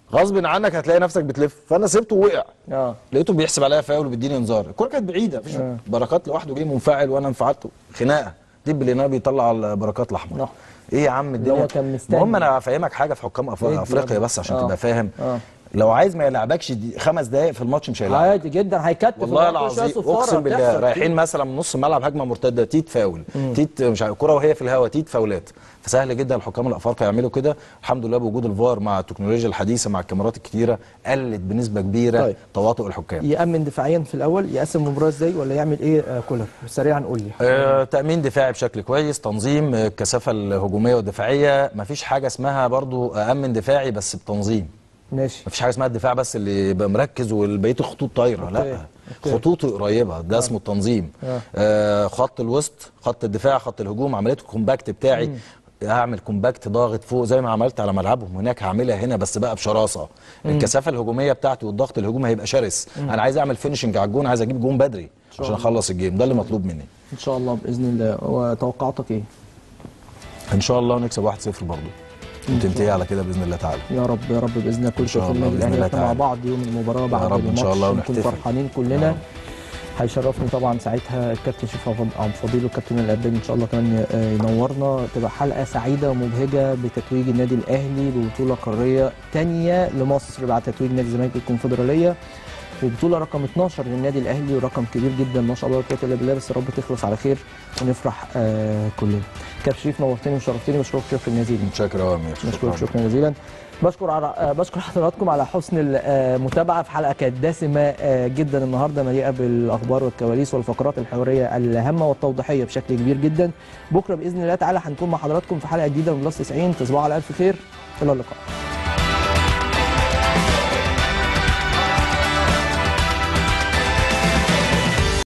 غصب عنك هتلاقي نفسك بتلف، فانا سبته ووقع. لقيته بيحسب عليا فاول وبيديني انذار، الكوره كانت بعيده مفيش بركات لوحده جه منفعل وانا انفعلت، خناقه ديب لنا بيطلع البركات الاحمر. ايه يا عم الدنيا؟ المهم انا هفهمك حاجه في حكام افريقيا بس عشان تبقى فاهم. لو عايز ما يلعبكش 5 دقائق في الماتش مش هيلعب عادي جدا، هيكتف والله العظيم اقسم بالله. رايحين مثلا من نص الملعب هجمه مرتده تيت فاول، تيت مش عارف الكوره وهي في الهواء تيت فاولات. فسهل جدا الحكام الافارقه يعملوا كده. الحمد لله بوجود الفار مع التكنولوجيا الحديثه مع الكاميرات الكتيره قلت بنسبه كبيره تواطؤ الحكام. يامن دفاعيا في الاول، يقسم المباراه ازاي ولا يعمل ايه كولر؟ سريعا قول لي. تامين دفاعي بشكل كويس، تنظيم الكثافه الهجوميه والدفاعيه. مفيش حاجه اسمها برضو امن دفاعي بس بتنظيم. ماشي. مفيش حاجه اسمها الدفاع بس اللي يبقى مركز والبقيه الخطوط طايره، لا خطوطه قريبه، ده اسمه التنظيم. خط الوسط، خط الدفاع، خط الهجوم، عمليه الكومباكت بتاعي. هعمل كومباكت ضاغط فوق زي ما عملت على ملعبهم هناك، هعملها هنا بس بقى بشراسه. الكثافه الهجوميه بتاعتي والضغط الهجومي هيبقى شرس. انا عايز اعمل فينيشنج على الجون، عايز اجيب جون بدري عشان اخلص الجيم، ده اللي مطلوب مني ان شاء الله باذن الله. وتوقعاتك ايه؟ ان شاء الله نكسب 1-0 برضه وتنتهي على كده باذن الله تعالى. يا رب يا رب باذن الله. كل شويه النادي الاهلي مع بعض يوم المباراه بعد الماتش ان شاء الله نكون فرحانين كلنا. هيشرفني طبعا ساعتها الكابتن شريف عبد الفضيل والكابتن الأباني ان شاء الله كمان ينورنا. تبقى حلقه سعيده ومبهجه بتتويج النادي الاهلي ببطوله قاريه ثانيه لمصر بعد تتويج نادي الزمالك الكونفدراليه، وبطوله رقم 12 للنادي الاهلي ورقم كبير جدا ما شاء الله لا قوه الا بالله. بس يا رب تخلص على خير ونفرح كلنا. كابتن شريف نورتني وشرفتني، بشكرك شكرا جزيلا. متشكر يا امير. بشكرك شكرا جزيلا. بشكر حضراتكم على حسن المتابعه في حلقه كانت دسمه جدا النهارده، مليئه بالاخبار والكواليس والفقرات الحواريه الهامه والتوضيحيه بشكل كبير جدا. بكره باذن الله تعالى هنكون مع حضراتكم في حلقه جديده من بلس 90. تصبحوا على الف خير، الى اللقاء.